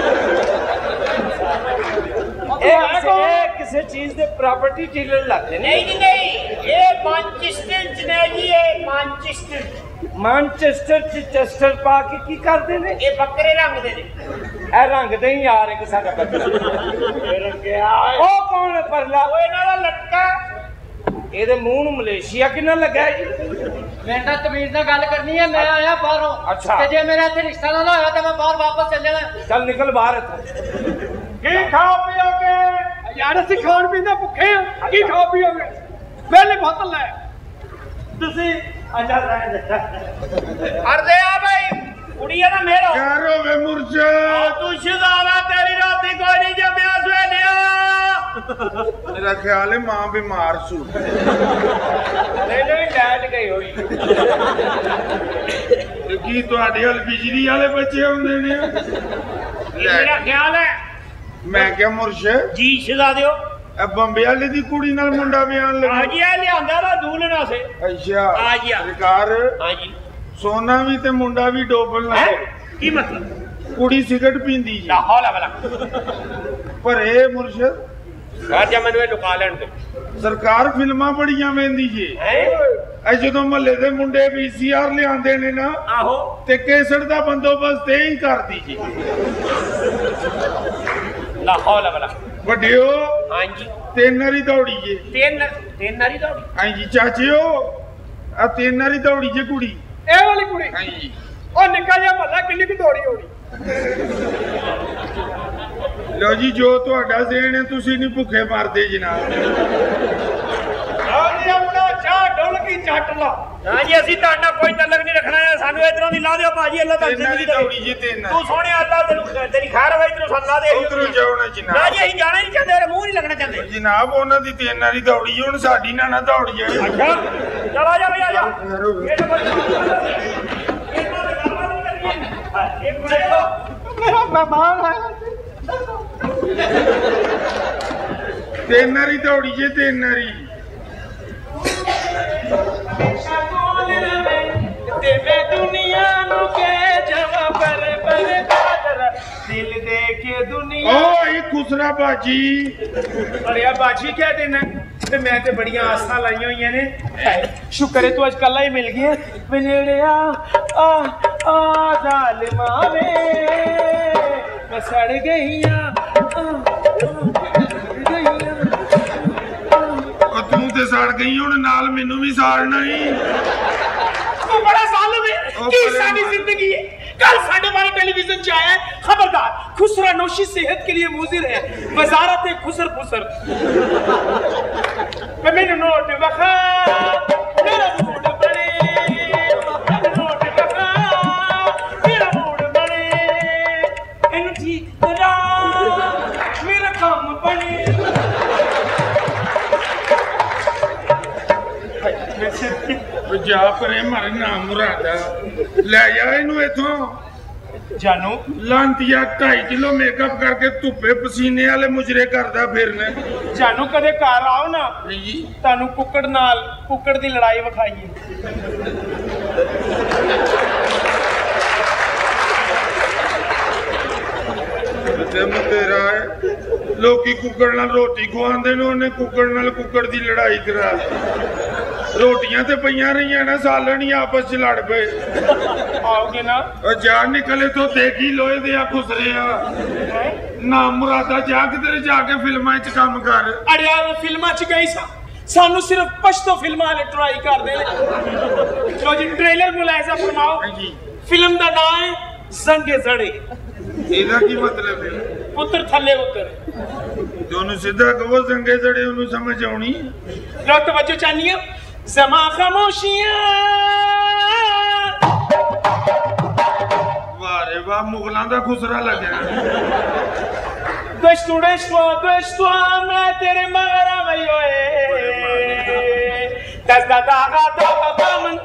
किसी चीज दे प्रॉपर्टी डीलर लगते नहीं जी नहीं ये मैनचेस्टर च ने जी ये मैनचेस्टर च चेस्टर पा के की करदे ने ये बकरे रंग दे ने ए रंग दे ही यार एक साडा बकरा रंगया ओ कौन है परला ओ इना दा लटका ਇਹਦੇ ਮੂੰਹ ਨੂੰ ਮਲੇਸ਼ੀਆ ਕਿੰਨਾ ਲੱਗਾ ਜੀ ਮੈਂ ਤਾਂ ਤਮੀਜ਼ ਨਾਲ ਗੱਲ ਕਰਨੀ ਹੈ ਮੈਂ ਆਇਆ ਬਾਹਰੋਂ ਅੱਛਾ। ਤੇ ਜੇ ਮੇਰਾ ਇੱਥੇ ਰਿਸ਼ਤਾ ਨਾ ਹੋਇਆ ਤਾਂ ਮੈਂ ਬਾਹਰ ਵਾਪਸ ਚੱਲ ਜਾਣਾ ਚੱਲ ਨਿਕਲ ਬਾਹਰ ਇੱਥੋਂ ਕੀ ਖਾਓ ਪੀਓਗੇ ਯਾਰ ਅਸੀਂ ਖਾਣ ਪੀਂਦੇ ਭੁੱਖੇ ਆ ਕੀ ਖਾਓ ਪੀਓਗੇ ਪਹਿਲੇ ਬੋਤਲ ਲੈ ਤੁਸੀਂ ਅੱਛਾ ਅਰਦੇ ਆ ਭਾਈ ਕੁੜੀਆਂ ਦਾ ਮੇਰਾ ਖੈਰ ਹੋਵੇ ਮੁਰਸ਼ਦ ਤੂੰ ਸ਼ਿਜ਼ਾਨਾ ਤੇਰੀ ਰਾਤੀ ਕੋਈ ਨਹੀਂ ਜੰਮਿਆ ਸਵੇਲਿਆ ਮੇਰਾ ਖਿਆਲ ਹੈ ਮਾਂ ਬਿਮਾਰ ਸੂ ਨਹੀਂ ਲੈਟ ਗਈ ਹੋਈ ਤੇ ਕੀ ਤੁਹਾਡੇ ਹਲ ਬਿਜਲੀ ਵਾਲੇ ਬੱਚੇ ਹੁੰਦੇ ਨੇ ਮੇਰਾ ਖਿਆਲ ਹੈ ਮੈਂ ਕਿਹਾ ਮੁਰਸ਼ਦ ਜੀ ਸ਼ਿਜ਼ਾਦਿਓ ਇਹ ਬੰਬੇ ਵਾਲੇ ਦੀ ਕੁੜੀ ਨਾਲ ਮੁੰਡਾ ਬਿਆਨ ਆ ਲੱਗਾ ਜੀ ਇਹ ਲਿਆਂਦਾ ਰਾ ਦੂਲਣਾ ਸੇ ਅੱਛਾ ਆ ਜੀ ਆ। ਸਰਕਾਰ ਹਾਂ ਜੀ ਸੋਨਾ ਵੀ ਤੇ ਮੁੰਡਾ ਵੀ ਡੋਬਣ ਹੈ ਲੱਗੇ ਕੀ ਮਤਲਬ ਕੁੜੀ ਸਿਗਰਟ ਪੀਂਦੀ ਜੀ ਲਾ ਹੌਲਾ ਵਾਲਾ ਪਰ ਇਹ ਮੁਰਸ਼ਦ ਘਰ ਜਾ ਮੈਨੂੰ ਇਹ ਲੁਕਾ ਲੈਣ ਤੇ ਸਰਕਾਰ ਫਿਲਮਾਂ ਬੜੀਆਂ ਵੇਂਦੀ ਜੀ ਹੈ ਇਹ ਜਦੋਂ ਮਹੱਲੇ ਦੇ ਮੁੰਡੇ ਵੀਸੀਆਰ ਲਿਆਂਦੇ ਨੇ ਨਾ ਆਹੋ ਤੇ ਕੇਸਟ ਦਾ ਬੰਦੋਬਸਤ ਇਹ ਹੀ ਕਰਦੀ ਜੀ ਲਾ ਹੌਲਾ ਵਾਲਾ ਵੱਡਿਓ ਹਾਂ ਜੀ ਤਿੰਨ ਵਾਰੀ ਦੌੜੀ ਜੇ ਤਿੰਨ ਨਾਰੀ ਦੌੜੀ ਹਾਂਜੀ ਚਾਚਿਓ ਆ ਤਿੰਨ ਵਾਰੀ ਦੌੜੀ ਜੇ ਕੁੜੀ ਇਹ ਵਾਲੀ ਕੁੜੀ ਹਾਂਜੀ ਉਹ ਨਿੱਕਾ ਜਿਹਾ ਮਹੱਲਾ ਕਿੰਨੀ ਕੁ ਦੌੜੀ ਹੋਣੀ ਲੋ ਜੀ ਜੋ ਤੁਹਾਡਾ ਜ਼ਹਿਨ ਹੈ ਤੁਸੀਂ ਨਹੀਂ ਭੁੱਖੇ ਮਰਦੇ ਜਨਾਬ ਹਾਂ ਜੀ ਆਪਣਾ ਚਾਹ ਡੁੱਲ ਕੀ ਚੱਟ ਲਾ ਹਾਂ ਜੀ ਅਸੀਂ ਤੁਹਾਡਾ ਕੋਈ ਤਲਕ ਨਹੀਂ ਰੱਖਣਾ ਹੈ ਸਾਨੂੰ ਇਧਰੋਂ ਦੀ ਲਾ ਦਿਓ ਭਾਜੀ ਅੱਲਾ ਤਾਂ ਤਿੰਨ ਵਾਰੀ ਜ਼ਿੰਦਗੀ ਦੌੜੀ ਜੇ ਤਿੰਨ ਤੂੰ ਸੋਹਣਿਆ ਅੱਲਾ ਤੈਨੂੰ ਤੇਰੀ ਖੈਰ ਹੋਵੇ ਇਧਰੋਂ ਸਾਨੂੰ ਲਾ ਦੇ ਉਧਰੋਂ ਜਾਓ ਨਾ ਨਾ ਜਨਾਬ ਜੀ ਅਸੀਂ ਜਾਣਾ ਨਹੀਂ ਚਾਹੁੰਦੇ ਔਰ ਮੂੰਹ ਨਹੀਂ ਲੱਗਣਾ ਚਾਹੁੰਦੇ ਜਨਾਬ ਉਹਨਾਂ ਦੀ ਤਿੰਨ ਵਾਰੀ ਦੌੜੀ ਹੁਣ ਸਾਡੀ ਨਾ ਦੌੜ ਜਾਏ ਅੱਛਾ ਚਲ ਆ ਜਾ ਬਈ ਆ ਜਾ ਖੈਰ ਹੋਵੇ। ਇਹ ਤਾਂ ਬੜੀ ਇਹਨਾਂ ਦੇ ਗੱਲਾਂ ਨਹੀਂ ਕਰਨੀ एक देखो मेरा मेहमान आया तीन नारी दौड़ी जे तीन नारी तेरे दुनिया नु के जवा पर दिल दे के दुनिया ओ ये खुसरा बाजी अरे यार बाजी क्या देना ते मैं ते बड़ियां आसां लाईयां होईयां ने शुक्र है तू आज कल्ला ही मिल गया बनेड़िया आ जालिमा वे मैं सड़ गईया तू ते सड़ गई हुण नाल मैनू भी साड़ना ही बड़ा जालिम है की साडी जिंदगी है कल साढ़े 12 टेलीविजन च आया खबरदार खुसरा नोशी सेहत के लिए मुजिर है वजारत खुसर फुसर मैंने नोट बखा मेरा मूड बने नोट बखा मेरा मूड बने इन ठीक करा मेरा काम बने जा परे मर ना मुरादा ले जा इनू इथों जानू लांतिया 2.5 किलो मेकअप करके धुप्पे पसीने वाले मुजरे करदा फिरने जानू कदे घर आओ ना तानू कुकड़ नाल कुकड़ दी लड़ाई विखाईए तेरा है लोकी कुकड़ नाल रोटी खवांदे ने उन्हें कुकड़ नाल कुकड़ दी लड़ाई करा रोटियां ते पईयां रहियां ना सालन ही आपस च लड़ पे आओगे ना और जा निकले तो देखी लोहे दे खुसरे ना मुरादा जा किधर जाके फिल्मां च काम कर अरे यार फिल्मां च गई सा सानू सिर्फ पछतो फिल्मां वाले ट्राई कर दे लो जी ट्रेलर मुलाहिजा फरमाओ फिल्म दा नाम है जंगे जड़े ਇਹਦਾ ਕੀ मतलब है पुत्र थल्ले उतर दोनों सीधा कहो जंगे जड़े उन्हें समझ आउनी लो तवज्जो चाहनिए ज़मा खामोशियां वाह रे वाह मुगलां दा खुसरा लगे दोस्तों मैं तेरे मगरा में होए दस दादा मन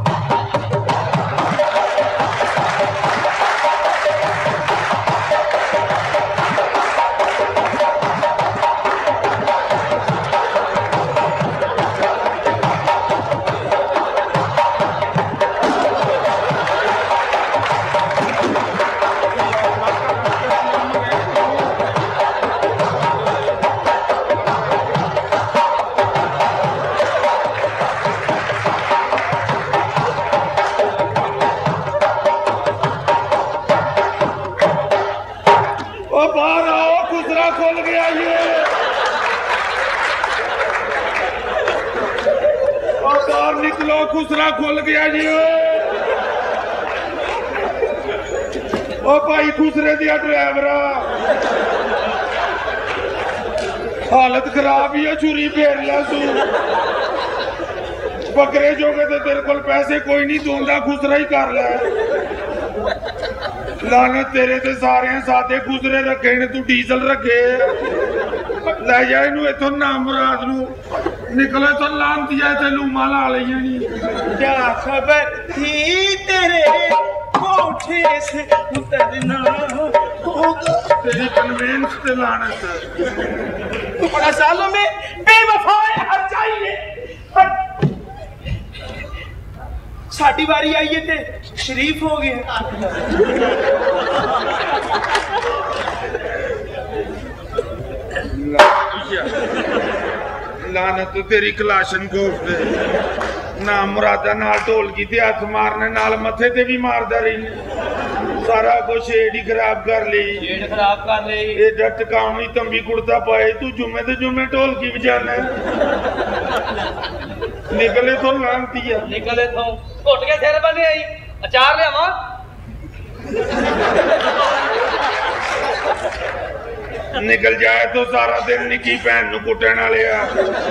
निकलो खुसरा खुल गया जी ओ भाई खुसरे दिया ड्राइवरा हालत खराब ही है छुरी फेर लिया तू बकरे जोगे तो तेरे को पैसे कोई नहीं दूंगा खुसरा ही कर ले लानत तेरे ते सारे सादे खुसरे रखे ने तू डीजल रखे ले जा इनू इथों ना मुराद नू निकले तो लानती है ते लूमा ला लिया नहीं क्या खबर थी तेरे कोठे से उतरना होगा तेरी कन्वेंस ते लानत तू बड़ा सालों में बेवफा है हर चाहिए साडी बारी आई है ते शरीफ हो गए लानत तो तेरी कलाशन कोफ दे ना मुरादा नाल ढोलकी ते हथ मारने नाल मथे ते भी मारदा रही सारा कुछ शेड ही खराब कर ली एडा टकावी तंबी कुड़ता पाए तू जुम्मे ते जुम्मे ढोलकी बजाना निकले तो लानती है निकले तो घुट के सिर बने आई अचार लियावा निकल जाए तो सारा दिन निकी भैन नू कुटण वाले आ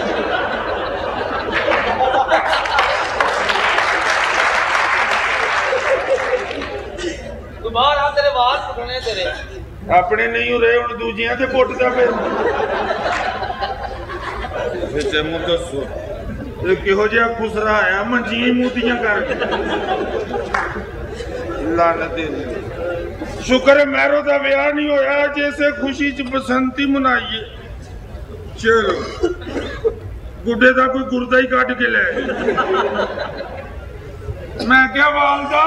तू बाहर आ तेरे वाल पुटने तेरे अपने नहीं रहे हुण दूजियां ते पुटदा फिर ते मुंह दसो ये किहो जिहा खुसरा आया मंजियां मूतियां करके लानत शुक्र है मैरो का ब्याह नहीं होया जैसे खुशी च बसंती मनाइए चलो गुड्डे का कोई गुर्दा ही कट के ले मैं क्या वालदा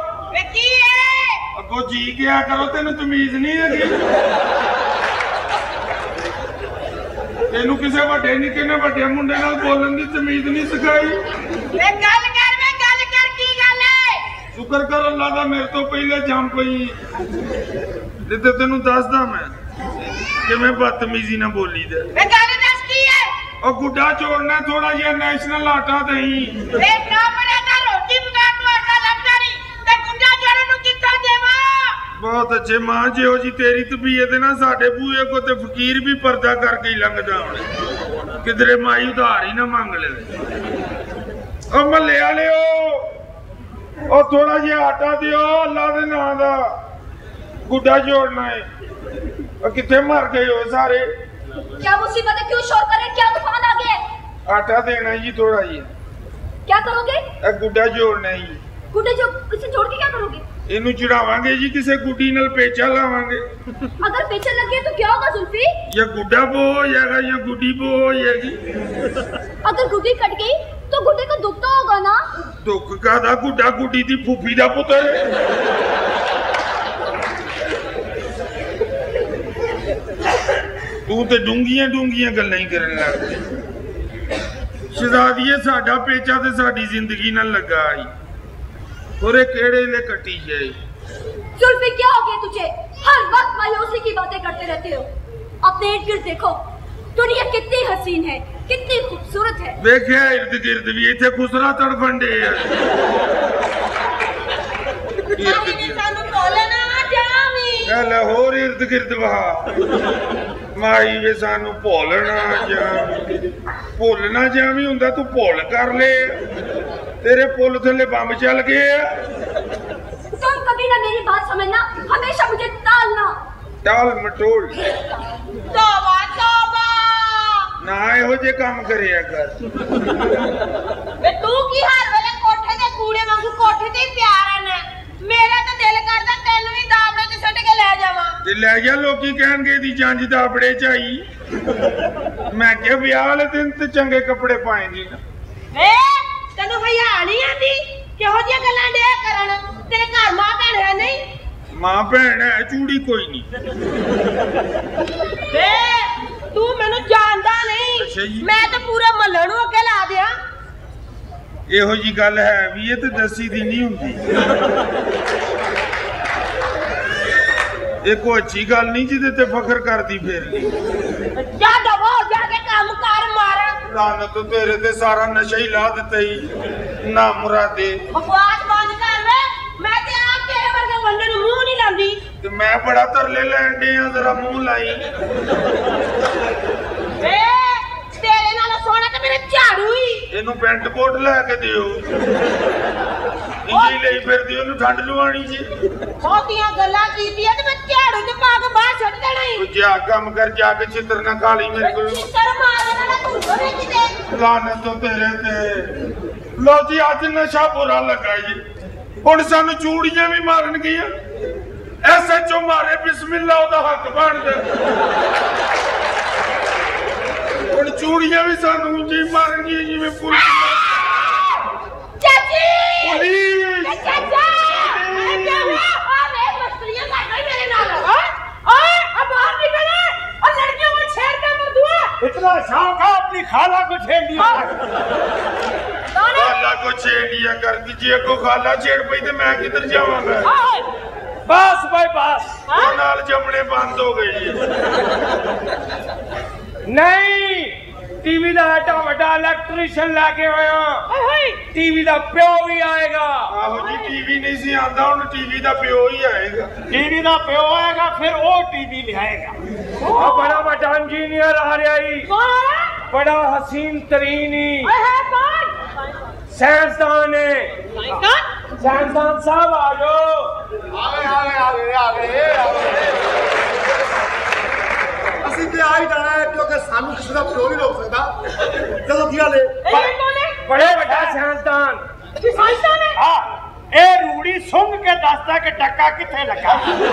अगो जी क्या करो तेन तमीज नहीं है तेनू किसी वड्डे निक्के ने वड्डे मुंडे नाल बोलन दी तमीज नहीं सिखाई शुक्र कर अल्लाह दा मेरे तो पहले जम पई ते तेनू दसदा मैं कि मैं बदतमीजी ना बोली दे और गुड्डा जोड़ना थोड़ा जिहा नेशनल आटा दही बहुत अच्छे मां जो जी तेरी तबीयत है ना साडे बूहे को ते फकीर भी पर्दा करके ही लंघदा होने किधरे माई उधार ही ना मांग ले ओ मल्ले वाले ओ थोड़ा जिहा आटा दियो अल्लाह दे नाम दा गुड्डा जोड़ना है और किथे मर गए हो सारे क्या मुसीबत है क्यों शोर कर रहे क्या तूफान आ गया आटा देना जी थोड़ा जी क्या करोगे गुड्डा जोड़ना ही गुड्डे जो इसे जोड़ के क्या करोगे इनू चढ़ावांगे जी किसी गुड्डी नाल पेचा लावांगे अगर पेचा लगे तो क्या होगा जुल्फी या गुड्डा बो हो जाएगा या गुड्डी बो हो जाएगी अगर गुड्डी कट गई तो गुड्डे को दुख तो होगा ना दुख कादा गुड्डा गुड्डी दी फूफी दा पुत्र तू ते डूंगियां डूंगियां गल्लां ही करन लग पई शहजादीए साडा पेचा ते साडी जिंदगी नाल लगा आई थोड़े केड़े ले कटी जाए जुल्फी क्या हो गया तुझे हर वक्त मायूसी की बातें करते रहते हो अपने इर्द गिर्द देखो दुनिया कितनी हसीन है कितनी खूबसूरत है देखिए इर्द गिर्द भी इतने खुसरा तड़फन डे लाहौर इर्द गिर्द वहा माई वे सानू भोलना जावी भुलना जावी हुंदा तू भुल कर ले तेरे पुल थले बम चल गए तुम कभी ना मेरी बात समझना हमेशा मुझे टालना टाल मटोल तौबा तौबा ना ਇਹੋ ਜੇ ਕੰਮ ਕਰਿਆ ਕਰ ਵੇ ਤੂੰ ਕੀ ਹਰ ਵੇਲੇ ਕੋਠੇ ਦੇ ਕੂੜੇ ਵਾਂਗੂ ਕੋਠੇ ਤੇ ਪਿਆ ਰਹਿਣਾ ਮੇਰਾ ਤਾਂ ਦਿਲ ਕਰਦਾ ਤੈਨੂੰ ਵੀ ਦਾਬੜੇ ਚ ਸੁੱਟ ਕੇ ਲੈ ਜਾਵਾਂ ਤੇ ਲੈ ਜਾ ਲੋਕੀ ਕਹਿਣਗੇ ਦੀ ਜੰਜ ਦਾਬੜੇ ਚ ਆਈ ਮੈਂ ਕਿਹਾ ਵਿਆਹ ਵਾਲੇ ਦਿਨ ਤੇ ਚੰਗੇ ਕੱਪੜੇ ਪਾਏਗੀ ਨਾ ਵੇ ਤੈਨੂੰ ਹਯਾ ਨਹੀਂ ਆਂਦੀ ਕਿਹੋ ਜਿਹੀਆਂ ਗੱਲਾਂ ਡੇ ਕਰਨ ਤੇਰੇ ਘਰ ਮਾਂ ਭੈਣ ਹੈ ਨਹੀਂ ਮਾਂ ਭੈਣ ਹੈ ਚੂੜੀ ਕੋਈ ਨਹੀਂ ਵੇ ਤੂੰ ਮੈਨੂੰ ਜਾਣਦਾ ਨਹੀਂ ਮੈਂ ਤਾਂ ਪੂਰੇ ਮਹੱਲੇ ਨੂੰ ਅੱਗੇ ਲਾ ਦਿਆਂ ਇਹੋ ਜੀ ਗੱਲ ਹੈ ਵੀ ਇਹ ਤੇ ਦੱਸੀ ਦੀ ਨਹੀਂ ਹੁੰਦੀ ਇਹ ਕੋਈ ਅੱਛੀ ਗੱਲ ਨਹੀਂ ਜਿਹਦੇ ਤੇ ਫਖਰ ਕਰਦੀ ਫੇਰ ਜਾ ਦਵੋ ਜਾ ਕੇ ਕੰਮ ਕਰ ਮਾਰ ਲਾਨਤ ਤੇਰੇ ਤੇ ਸਾਰਾ ਨਸ਼ਾ ਹੀ ਲਾ ਦਿੱਤਾ ਹੀ ਨਾ ਮੁਰਾਦੇ ਬਕਵਾਸ ਬੰਦ ਕਰ ਵੇ ਮੈਂ ਤੇ ਆਪ ਤੇਰੇ ਵਰਗੇ ਬੰਦੇ ਨੂੰ ਮੂੰਹ ਨਹੀਂ ਲਾਉਂਦੀ ਤੇ ਮੈਂ ਬੜਾ ਤਰਲੇ ਲੈਣ ਡੇ ਆ ਜ਼ਰਾ ਮੂੰਹ ਲਾਈ ਵੇ ਤੇਰੇ ਨਾਲ ਸੋਹਣਾ ਤੇ ਮੇਰੇ ਝਾੜੂ ਹੀ ਇਹਨੂੰ ਪੈਂਟ ਕੋਟ ਲੈ ਕੇ ਦਿਓ ਇੰਜੀ ਲਈ ਫਿਰਦੀ ਉਹਨੂੰ ਠੰਡ ਲਵਾਣੀ ਜੀ ਬਹੁਤੀਆਂ ਗੱਲਾਂ ਕੀਤੀਆਂ ਤੇ ਮੈਂ ਝਾੜੂ ਚ ਪਾ ਕੇ ਬਾਹਰ ਛੱਡ ਦੇਣਾ ਹੀ ਤੂੰ ਜਾ ਕੰਮ ਕਰ ਜਾ ਕੇ ਚਿੱਤਰ ਨਾ ਖਾ ਲਈ ਮੇਰੇ ਕੋਲ ਚਿੱਤਰ ਮਾਰਨ ਵਾਲਾ ਤੂੰ ਹੋਵੇ ਕਿਤੇ ਲਾਨਤ ਤੇਰੇ ਤੇ ਲੋ ਜੀ ਅੱਜ ਨਸ਼ਾ ਬੁਰਾ ਲੱਗਾ ਜੀ ਹੁਣ ਸਾਨੂੰ ਚੂੜੀਆਂ ਵੀ ਮਾਰਨ ਗਈਆਂ ਐਸਐਚਓ ਮਾਰੇ ਬਿਸਮਿਲ੍ਲਾ ਉਹਦਾ ਹੱਕ ਬਣਦਾ ਹੁਣ ਚੂੜੀਆਂ ਵੀ ਸਾਨੂੰ ਜੀ ਮਾਰਨ ਗਈਆਂ ਜਿਵੇਂ ਪੁਲਿਸ ਚਾਚੀ ਪੁਲਿਸ ਚਾਚਾ ਆ ਵੇ ਮਸਤਰੀਆਂ ਕਰ ਗਈ ਮੇਰੇ ਨਾਲ ਆ ਬਾਹਰ ਨਿਕਲੇ और लड़कियों को छेड़ता मत हुआ इतना शौक है अपनी खाला को छेड़ दिया खाला को छेड़ दिया कर दीजिए को खाला छेड़ पई तो मैं किधर जाऊंगा बस भाई बस नाल जमने बंद हो गई नहीं टीवी ਦਾ ਐਡਾ ਵੱਡਾ ਇਲੈਕਟ੍ਰੀਸ਼ੀਅਨ ਲੈ ਕੇ ਆਇਆ ਟੀਵੀ ਦਾ ਪਿਓ ਵੀ ਆਏਗਾ ਆਹੋ ਜੀ ਟੀਵੀ ਨਹੀਂ ਸੀ ਆਂਦਾ ਹੁਣ ਟੀਵੀ ਦਾ ਪਿਓ ਹੀ ਆਏਗਾ ਟੀਵੀ ਦਾ ਪਿਓ ਆਏਗਾ ਫਿਰ ਉਹ ਟੀਵੀ ਲਿਆਏਗਾ ਆ ਬੜਾ ਵੱਡਾ ਇੰਜੀਨੀਅਰ ਆ ਰਿਹਾ ਹੀ ਬੜਾ ਹਸੀਨ ਤਰੀਨ ਹੀ ਸਾਇੰਸਦਾਨ ਹੈ ਸਾਇੰਸਦਾਨ ਸਾਹਿਬ ਆ ਜਾਓ ਆਵੇ ਅਸੀਂ ਤੇ ਆ ਹੀ ਜਾਣਾ ਹੈ ਕਿਉਂਕਿ ਸਾਨੂੰ ਕਿਸੇ ਦਾ ਪਿਓ ਨਹੀਂ ਰੋਕ ਸਕਦਾ ਚਲੋ ਕੀ ਹਾਲ ਹੈ ਬੜੇ ਵੱਡਾ ਸਾਇੰਸਦਾਨ ਸਾਇੰਸਦਾਨ ਹੈ ਹਾਂ ए रूड़ी सुंघ के दसदा कि टक्का किथे लगा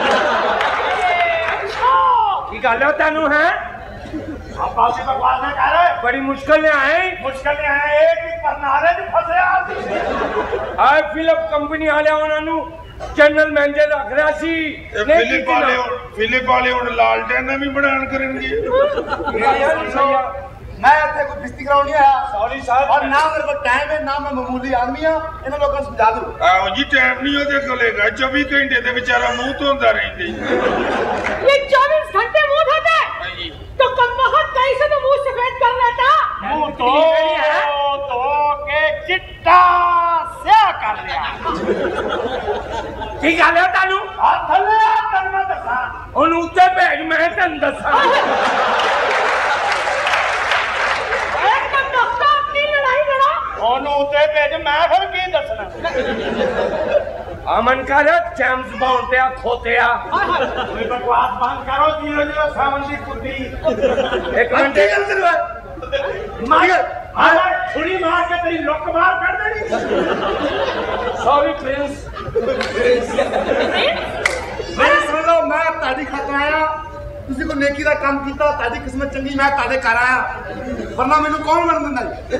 की गल है तेनू है आप आसी बकवास ना कर बड़ी मुश्किल ने आए एक ही परनारे च फसया आए फिल्म कंपनी वाले उन्होंने चैनल मैनेजर रख रहा सी फिलिप वाले हुण लालटेन भी बनान करनगे मैं इतने कोई बिस्ती कराउण नहीं आया सॉरी साहब और ना मेरे को टाइम है ना मैं मामूली आदमी हां इन्हां लोकां नूं समझा दो आओ जी टाइम नहीं ओदे कोलेगा 24 घंटे ते बेचारा मुंह धोंदा रहिंदा ये 24 घंटे मुंह धोता है तो कम वक्त कहीं से तो मुंह सफेद कर लेता मुंह तो के चिट्टा से कर लिया की गल है तेनू आ थल्ले तन मैं दसा ओनु उत्ते भेज मैं तन दसा उते भेज मैं फिर की दसना अमन कर चैम्स बाउंड ते खोतिया कोई बकवास बंद करो जीरो जीरो सावन दी कुत्ती एक मिनट मार छुरी मार के तेरी लुक मार कर देनी सॉरी प्रिंस मेरी सुन लो मैं ताड़ी खातर आया तुसी को नेकी दा काम कीता ताड़ी किस्मत चंगी मैं ताड़े कर आया वरना मेनू कौन मरन दिंदा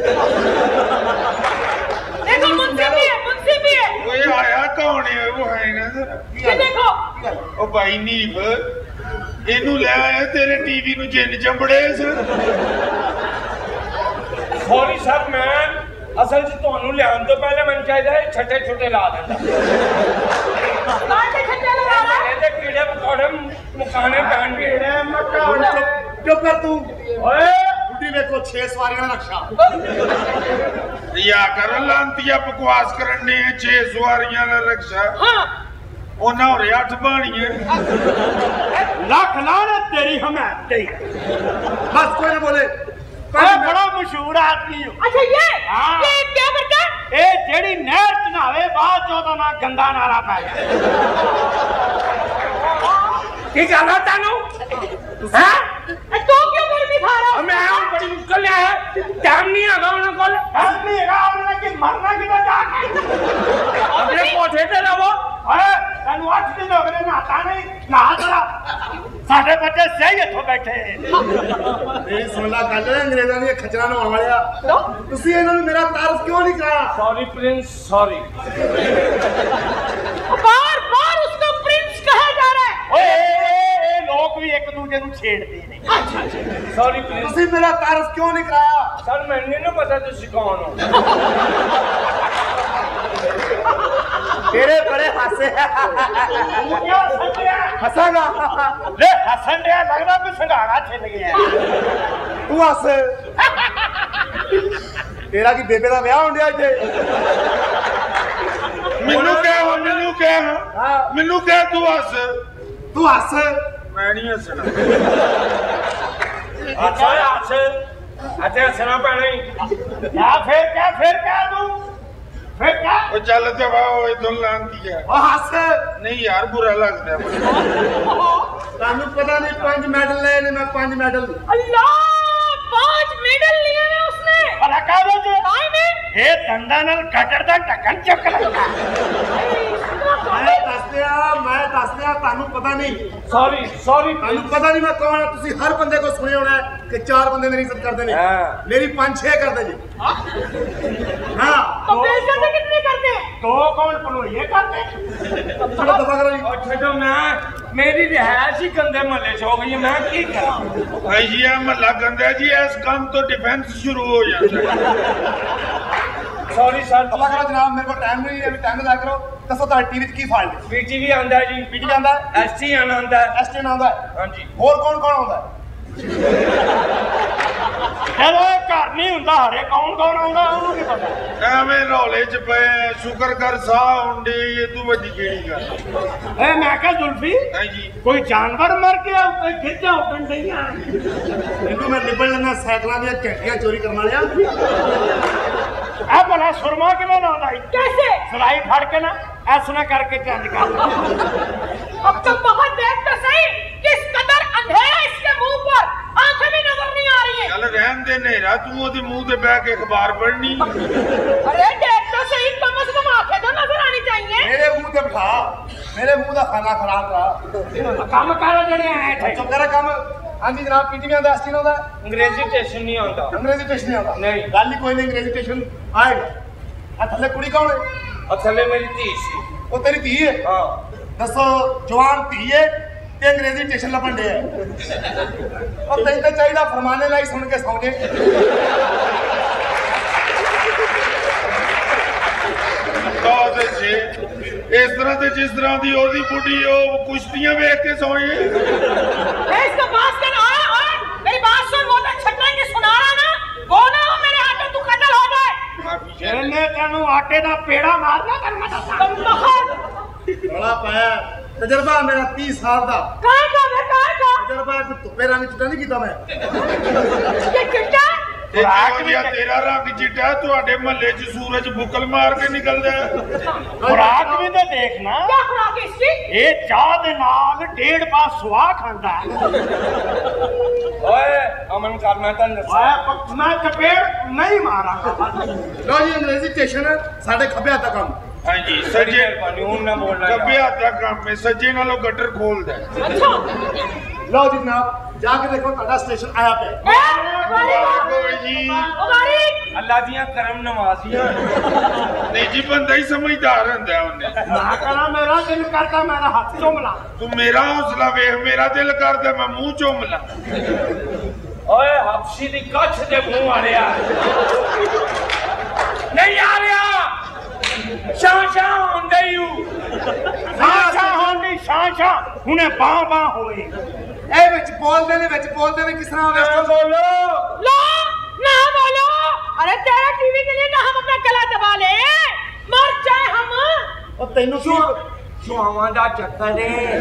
देखो मुंशी भी है ओए आया कौन है वो है ना ये देखो ओ भाई नीब इनू ले आया तेरे टीवी नु जिन्न चंबड़े सॉरी सर मैं असल च ਤੁਹਾਨੂੰ ਲਿਆਉਣ ਤੋਂ ਪਹਿਲੇ ਮੈਨੂੰ ਚਾਹੀਦਾ ਹੈ ਛੱਟੇ ਛੁੱਟੇ ਲਾ ਦਿੰਦਾ काटे छट्टे लगा रहा है ਇਹਦੇ ਕੀੜੇ ਪਕੌੜੇ ਮੁਕਾਣੇ ਪੈਣ ਕੀੜੇ ਮਕਾਉਣੇ चुप कर तू ਓਏ बुढ़ी देखो 6 सवारियां रक्षा या कर लांतिया बकवास करने 6 सवारियां ला रक्षा हाँ ओना होरे 8 बाणियां ਲੱਖ ਲਾਹਨਤ ਤੇਰੀ ਹਮਾਇਤ ਤੇ बस कोई ना बोले ਬੜਾ ਮਸ਼ਹੂਰ ਆਦਮੀ ਹੋ अच्छा ये हाँ। ये क्या करता है ਇਹ ਜਿਹੜੀ ਨਹਿਰ ਚ ਨਹਾਵੇ ਬਾਅਦ ਚ ਉਹਦਾ ਨਾਂ ਗੰਦਾ ਨਾਲਾ ਪੈ ਗਿਆ ਕੀ ਗੱਲ ਹੈ ਤੈਨੂੰ ਹੈ तो क्यों कर दिखा रहा है मैं ਹੁਣ ਬੜੀ ਮੁਸ਼ਕਲ ਲਿਆ ਹੈ ਟਾਈਮ ਨਹੀਂ ਹੈਗਾ ਉਹਨਾਂ ਕੋਲ ਟਾਈਮ ਨਹੀਂ ਹੈਗਾ ਉਹਨਾਂ ਨੇ ਕਿ ਮਰਨਾ ਕਿਦਾਂ ਜਾ ਕੇ ਆਪਣੇ ਕੋਠੇ ਤੇ ਰਹੋ ਓਏ ਤੈਨੂੰ 8 ਦਿਨ ਹੋ ਗਏ ਨਹਾਤਾ ਨਹੀਂ ਨਹਾ ਜਰਾ ਸਾਡੇ ਬੱਚੇ ਸਹੀ ਇੱਥੋਂ ਬੈਠੇ मेरी सुन ला गल अंग्रेजां दी खचरा नवाण वालिया तुसी इन्हां नूं मेरा तारफ क्यों नहीं कराया सॉरी प्रिंस सॉरी बार बार उसको प्रिंस कहा जा रहा है ਓਏ ਇਹ ਲੋਕ ਵੀ ਇੱਕ ਦੂਜੇ ਨੂੰ ਛੇੜਦੇ ਨੇ अच्छा ਸੌਰੀ ਪਲੀਜ਼ तुसी मेरा तारफ क्यों नहीं कराया ਸਰ ਮੈਨੂੰ ਨਹੀਂ ਪਤਾ ਤੁਸੀਂ ਕੌਣ ਹੋ तेरे बड़े हासे ਕਿਆ ਸੰਗਿਆ हसागा ਲੈ ਹੱਸਣ ਡਿਆ ਲੱਗਦਾ ਕੋਈ ਸੰਘਾੜਾ ਛਿੱਲ ਗਿਆ तू हस तेरा की बेबे दा ब्याह होंदिया इत्थे ਮੈਨੂੰ ਕਹਿ हां ਮੈਨੂੰ ਕਹਿ ਤੂੰ ਹੱਸ तू हस ਮੈਂ ਨਹੀਂ ਹੱਸਣਾ ਅੱਛਾ ਹੱਸ ਅਤੇ ਹੱਸਣਾ ਪੈਣਾ ਹੀ ਕਿਆ ਫਿਰ ਤੂੰ ਫਿਰ ਕਿਆ ਉਹ ਚੱਲ ਤੇ ਵਾ ਉਹ ਇਦੋਂ ਲਾਂਤੀਆ ओ हस ਨਹੀਂ ਯਾਰ ਬੁਰਾ ਲੱਗਦਾ तानू पता नहीं 5 मेडल ले ने मैं 5 मेडल अल्लाह 5 मेडल लिए हैं उसने ਭਲਾ ਕਾਹਦੇ ਚ काय में ਇਹ ਦੰਦਾਂ ਨਾਲ ਕਟਰ ਦਾ ਢੱਕਣ ਚੁੱਕ ਲੱਗਾ मैं दस दिया तानू पता नहीं ਸੌਰੀ तानू पता नहीं मैं कौन है तुसी हर बंदे को सुने होना है कि 4 बंदे मेरी इज्जत करते ने हाँ। मेरी 5-6 करते जी हां तो बेइज्जती कितने करते हैं ਦੋ ਕੌਣ ਭਲੋਈਏ ਕਰਦੇ चलो दफा करो जी ਉਹ ਛੱਡੋ ਮੈਂ ਮੇਰੀ ਰਿਹਾਇਸ਼ ਹੀ ਗੰਦੇ ਮਹੱਲੇ ਚ ਹੋ ਗਈ ਹੈ, ਮੈਂ ਕੀ ਕਰਾਂ ਭਾਈ ਜੀ ਇਹ ਮਹੱਲਾ ਗੰਦਾ ਜੀ ਇਸ ਕੰਮ ਤੋਂ ਡਿਫੈਂਸ ਸ਼ੁਰੂ ਹੋ ਜਾਂਦਾ ਸੌਰੀ ਸਰ दफा करो जनाब मेरे को टाइम नहीं है अभी टाइम लगा करो दसो तार टीवी की फाल्ट है ਪੀਟੀਵੀ ਆਂਦਾ ਜੀ पीटी आंदा है ਐਸਟੀ ਆਂਦਾ एसटी आंदा है ਹਾਂਜੀ और कौन कौन आंदा है ਚਲੋ ਘਰ ਨਹੀਂ ਹੁੰਦਾ ਹਰੇ ਕੌਣ ਆਉਂਦਾ ਉਹਨੂੰ ਕੀ ਪਤਾ ਐਵੇਂ ਰੌਲੇ ਚ ਪਏ ਸ਼ੁਕਰ ਕਰ ਸਾਹ ਹੁੰਦੇ ਇਹ ਤੂੰ ਵੱਡੀ ਕਿਹੜੀ ਗੱਲ ਏ ਮੈਂ ਕਿਹਾ ਜ਼ੁਲਫੀ ਹਾਂ ਜੀ ਕੋਈ ਜਾਨਵਰ ਮਰ ਗਿਆ ਉੱਤੇ ਗਿੱਜਾਂ ਉੱਡਣ ਡਈਆਂ इनको मैं निबल लेना साइकिलां दी घंटियां चोरी करने वालिया ਆ ਭਲਾ ਸੁਰਮਾ ਕਿਵੇਂ ਲਾਉਂਦਾ ਈ कैसे ਸਲਾਈ ਫੜ ਕੇ ਨਾ ਐਸਨਾ ਕਰਕੇ ਚੰਦ ਕਰ अब तो बहुत देख तो सही किस कदर अंधेरा इसके मुंह पर आंखें भी नजर नहीं आ रही है। चल रहन दे नेरा, तू ओदे मुंह ते बैठ के अखबार पढ़नी। अरे देख तो सही, कम से कम आंखें तो नजर आनी चाहिए। मेरे मुंह ते बिठा, मेरे मुंह दा खाना खराब करा। ਕੰਮ ਕਰ ਜਿਹੜੇ ਆਏ थे चुप कर काम। हाँ जी जनाब, पीटीवी ਦਾ ਐਸਟੀ ਦਾ ਅੰਗਰੇਜ਼ੀ ਸਟੇਸ਼ਨ ਨਹੀਂ ਆਉਂਦਾ। अंग्रेजी टेस्ट नहीं आता। नहीं। गल ही कोई नहीं, अंग्रेजी टेस्ट आएगा। आ थल्ले कुड़ी कौन है? और थੱਲੇ ਮੇਰੀ ਧੀ ਸੀ। वो तेरी धी है? हाँ। दसो जवान धी है ते अंग्रेजी टेस्ट लपन दे है। और तैਨੂੰ ਤਾਂ ਚਾਹੀਦਾ ਫਰਮਾਨੇ ਲਾਈ ਸੁਣ ਕੇ ਸੌਂ ਜੇ। इस तरह से जिस तरह दी ओदी बुढ़ी ओ कुश्तियां वेख के सोए। इसका बात कर, मेरी बात सुन, वो तो छटरेंगे सुना रहा ना, वो ना हो मेरे हाथों तू कत्ल हो जाए। ਇਹਨੇ ਤੈਨੂੰ ਆਟੇ ਦਾ ਪੇੜਾ ਮਾਰਨਾ ਕਰਨਾ ਦੱਸਾਂ। बड़ा पाया तजर्बा मेरा 30 साल का। कहाँ का मैं, कहाँ का? तजर्बा धुप्पे रंग चिट्टा नहीं कीता मैं। ये चिट्टा? तेरा रंग चिट्टा, तुहाडे महल्ले च सूरज बुकल मार के निकलदा है। खुराक भी तो देखना। क्या खुराक है इसकी? ये चाह दे नाल 1.5 पा सुहा खांदा है। ਓਏ ਅਮਨ ਕਰ ਮੈਂ ਤੈਨੂੰ ਦੱਸਾਂ मैं चपेड़ नहीं मारा। लो जी अंग्रेजी स्टेशन साढ़े खब्बे हाथ का काम। हाँ जी, सज्जे ਮਿਹਰਬਾਨੀ ਹੁਣ ਨਾ ਬੋਲਣਾ खब्बे हाथ का काम है, सज्जे नालों गटर खोलदा है। अच्छा। लो जी जनाब, जाके देखो ਤੁਹਾਡਾ स्टेशन आया पे। ਅੱਲਾ ਦੀਆਂ ਕਰਮ ਨਵਾਜ਼ੀਆਂ नहीं जी, बंदा ही समझदार हुंदा है। ना करा मेरा दिल करता मेरा हाथ चुमला। तू मेरा हौसला वेख, मेरा दिल करदा मैं मुंह चुम ला। ਓਏ ਹਬਸ਼ੀ ਦੀ ਕੱਛ ਦੇ ਮੂੰਹ ਆ ਰਿਹਾ ਨਹੀਂ ਆ ਰਿਹਾ ਸ਼ਾਂ ਹੁੰਦੇ ਯੂ शाशा होनी शाशा हुने बां होए। ਇਹ ਵਿੱਚ ਬੋਲਦੇ ਨੇ ਕਿਸ ਤਰ੍ਹਾਂ ਨਾ ਬੋਲੋ लो ना बोलो। अरे तेरा टीवी के लिए ना हम अपना गला दबा ले, मर जाए हम। ਉਹ ਤੈਨੂੰ ਕੀ ਸੁਆਵਾਂ ਦਾ ਚੱਕਰ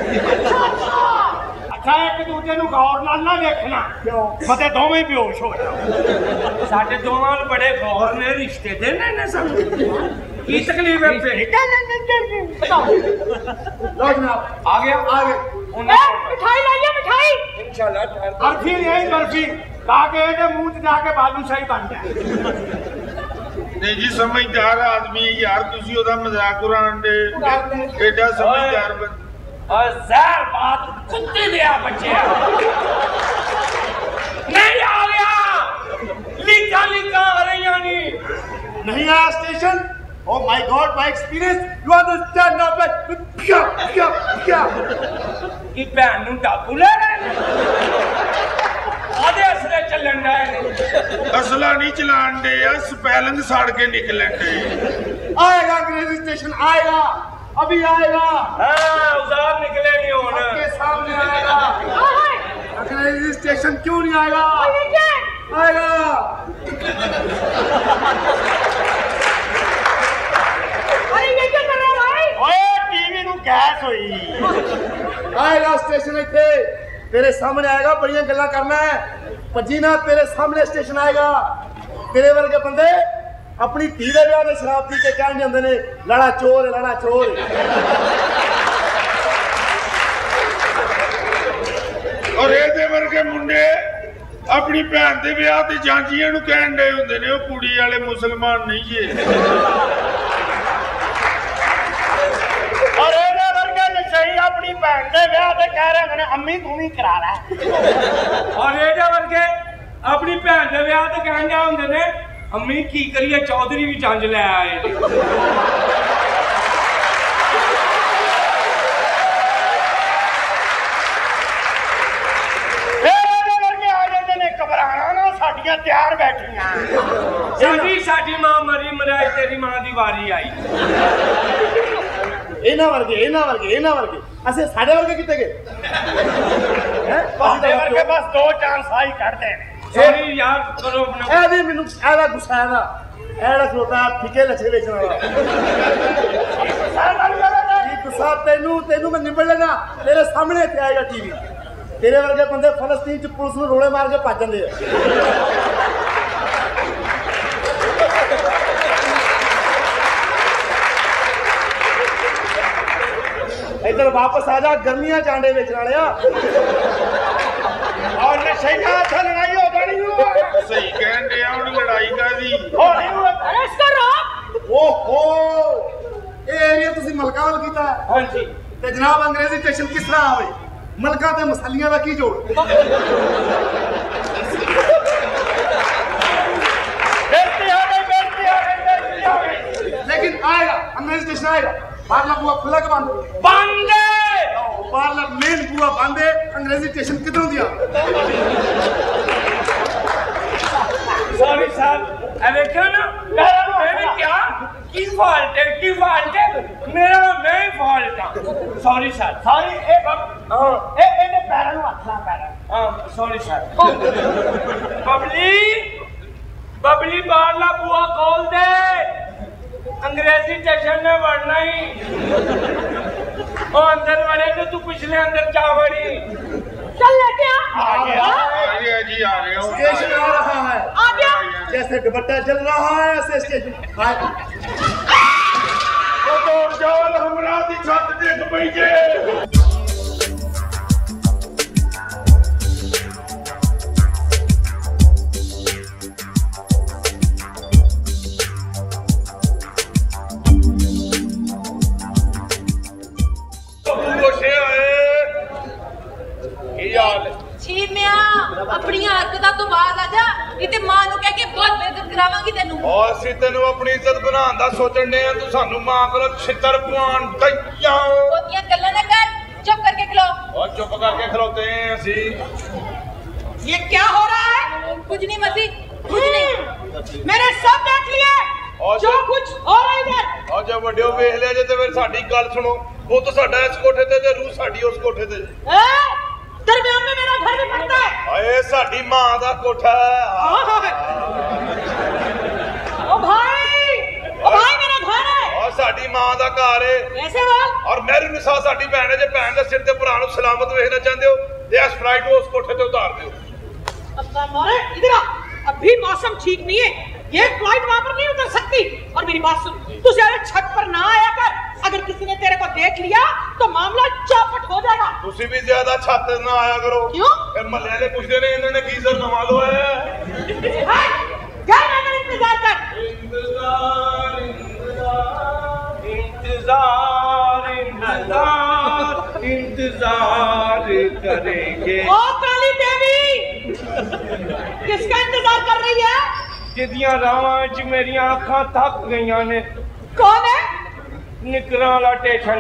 ਏ अच्छा एक दूजे नु गौर नाल ना देखना, क्यों फते दोवें बेहोश हो जाओ। ਸਾਡੇ ਦੋਵਾਂ ਨੂੰ ਬੜੇ ਗੌਰ ਨੇ ਰਿਸ਼ਤੇ ਦੇ ਨੇ ਸਾਨੂੰ ਕੀ ਤਕਲੀਫ ਹੈ ਫਿਰ बताओ। लो जनाब, ਆ ਗਿਆ आ गए। मिठाई लाइए, मिठाई। ਇਨਸ਼ਾਅੱਲਾ ਠਹਿਰ बर्फी यही बर्फी ताकि ये मुंह च जाके बालूशाही बन जाए। नहीं जी, समझदार आदमी है यार, तुसी ओदा मजाक उड़ान दे। एडा समझदार बंदा। और जहर बात कुत्ते दिया बच्चे नहीं आ गया लीका आ रही नहीं आया station. Oh my God, my experience. You understand now, but क्या कि भैन ਨੂੰ ਡਾਕੂ ਲੈ ਰਹੇ ਆਦੇ ਅਸਲੇ ਚੱਲਣ ਦੇ असला नहीं चलान दे यार, स्पेलिंग सड़ के निकलन दे। आएगा अंग्रेजी स्टेशन, आएगा अभी आएगा। हाँ उधार निकले नहीं होना आपके सामने आएगा। अंग्रेजी स्टेशन क्यों नहीं आएगा? आएगा। अरे ये क्या कर रहे हो भाई? ओए टीवी नु गैस होई। आएगा स्टेशन इतने तेरे सामने आएगा। बड़ियां गल्लां करना है भजी ना, तेरे सामने स्टेशन आएगा। तेरे वर्गे बंदे अपनी धी दे विआह में शराब पी के कहने जांदे ने लड़ा चोर लड़ा चोर। और ਇਹਦੇ ਵਰਗੇ ਮੁੰਡੇ ਆਪਣੀ ਭੈਣ ਦੇ ਵਿਆਹ ਤੇ ਜਾਂਜੀਆਂ ਨੂੰ ਕਹਿਣ ਦੇ ਹੁੰਦੇ ਨੇ ਉਹ ਕੁੜੀ ਵਾਲੇ ਮੁਸਲਮਾਨ ਨਹੀਂ ਜੇ। और ਇਹਦੇ ਵਰਗੇ ਨਸ਼ਈ ਆਪਣੀ ਭੈਣ ਦੇ ਵਿਆਹ ਤੇ ਕਹਿ ਰਹੇ ਨੇ ਅੰਮੀ ਤੂੰ ਵੀ ਕਰਾ ਲੈ। और ਇਹਦੇ ਵਰਗੇ ਆਪਣੀ ਭੈਣ ਦੇ ਵਿਆਹ ਤੇ ਕਹਿੰਦੇ ਹੁੰਦੇ ਨੇ ਅੰਮੀ ਕੀ ਕਰੀਏ ਚੌਧਰੀ ਵੀ ਜੰਜ ਲੈ ਆਏ ਇਹਦੇ ਵਰਗੇ ਆ ਜਾਂਦੇ ਨੇ ਘਬਰਾਣਾ ਨਾ, ਸਾਡੀਆਂ ਤਿਆਰ ਬੈਠੀਆਂ। ਸਾਡੀ ਮਾਂ ਮਰੀ ਮਰਾਈ ਤੇਰੀ ਮਾਂ ਦੀ ਵਾਰੀ ਆਈ ਇਹਨਾਂ ਵਰਗੇ ਅਸੀਂ ਸਾਡੇ ਵਰਗੇ ਕਿੱਥੇ ਗਏ? ਸਾਡੇ ਵਰਗੇ ਬਸ 2 ਚਾਂਸ ਆਈ ਕੱਢਦੇ ਨੇ। ਸੋਰੀ ਯਾਰ ਕਰੋ ਆਪਣਾ ਇਹ ਵੀ ਮੈਨੂੰ ਇਹਦਾ ਗੁੱਸਾ ਇਹਦਾ ਇਹਦਾ ਖਲੋਤਾ ਫਿੱਕੇ ਲੱਛੇ ਵੇਚਣ ਵਾਲਾ। ਕੀ ਗੁੱਸਾ ਤੈਨੂੰ ਮੈਂ ਨਿਬੜ ਲੈਣਾ। ਤੇਰੇ ਸਾਹਮਣੇ ਇੱਥੇ ਆਏਗਾ ਟੀਵੀ। ਤੇਰੇ ਵਰਗੇ ਬੰਦੇ ਫਲਸਤੀਨ ਚ ਪੁਲਿਸ ਨੂੰ ਰੋਲੇ ਮਾਰ ਕੇ ਭੱਜ ਜਾਂਦੇ ਆ। इधर वापस आ जा, गर्मियां चांडे बेचने वाले। और सही था लड़ाई हो जानी हो सही कहन रहे ਹੁਣ ਲੜਾਈ ਕਾਦੀ हो नहीं हुआ अरे इसका रोक ਓਹੋ ਇਹ ਏਰੀਆ ਤੁਸੀਂ ਮਲਕਾ ਵੱਲ ਕੀਤਾ ਹੈ। हाँ जी ਤੇ ਜਨਾਬ ਅੰਗਰੇਜ਼ੀ ਸਟੇਸ਼ਨ ਕਿਸ ਤਰ੍ਹਾਂ ਆਵੇ ਮਲਕਾ ਤੇ ਮਸਾਲੀਆਂ ਦਾ ਕੀ ਜੋੜ लेकिन आएगा अंग्रेजी स्टेशन आएगा पार्लर बुआ खुला के बंद बंद पार्लर मेन बुआ बंद है अंग्रेजी स्टेशन किधरों दिया सॉरी सर अरे क्यों ना मैंने क्या की फॉल्ट है मेरा मैं ही फॉल्ट हूं सॉरी सर सॉरी ए पैरन वाला पैरन हां सॉरी सर बबली बारला बुआ खोल दे अंग्रेजी स्टेशन में बढ़ना ही और अंदर बढ़े तो तू पिछले अंदर जा बड़ी चल लेके आ गया जी आ रहे हो स्टेशन आ रहा है आ गया जैसे दुपट्टा चल रहा है ऐसे स्टेशन ਉਹ ਦੌੜ ਜਾਓ ਹਮਰਾ ਦੀ ਛੱਤ ਡਿੱਗ ਪਈ ਜੇ अपनी हरकतां तो बाहर आ जा इते मां नु कह के बहुत बेइज्जत करावांगी तेनू और ਅਸੀਂ ਤੈਨੂੰ ਆਪਣੀ ਇੱਜ਼ਤ ਬਣਾਉਣ ਦਾ ਸੋਚਣ ਦੇ ਆ ਤੂੰ ਸਾਨੂੰ ਮਾਂ ਕੋਲੋਂ ਛਿੱਤਰ ਪਵਾਉਣ ਦਈਆਂ ਉਹਦੀਆਂ ਗੱਲਾਂ ਨਾ ਕਰ चुप करके खिलाओ और चुप करके खिलौते हैं ਅਸੀਂ ये क्या हो रहा है कुछ नहीं मसी कुछ नहीं मैंने सब देख लिया और जो कुछ हो रहा है इधर और जब ਵੱਡਿਓ ਵੇਖ ਲਿਆ ਜੇ ਤੇ ਫਿਰ ਸਾਡੀ ਗੱਲ ਸੁਣੋ ਉਹ ਤਾਂ ਸਾਡਾ ਇਸ ਕੋਠੇ ਤੇ ਰੂਹ ਸਾਡੀ ਉਸ ਕੋਠੇ ਤੇ दरमियान में मेरा घर भी पड़ता है ਓਏ ਸਾਡੀ ਮਾਂ ਦਾ ਕੋਠਾ ओ भाई मेरा घर है और ਸਾਡੀ ਮਾਂ ਦਾ ਘਰ ਹੈ कैसे बाल और मेरी निशा साडी भैन है जे भैन दे सिर ते भरा नु सलामत देखना चाहते हो ते आ स्प्राइट उस कोठे ते उतार दियो अब्बा मारे इधर आ अभी मौसम ठीक नहीं है ये फ्लाइट वहां पर नहीं उतर सकती और मेरी बात सुन तू ज्यादा छत पर ना आया कर अगर किसी ने तेरे को देख लिया तो मामला चौपट हो जाएगा तुसी भी ज्यादा छत ना आया करो क्यों फिर महल्ले वाले पूछते ने इन्होंने गीजर नवा लो है क्या मैं इंतजार कर इंतजार करेंगे ओ काली देवी किसका इंतजार कर रही है जिदियां रावां च मेरी आंखां थक गईयां ने कौन है निकरां वाला स्टेशन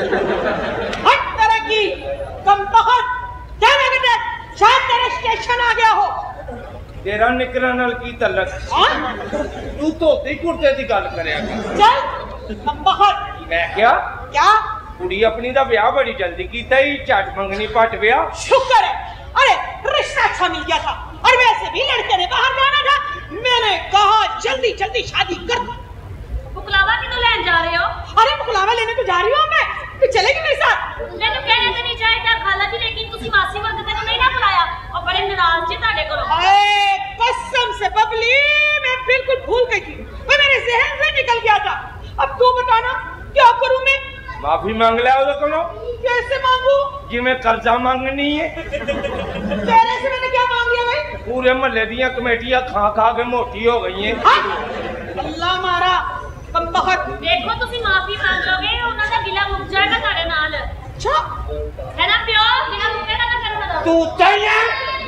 हट तरह की कम बहुत क्या लगता है शायद तेरा स्टेशन आ गया हो तेरा निकरां नाल की तलक तू धोती कुर्ते दी गल करया कर चल कम बहुत मैं क्या क्या कुड़ी अपनी दा ब्याह बड़ी जल्दी कीता ही झट मंगनी पट ब्याह शुक्र है अरे रिश्ता अच्छा मिल गया था और वैसे भी लड़के ने बाहर जाना था मैंने कहा जल्दी जल्दी शादी कर दो बुकलावा कितों लैन जा रहे हो अरे बुकलावा लेने तो जा रही हूँ मैं तू चलेगी मेरे साथ मैंने कहने तो नहीं चाहिए खाला जी लेकिन तुसी मासी वर्ग तेन नहीं ना बुलाया और बड़े नाराज जी ताड़े करो अरे कसम से बबली मैं बिल्कुल भूल गई थी वो मेरे जहन से निकल गया था अब तू बताना क्या करूं मैं माफी मांग लिया उधर कोनो कैसे मांगू जिवें कर्जा मांगनी है तेरे से मैंने क्या मांग लिया भाई पूरे महल्ले दियां कमेटियां खा खा के मोटी हो गई हैं अल्लाह मारा कम बहुत देखो तुसी माफी मांग लोगे उन्हां दा गिला मुक जाएगा तारे नाल अच्छा है ना प्यो गिला मुकेगा ना कर सकदा तू चाहिए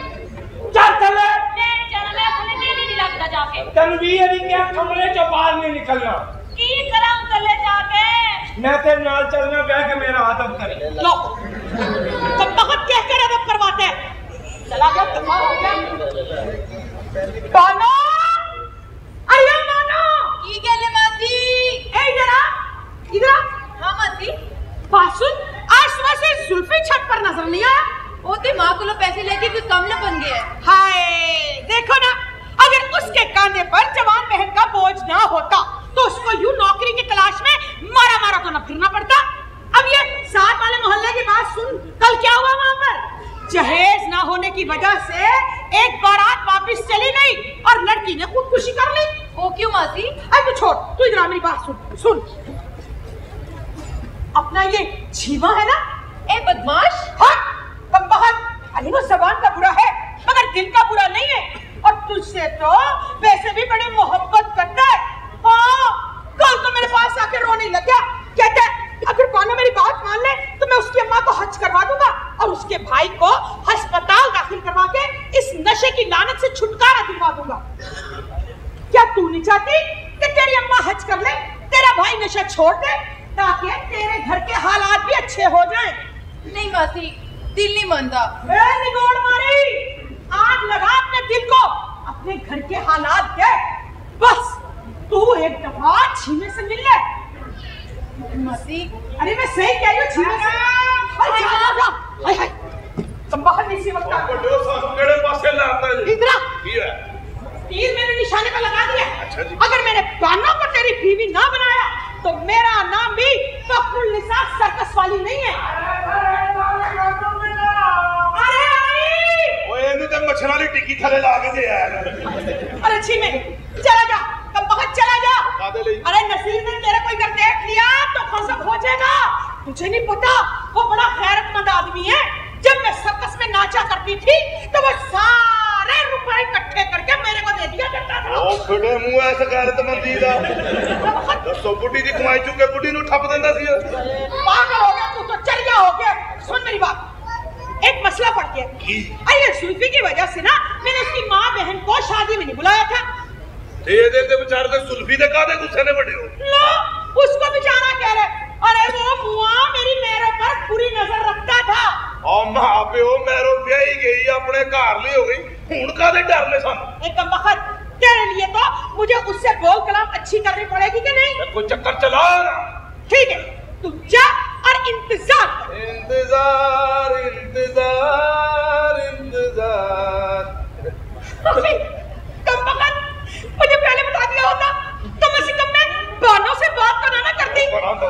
चल चले नहीं जाना मैं अपने दिल ही नहीं लगता जाके तनवीर ही क्या कमरे चो बाहर नहीं निकलना की करां कले जाके मैं तेरे नाल चलना बैठ के मेरा अदब करे लो कम बहुत कहकर अदब करवाते हैं चला गया तमाम हो गया बानो अरे बानो की गले मासी ए इधर हां मासी बासुन आज सुबह से जुल्फी छत पर नजर नहीं आया ओ ते मां को पैसे लेके कोई कम ना बन गया हाय देखो ना अगर उसके कांधे पर जवान बहन का बोझ ना होता तो उसको यूं नौकरी की तलाश में मारा मारा तो न फिरना पड़ता अब ये साथ वाले मोहल्ले की बात सुन कल क्या हुआ वहां पर जहेज ना होने की वजह से एक बारात वापस चली नहीं और लड़की ने खुदकुशी कर ली ओ क्यों मासी अब तू छोड़ तू इधर मेरी बात सुन अपना ये जीवा है ना ए बदमाश हाँ कम बहुत अली वो जबान का बुरा है मगर दिल का बुरा नहीं है और तुझसे तो वैसे भी बड़ी मोहब्बत करता है। हाँ, कल तो मेरे पास आके रोने लग गया, कहता है अगर बानो मेरी बात मान ले तो मैं उसकी अम्मा को हज करवा दूंगा और उसके भाई को अस्पताल दाखिल करवा के इस नशे की लानत से छुटकारा दिलवा दूंगा। क्या तू नहीं चाहती कि तेरी अम्मा हज कर ले, तेरा भाई नशा छोड़ दे ताकि तेरे घर के हालात भी अच्छे हो जाएं? नहीं मासी, दिल नहीं मानता। निगोड़ मारी, आग लगा अपने दिल को, अपने घर के हालात देख। बस तू एक दफा छीने से मिल ले। मासी, अरे मैं सही कह रही हूँ, छीने से। हाय हाय, तुम बाहर नहीं सी वक्त बड़ो साहब केड़े पासे लाता जी? इधर आ। की है? तीर मैंने निशाने पे लगा दिया। अच्छा जी। अगर मैंने बानों को तेरी बीवी ना बनाया तो मेरा नाम भी फखरुल निसा सर्कस वाली नहीं है। अरे आई! ओए इन्हें तो मच्छर वाली टिक्की थले ला के दे आया। अरे छीमे, चला जा, कब बहुत चला जा। कादे ले? अरे नसीर ने तेरा कोई कर देख लिया तो खसक हो जाएगा। तुझे नहीं पता वो बड़ा गैरतमंद आदमी है। जब मैं सर्कस में नाचा करती थी तो वो सारे रुपए इकट्ठे करके मेरे को दे दिया करता था। ओ फिटे मुंह ऐसे गैरतमंदी दा। दसो बुढ़ी दी कमाई चुके बुढ़ी नु ठप देंदा सी। पागल हो गया तू तो, चरिया हो गया। सुन मेरी बात, एक मसला पड़ गया। अरे सुल्फी की वजह से ना मैंने उसकी माँ बहन को शादी में नहीं बुलाया था। दे दे बेचारे को सुल्फी दे कादे गुस्से ने बड़े हो। लो, उसको बेचारा कह रहे, अरे वो मुआ मेरी मेरे पर बुरी नजर रखता था। और मां प्यो मेरो ब्याही गई अपने घर ले हो गई, हुन कादे डर ले सन। एक वक्त तेरे लिए तो मुझे उससे बोल कलाम अच्छी करनी पड़ेगी कि नहीं? कोई चक्कर चला। ठीक है, तू जा और इंतजार कर। इंतजार इंतजार इंतजार। कम वक्त मुझे पहले बता दिया होता तो कम से कम मैं बानों से बात करना ना करती।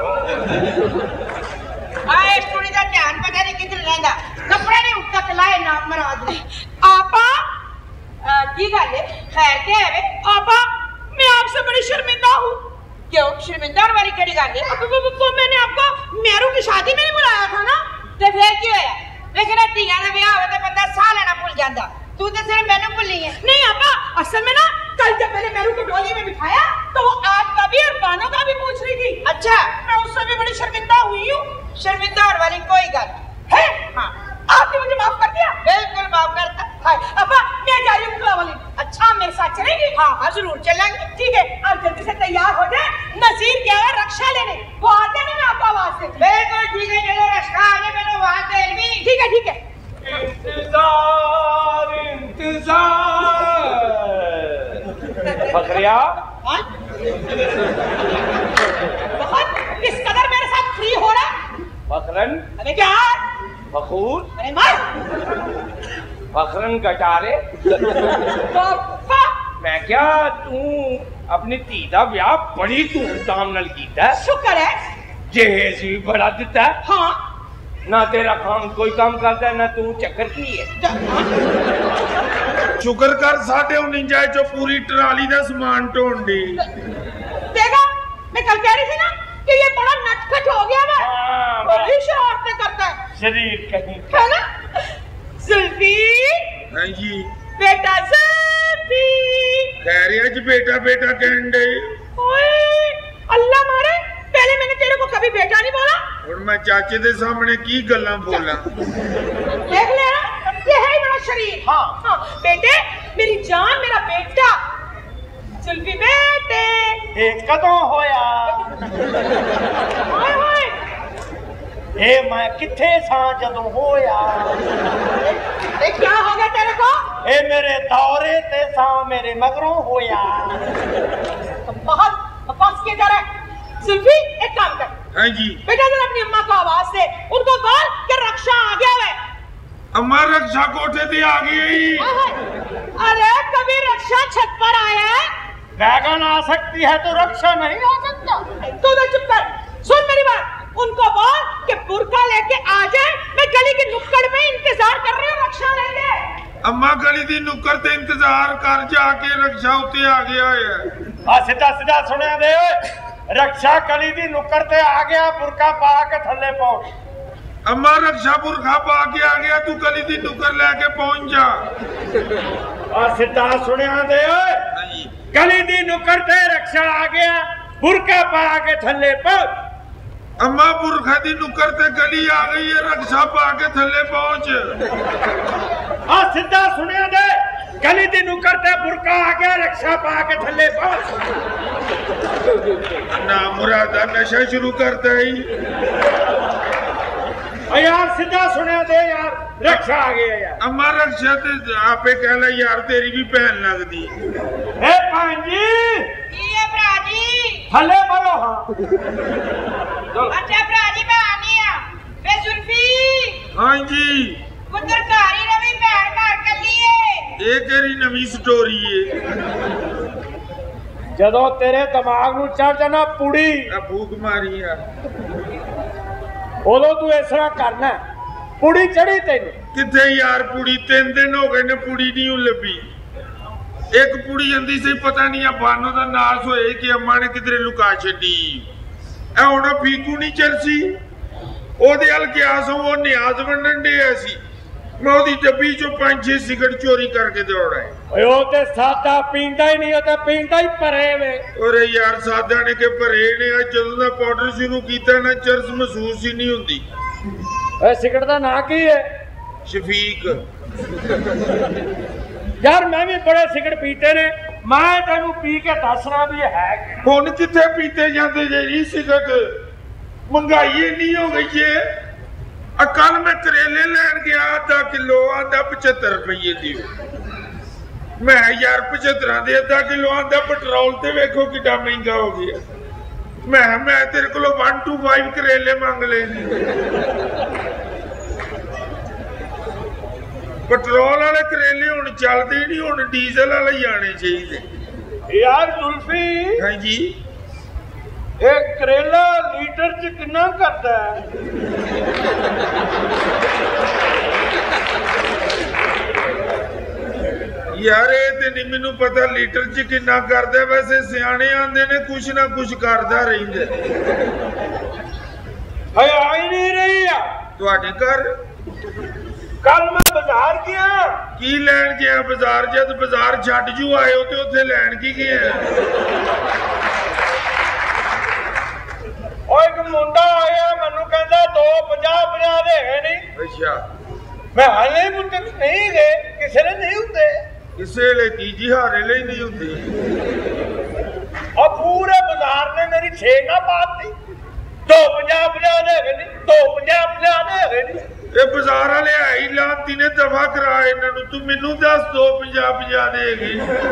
आए स्टूडी दा ध्यान पता नहीं किधर रहंदा, कपड़े नहीं उठता चलाए ना मराद ने। आपा की गल है? खैर क्या है? आपा मैं आपसे बड़ी शर्मिंदा हूँ। क्यों शर्मिंदा वाली केड़ी गल है? तो मैंने आपको मेरू की शादी में नहीं बुलाया था ना? ते फिर की होया? लेकिन धीया दा ब्याह होवे ते बंदा साह लेना भूल जांदा। तू तो सिर्फ मैनू भूली है। नहीं आपा, असल में ना कल जब मैंने मेरू को डोली में बिठाया तो वो आपका भी और बानों का भी पूछ रही थी। अच्छा, मैं उससे भी बड़ी शर्मिंदा हुई हूँ। शर्मिंदा होने वाली कोई गल है? हाँ, आपने मुझे माफ कर दिया? बिल्कुल माफ करता। हाय आपा, मैं जा रही हूँ बुला वाली। अच्छा, मेरे साथ चलेंगी? हाँ हाँ जरूर चलेंगे। ठीक है, आप जल्दी से तैयार हो जाए। नजीर क्या है रक्षा लेने, वो आते नहीं, मैं आपको आवाज देती। बिल्कुल ठीक है, चलो रस्ता आने मैंने वहां तेल भी। ठीक है, ठीक है। इंतजार इंतजार। फखरिया, बहुत किस कदर मेरे साथ फ्री हो रहा? फखरन, अरे क्या? फखूर, अरे मार। फखरन कटारे। पापा, मैं क्या तू अपनी धी दा ब्याह बड़ी धूमधाम नाल कीता? शुक्र है। जहेज भी बड़ा दिता। हाँ, ना तेरा काम कोई काम करता ना तू चक्कर की है। शुक्र कर साढ़े 49 जो पूरी ट्राली का समान ढोण दी। देखा, मैं कल कह रही थी ना कि ये बड़ा नटखट हो गया है। हाँ, बड़ी शरारतें करता है। शरीर कहीं है ना? जुल्फी, हाँ जी, बेटा जुल्फी। कह रहे आज बेटा बेटा कहन डे। ओए, अल्लाह मारे, पहले मैंने तेरे को कभी बेटा नहीं बोला। और मैं चाचे दे सामने की गल्ला बोला? देख ले ना, ये है मेरा शरीर। हाँ हाँ, बेटे मेरी जान, मेरा बेटा जुल्फी बेटे। एक कदों होया हाय हाय, ए मैं किथे सा जदों होया। ये क्या हो गया तेरे को? ए मेरे दौरे ते सा मेरे मगरों होया। बहुत बकवास किया जा रहा है। जुल्फी, एक काम कर। हाँ जी, बेटा जरा अपनी अम्मा को आवाज दे, उनको बोल कि रक्षा आ गया है। अम्मा रक्षा कोठे ते आ गई। अरे कभी रक्षा छत पर आया है? वैगन आ सकती है तो रक्षा नहीं आ सकता। तू तो चुप कर, सुन मेरी बात। उनको बोल कि बुर्का लेके आ जाए, मैं गली की नुक्कड़ में इंतजार कर रही हूँ रक्षा लेके। अम्मा गली दी नुक्कड़ ते इंतजार कर, जाके रक्षा उत्ते आ गया है। सीधा सीधा सुने दे, रक्षा गली दी नुक्कड़ ते आ गया, बुरका पा के थल्ले पहुंच। अम्मा रक्षा बुरखा पा के आ गया, तू गली दी नुकर लेके पहुंच जा। सिद्धा सुनिया दे ओए, गली दी नुकर ते रक्षा आ गया, बुरका पा के थल्ले पहुंच। अम्मा बुरखा दी नुकर ते गली आ गई है, रक्षा पा के थल्ले पहुंच। सिद्धा सुनिया दे, गली दी नुकर ते बुरका आ गया, रक्षा पा के थल्ले पहुंच। ना मुरादा नशा शुरू करता ही। यार सीधा सुनिया दे यार, रक्षा आ गया यार। अम्मा रक्षा ते आपे कहला यार, तेरी भी भैन लगदी। ए भैन जी की है भरा जी? थल्ले बोलो। हाँ अच्छा भरा जी मैं आनी आ। बे जुल्फी। हाँ जी। पुत्र घारी रवि भैन घर कल्ली है। ये केरी नवी स्टोरी है। जदों तेरे दिमाग नूं चढ़ जाना पुड़ी, भूख मारी यार, उदों तू इस तरह करना, पुड़ी चढ़ी तेनू किथे यार? पुड़ी 3 दिन हो गए ने, पुड़ी नहीं लभी। एक पुड़ी आंदी सी, पता नहीं आ बानो दा नास होए कि अम्मा ने किधरे लुका छड्डी। ए हुण फीकू नहीं चरसी, ओदे हल गया सो, वो न्याज वंडन दिया सी। मैं ओदी डब्बी चों 5-6 सिगरेट चोरी करके दौड़ा है। ओ ते सादा पींदा ही नहीं, ओ ते पींदा ही भरे वे। अरे यार सादा ने के भरे ने, जदों दा पाउडर शुरू कीता ना, चरस महसूस ही नहीं हुंदी। ए सिगरेट दा नाम की है? शफीक। यार मैं भी बड़े सिगरेट पीते ने, मैं तेनू पी के दसना भी है। हुण किथे पीते जांदे जे सिगरेट? महंगाई नहीं हो गई है। कल मैं करेले लैन गया, आधा किलो आंदा 75 रुपये दी। मैं यार 75 दे आधा किलो आंदा, पेट्रोल ते वेखो कितना महंगा हो गया। मैं तेरे को 125 करेले मांग लेने। पेट्रोल वाले करेले हुण चलते नहीं, हुण डीजल वाले ही आने चाहिए। यार जुल्फी। हाँ जी। एक करेला लीटर च कितना करता है? यार ये ते नहीं मैनू पता लीटर च कितना करदा, वैसे सियाने आंदे ने कुछ ना कुछ करदा रहिंदा। हाय आई नहीं रही है तुहाडे घर? कल मैं बाजार गया। की लैन गया बाजार? जद बाजार छड्ड जू आए हो ते उत्थे लैन की गया? एक मुंडा आया, मैनू कहंदा 250 दे गए नहीं। अच्छा। मैं हाले पुत्र नहीं गए, किसी ने नहीं हुंदे। किसे ले तीजी हारे ले नहीं हुंदी। और पूरे बाजार ने मेरी छेड़ ना पात दी। 250 दे गए नहीं, 250 दे गए नहीं। ये बाजार वाले आई लांती ने दफा करा इन्हां नूं। तू मैनू दस 250 देगी।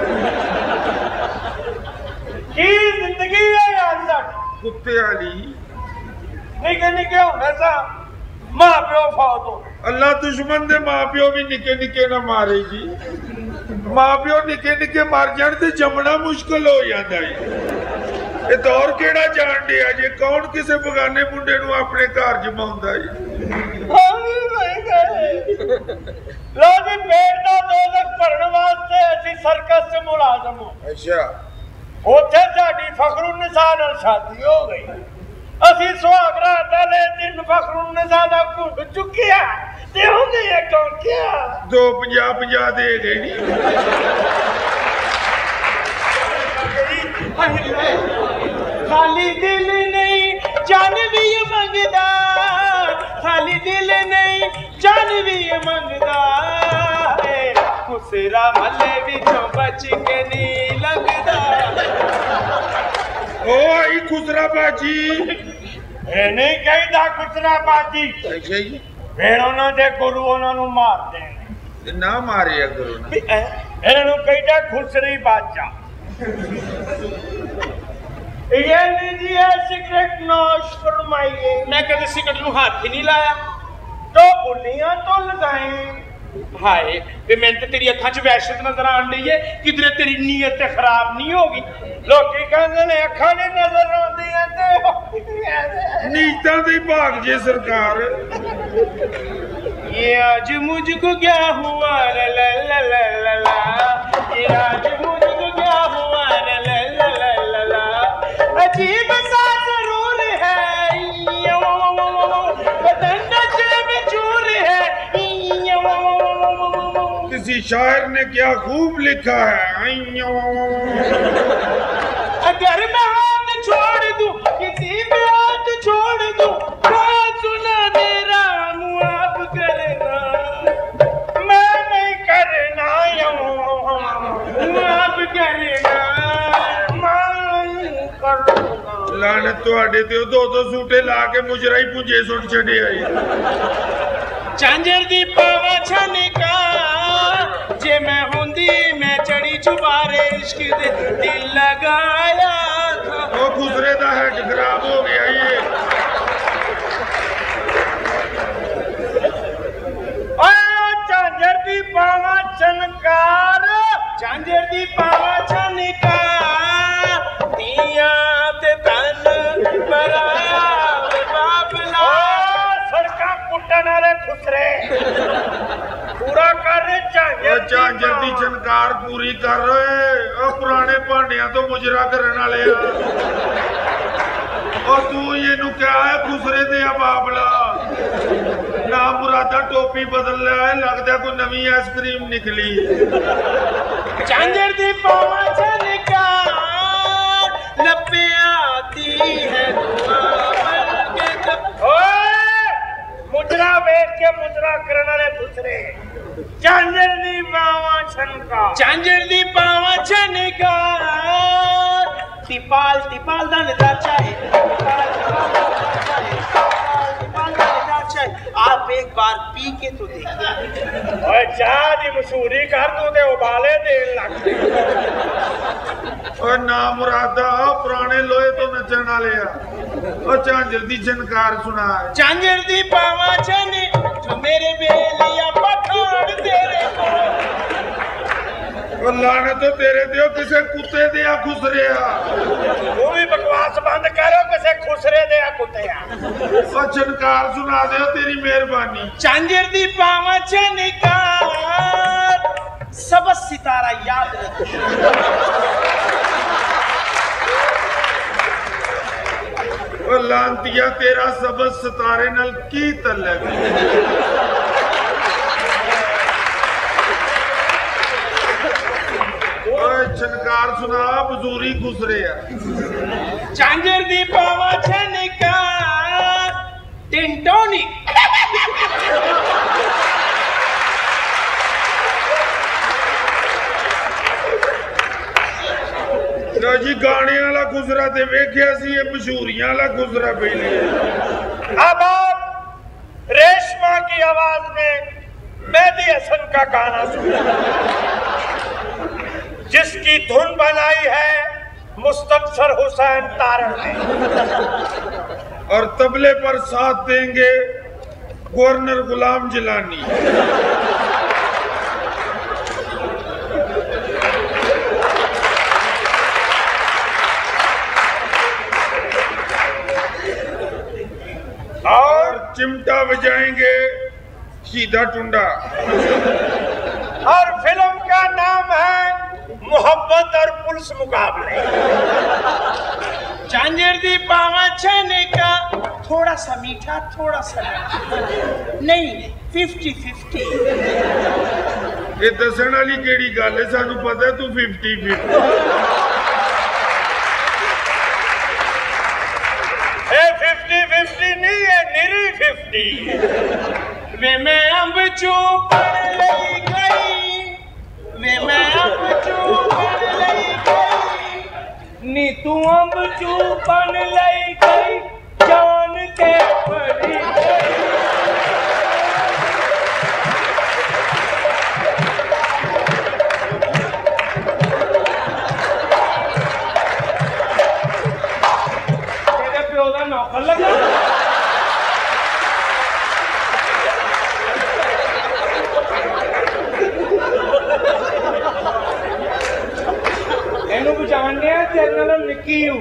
की जिंदगी है यार साडी कुत्ते वाली। निके निके होने सा मां प्यो फौत हो। अल्लाह दुश्मन दे मां प्यो भी निके निके ना मारे जी। मां प्यो निके निके मर जाण ते जमना मुश्किल हो जाता है। ये दौर केड़ा जान दिया जे? कौन किसे बगाने मुंडे नूं अपने घर जमाउंदा है? लो जी पेट दा दोजख भरन वास्ते असीं सर्कस च मुलाजम हो। अच्छा। उत्थे साडी फखरुन्निसा नाल शादी हो गई। असीं सुहाग रात वाले दिन फखरुन्निसा दा घुंड चुकिया ते होंदे अगों क्या 250 दे गए नी। खाली दिल नहीं जान भी मंगदा, खाली दिल नहीं जान भी मंगदा है। खुसरा मले विचों बच के नहीं लगदा। ओ आई खुसरा बाजी। ए नहीं कहदा खुसरा बाजी। अच्छा जी। फिर उन्हां दे गुरु उन्हां नूं मार देण। ना मारिया करो ना। इन्हां नूं कहदा खुसरी बाजा। ये लीजिए सिगरेट नोश फरमाइए। मैं कभी सिगरेट नूं हाथ ही नहीं लाया। तो बुलियां तो लगाए। हाय ते मैं ते तेरी अखां च वहशत नजर आन रही है, किधरे तेरी नीयत खराब नहीं होगी। लोकी कहंदे ने अखां नहीं नजर आउंदियां ते नीतां दी भाग जे सरकार। ये आज मुझको क्या हुआ ला ला ला ला ला ला। ये आज मुझको क्या हुआ ला ला ला ला ला ला। अजीब सा जरूर है बदन नचे कि शायर ने क्या खूब लिखा है। अगर मैं हाथ छोड़ दूं, किसी पे हाथ छोड़ दूं, बात सुना मेरा मुआफ करना, मैं नहीं करना मुआफ करना, मैं करना। लानत तुहाडे ते दो सूटे ला के मुजरा ही पुंजे सुट छड़े आई। झांझर दी पावा छनका, जे मैं हुंदी मैं चढ़ी चुबारे इश्क दे दिल लगाया था। वो खुसरे दा हेड खराब हो गया ये। झांझर दी पावा छनकार, झांझर दी पावा छनकार, दिया ते तन बराया ते बाबला। सड़का कुटन वाले खुसरे पूरा कर झांझर दी छनकार पूरी कर रहे। पुराने भांडिया तो मुजरा करने वाले और तू ये क्या है खुसरे दे बाबला। ना मुरादा टोपी बदल लिया है, लगता कोई नवी आइसक्रीम निकली। झांझर दी पावा छनकार, लपे आती है मुजरा वेख के मुजरा करने वाले दूसरे। झांझर दी पावा छनकार, झांझर दी पावा छनकार, तिपाल तिपाल दा नजाचा है, आप एक बार पी के तो देखिए। ओए चाह दी मशहूरी कर तू ते उबाले देन लग गए। और ना मुरादा पुराने लोहे तो नचन वाले और झांझर दी छनकार सुना। झांझर दी पावा छने जो मेरे बेलिया पठान तेरे को। और लाने तो तेरे दियो किसे कुत्ते दिया खुसरिया। वो भी बकवास बंद करो, किसे खुसरे दिया कुत्तिया। और छनकार सुना दे तेरी मेहरबानी। झांझर दी पावा छनकार, सबस सितारा याद रखिए। और लांतिया तेरा सबस सितारे नल की तलक। छनकार सुना बजूरी गुजरे। झांझर दी पावा छनकार, टिंटोनिक। जी गाने वाला गुजरा ते वेख्या सी, ये मशहूरियां वाला गुजरा पहले। अब आप रेशमा की आवाज में मेहदी हसन का गाना सुना, जिसकी धुन बनाई है मुस्तफर हुसैन तारड़ ने, और तबले पर साथ देंगे गवर्नर गुलाम जिलानी। और चिमटा बजाएंगे सीधा टुंडा। और फिल्म का नाम है मोहब्बत और पुलिस मुकाबले। झांझर दी पावा छने का थोड़ा सा मीठा, थोड़ा सा नहीं, 50-50। ये दसन वाली केड़ी गल है, सानू पता है तू 50-50। 50-50 नहीं है, निरी 50। वे मैं अब चूप लई गई, वे मैं अब चूप लई गई, नी तू अब चूप लई गई, जान के पड़ी गई। तेरे प्यो का नौकर लगा। जानने तेरे नाल निक्की हूं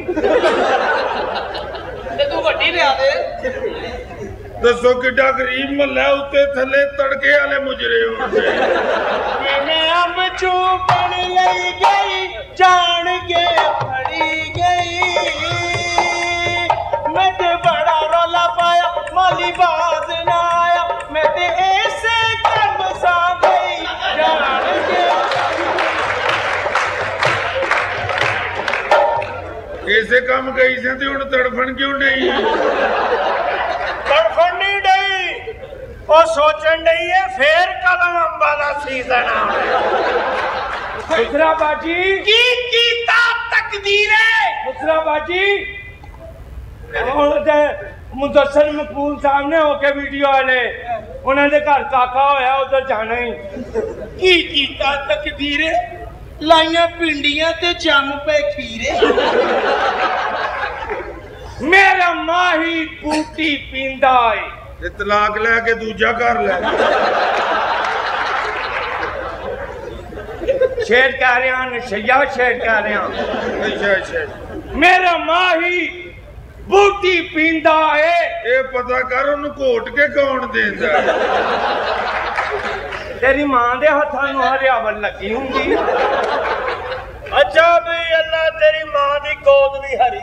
ते तू वड्डी लिया दे। दसो किड्डा गरीब महला उत्ते थले तड़के वाले मुजरे होंदे। मैं अब चूपन लई गई, जान के फड़ी गई, मैं ते बड़ा रौला पाया, माली बाज ना आया, मैं ते ऐसे कर्म सा गई, जान ਇਸੇ ਕੰਮ ਗਈ ਸੀ ਤੇ ਹੁਣ ਤੜਫਣ ਕਿਉਂ ਨਹੀਂ? ਤੜਫਣ ਨਹੀਂ ਡਈ, ਉਹ ਸੋਚਣ ਡਈ ਹੈ ਫੇਰ ਕਦੋਂ ਅੰਬਾਂ ਦਾ ਸੀਜ਼ਨ ਆਉਣਾ। ਖੁਸਰਾ ਬਾਜੀ ਕੀ ਕੀਤਾ ਤਕਦੀਰ ਹੈ? ਖੁਸਰਾ ਬਾਜੀ ਉਹਦੇ ਮੁਦੱਸਰ ਮਕਬੂਲ ਸਾਹਿਬ ਨੇ ਹੋ ਕੇ ਵੀਡੀਓ ਵਾਲੇ ਉਹਨਾਂ ਦੇ ਘਰ ਕਾਕਾ ਹੋਇਆ ਉਧਰ ਜਾਣਾ ਹੀ। ਕੀ ਕੀਤਾ ਤਕਦੀਰ ਲਾਈਆਂ ਪਿੰਡੀਆਂ ਤੇ ਜੰਮ ਪਏ ਖੀਰੇ। ਮੇਰਾ ਮਾਹੀ ਬੂਟੀ ਪੀਂਦਾ ਏ ਤੇ ਤਲਾਕ ਲੈ ਕੇ ਦੂਜਾ ਘਰ ਲੈ। ਸ਼ੇਰ ਕਹਿ ਰਿਹਾ ਨਸ਼ਈਆ ਸ਼ੇਰ ਕਹਿ ਰਿਹਾ। ਅੱਛਾ ਮੇਰਾ ਮਾਹੀ ਬੂਟੀ ਪੀਂਦਾ ਏ। ਇਹ ਪਤਾ ਕਰ ਉਹਨੂੰ ਘੋਟ ਕੇ ਕੌਣ ਦੇਂਦਾ? ਤੇਰੀ ਮਾਂ ਦੇ ਹੱਥਾਂ ਨੂੰ ਹਰਿਆਵਲ ਲੱਗੀ ਹੁੰਦੀ। ਅੱਛਾ ਵੀ ਅੱਲਾ ਤੇਰੀ ਮਾਂ ਦੀ ਗੋਦ ਵੀ ਹਰੀ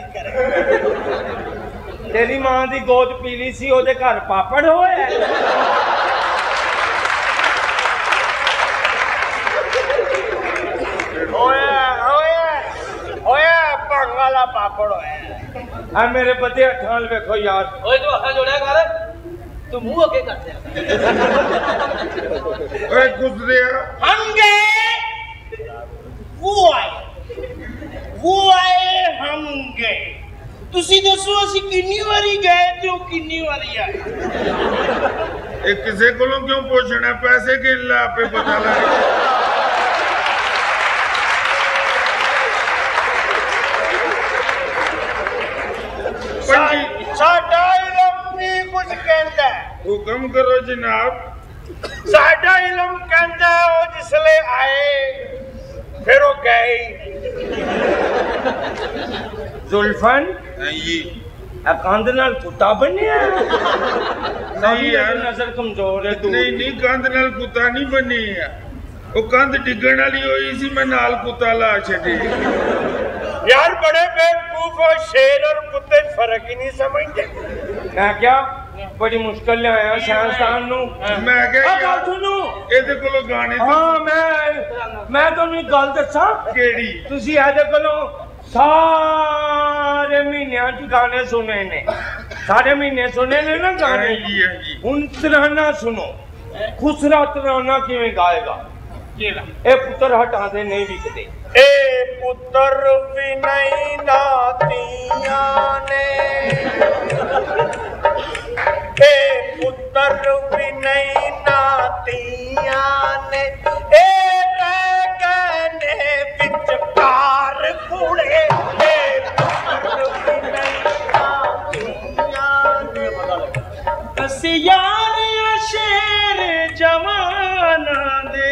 ਕਰੇ। ਤੇਰੀ ਮਾਂ ਦੀ ਗੋਦ ਪੀਲੀ ਸੀ ਉਹਦੇ ਘਰ ਪਾਪੜ ਹੋਇਆ। ਹੋਇਆ ਭੰਗ ਵਾਲਾ ਪਾਪੜ ਹੋਇਆ। ਆ ਮੇਰੇ ਬੱਦੇ ਹੱਥਾਂ ਨਾਲ ਵੇਖੋ ਯਾਰ। ਓਏ ਤੂੰ ਹੱਥਾਂ ਜੋੜਿਆ ਕਰ, ਤੂੰ ਮੂੰਹ ਅੱਗੇ ਕਰ ਦਿਆ। ਓਏ ਗੁਜ਼ਰਿਆ हम गए वो आए हम गए। ਤੁਸੀਂ ਦੱਸੋ ਅਸੀਂ ਕਿੰਨੀ ਵਾਰੀ ਗਏ ਤੇ ਉਹ ਕਿੰਨੀ ਵਾਰੀ ਆਏ? ਇਹ ਕਿਸੇ ਕੋਲੋਂ ਕਿਉਂ ਪੁੱਛਣਾ? ਪੈਸੇ ਗਿਣ ਲੈ ਆਪੇ ਪਤਾ ਲੱਗੇ। ਸਾਡਾ ਇਲਮ ਨਹੀਂ ਕੁਝ ਕਹਿੰਦਾ। ਹੁਕਮ ਕਰੋ ਜਨਾਬ। ਸਾਡਾ ਇਲਮ ਕਹਿੰਦਾ ਉਹ ਜਿਸਲੇ ਆਏ ਫਿਰ ਉਹ ਗਏ। ਜ਼ੁਲਫਨ ਜੀ ਆ ਕੰਧ ਨਾਲ ਕੁੱਤਾ ਬਣਿਆ? ਨਹੀਂ ਯਾਰ, ਨਜ਼ਰ ਕਮਜ਼ੋਰ ਹੈ ਤੂੰ। ਨਹੀਂ ਕੰਧ ਨਾਲ ਕੁੱਤਾ ਨਹੀਂ ਬਣੀ ਆ। ਉਹ ਕੰਧ ਡਿੱਗਣ ਵਾਲੀ ਹੋਈ ਸੀ, ਮੈਂ ਨਾਲ ਕੁੱਤਾ ਲਾ ਛੱਡੀ। यार बड़े बेवकूफ हो, शेर और कुत्ते फर्क ही नहीं समझते। मैं क्या बड़ी मुश्किल ले आया साइंसदान नु। मैं क्या गल सुनो ਇਹਦੇ ਕੋਲੋਂ ਗਾਣੇ। हाँ मैं ਤੁਹਾਨੂੰ ਇੱਕ ਗੱਲ ਦੱਸਾਂ। ਕਿਹੜੀ? ਤੁਸੀਂ ਇਹਦੇ ਕੋਲੋਂ ਸਾਰੇ ਮਹੀਨਿਆਂ ਚ ਗਾਣੇ ਸੁਣੇ ਨੇ। ਸਾਰੇ ਮਹੀਨੇ ਸੁਣੇ ਨੇ ਨਾ ਗਾਣੇ। ਜੀ ਹੁਣ ਤਰਾਨਾ ਸੁਣੋ। ਖੁਸਰਾ ਤਰਾਨਾ ਕਿਵੇਂ ਗਾਏਗਾ? ਇਹ ਪੁੱਤਰ ਹਟਾ ਦੇ ਨਹੀਂ ਵਿਕਦੇ। ए पुत्र विनय नातिया ने, ए पुत्र विनय नातिया ने, ए रह गए विचकार कुड़े। ए पुत्र विनय नातिया ने, सियार शेर जवाना दे।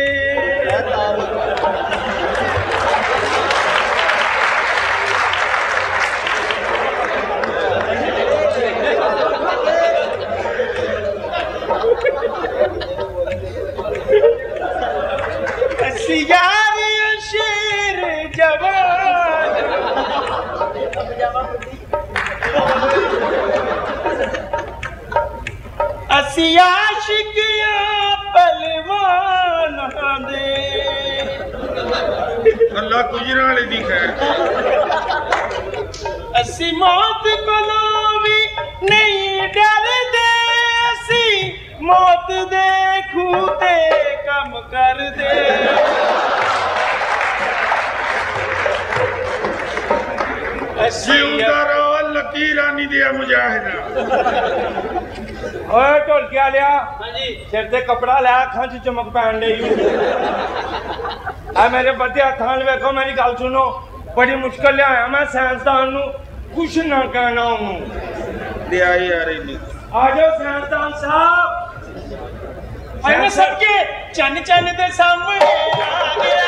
शेर जवान असी आशिकिया पहलवान दे। अल्लाह गुजरा वाले दी खैर। असी मौत कोलों भी नहीं डरदे। असी मौत दे खूते कम कर दे। लकी रानी दिया मुजाहिदा। ओए ढोलकिया लिया सिर ते कपड़ा लिया, अखां च चमक पैन लई। आ मेरे बड़े हत्थां नाल वेखो, मेरी गल सुनो। बड़ी मुश्किल ले आया मैं साइंसदान नूं कुछ ना कहना ओनू। दे आई यार इन्नी। आ जाओ साइंसदान साहब। अरे सबके चन चन दे सामने आ गया।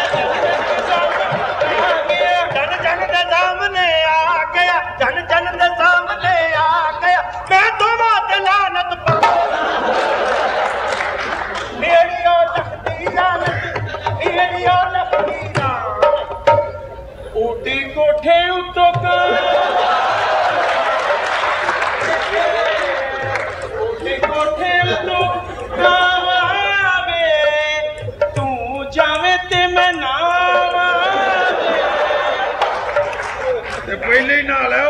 चन चन दे सामने आ गया। चन चन दे सामने आ गया। मैं तो बात लानत पर मेरी और लखती लानत, मेरी और लखती लानत। ऊटी कोठे उतो का, ऊटी कोठे उतो का वे, तू जावे ते मैं ना। पहले ही नाल है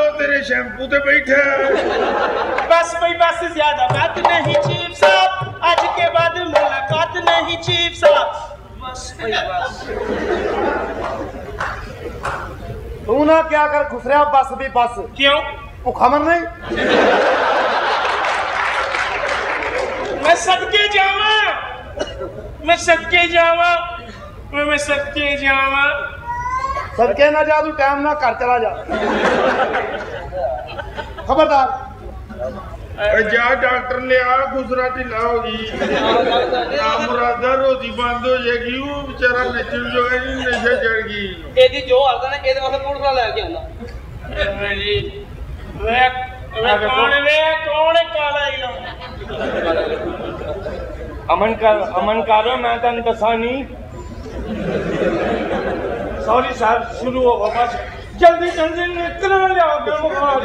शैम्पू ते बैठा बस भाई बस, ज्यादा बात नहीं चीफ साहब, आज के बाद मुलाकात नहीं चीफ साहब। बस भाई बस। तू ना क्या कर खुसरिया, बस भी बस। क्यों? भूखा मर नहीं? मैं सदके जावा, मैं सदके जावा, मैं सदके जावा। सदके ना जा, तू टाइम ना घर चला जा। खबरदार। जा डॉक्टर लिया, गुजरा ढिला हो गई, मुरादा रोटी बंद हो जाएगी, वो बेचारा नचन जो है नशा चढ़ गई। ਇਹਦੀ ਜੋ ਹਾਲਤ ਹੈ ਨਾ ਇਹਦੇ ਵਾਸਤੇ ਪੁਲਿਸ ਵਾਲਾ ਲੈ ਕੇ ਆਉਂਦਾ। कौन काला अमन कर, मैं तेन दसा नहीं। सॉरी सर, शुरू होगा बस, जल्दी जल्दी निकल लिया दो।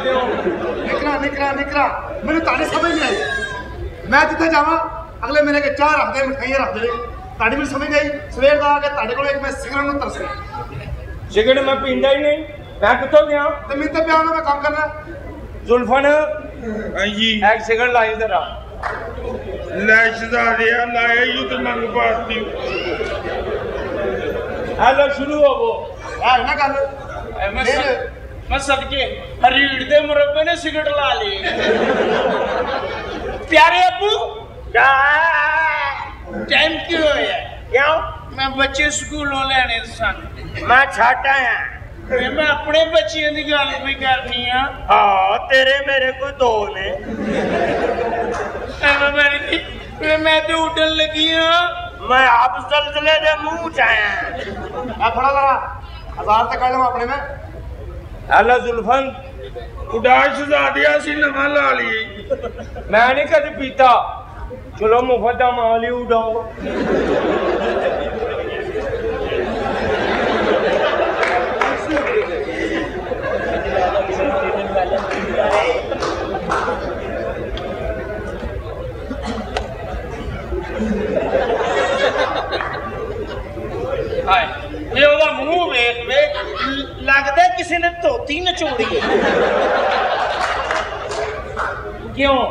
निकरा मैंने ताड़ी समझ नहीं आई। मैं जिथे जावा अगले मेरे के चाह रखते, मिठाइयां रखते ने, ताड़ी भी समझ गई। सवेर का आके ताड़े को एक मैं सिगरेट में तरस गया। सिगरेट मैं पींदा ही नहीं, मैं कितों गया? तो मैं तो प्यार में काम करना। जुल्फन जी एक सिगरेट लाई जरा। लैशदारिया लाया युद्ध मंग पाती। हेलो, शुरू हो वो यार ना कर। मैं सदके रीढ़ दे मुरब्बे ने सिगरेट ला ली। प्यारे अब्बू टाइम क्यों है? क्यों? मैं बच्चे स्कूलों लेने सन, मैं छट आया। मैं अपने बच्चियों की गल भी करनी है। हाँ, तेरे मेरे को दो ने। मैं तो उठन लगी हूँ, मैं आप जलजले दे मुंह च आया। थोड़ा जरा 1000 तक कर लो अपने में। हेलो जुल्फन, उड़ाश दादिया सी नवा ला ली। मैं नहीं कभी पीता, चलो मुफ्त माल ही उड़ाओ। ये ਉਹਦਾ ਮੂੰਹ ਵੇਖ ਵੇ, ਲੱਗਦਾ ਕਿਸੇ ਨੇ ਧੋਤੀ ਨਚੋੜੀ ਹੈ। ਕਿਉਂ?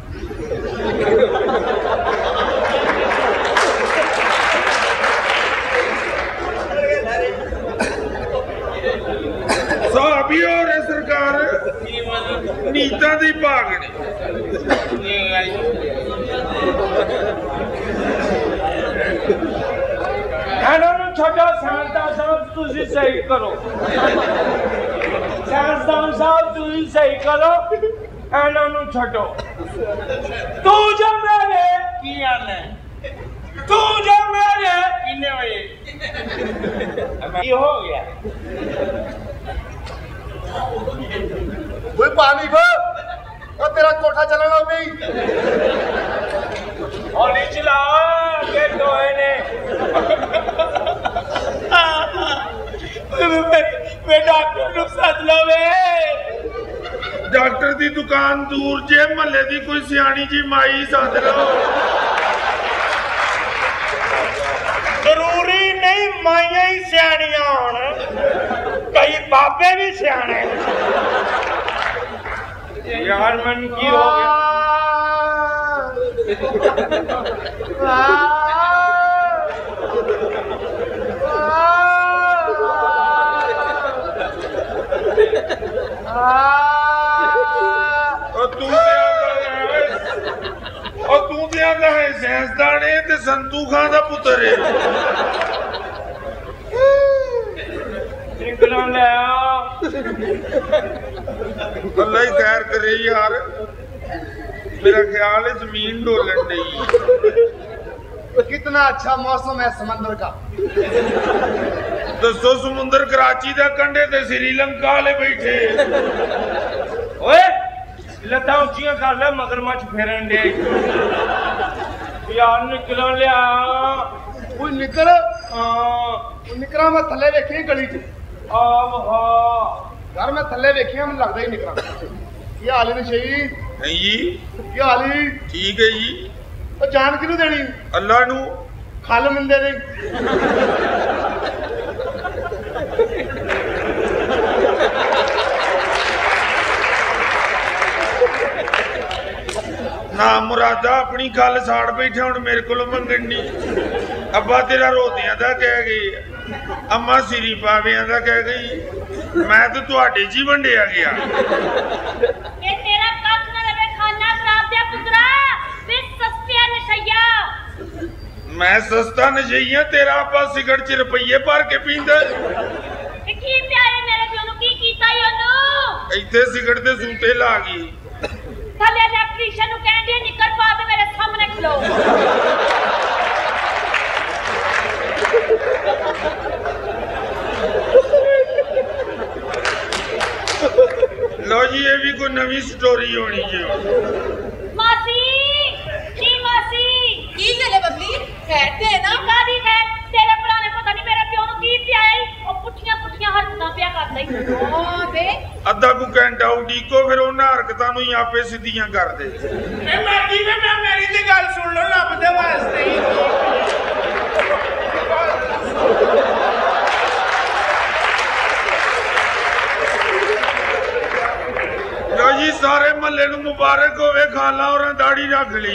साहब ही और सरकार नीता दी भागने। छोटा साइंसदान साहब तुझे सही करो, साइंसदान साहब तुझे सही करो, इन्हों छोड़ो। तू जो मेरे की आने, तू जो मेरे किन्ने बजे ये हो गया। कोई पानी को और तेरा कोठा चलेगा नहीं। और नहीं चला के दोए ने। डॉक्टर सद लो वे। डॉक्टर दी दुकान दूर जे, महल्ले दी कोई सियाणी जी माई सद लो। जरूरी नहीं माइया ही सियाणियां होण, कई बाबे भी सियाणे। यार मन की हो गया। तू है साइंसदान है ते संतू खां दा पुत्र है। अल्लाह ही खैर करे यार, मेरा ख्याल है जमीन डोलन नहीं। कितना अच्छा मौसम है समंदर का। दसो समुंदर कराची दा कंढे ते श्रीलंका वाले बैठे। ओए लता उचियां कर ले, मगरमच्छ फेरन दे यार। निकल लिया कोई निकल। निकरा मैं थले वेखी गली च। यार मैं थले वेखी, मैं लगता ही निकला। क्या हाल है शही? नहीं जी, क्या हाल है? ठीक है जी। तो जान किनू देनी? अल्लाह नू। खल मिलते ने। ना मुरादा अपनी गल साड़ बैठे हुण मेरे को मंगण नहीं। अब्बा तेरा रोदियां दा कह गई, अम्मा सिरी पावियां दा कह गई, मैं तो तुहाडे च ही वंडिया गया। ये तेरा कख ना लगे खाना खराब दिया पुत्रा, फिर सस्तिया नशैया। मैं सस्ता नशैया, तेरा अब्बा सिगरेट च रुपये भर के पींदा। की प्यारे मेरे प्यो नु की कीता ई ओनु? इत्थे सिगरेट दे सूटे ला गई। थले इलेक्ट्रीशियन नु कहंदी निकर पा के मेरे सामने खलो। लो जी ये भी कोई नवी स्टोरी होनी जी। मासी की मासी की गले बबली खैर ते ना कादी खैर तेरे पुराने पता नहीं मेरे प्यो नु की पिया है ओ पुठियां पुठियां हरकतां पिया करदा ही। ओ बे अद्धा को घंटा उडीको फिर उन्हां हरकतां नु ही आपे सीधियां कर दे। ए मर्दी वे मैं मेरी ते गल सुन लो रब दे वास्ते ही। लो जी सारे महल्ले नु मुबारक होवे, खाला और दाढ़ी रख ली।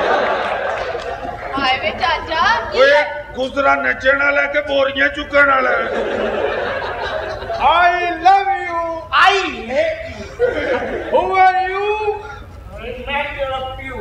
हाय वे चाचा ओए खुसरा नचण वाला के बोरियां चुकण वाला। I love you. I hate you. Who are you? Matter of you.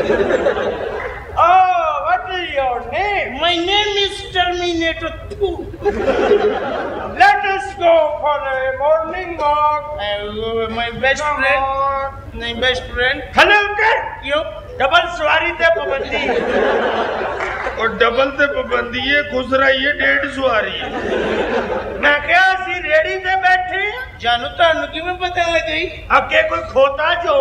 Oh, what is your name? My name is Terminator 2. Let us go for a morning walk. My best friend. My best friend. Hello, kid. You. Double सवारी ते पाबंदी और double ते पाबंदी है, खुसरा ये 1.5 सवारी है। मैं क्या सी रेडी ते बैठे जानू तानू किवें पता लग गई अगे कोई खोता जो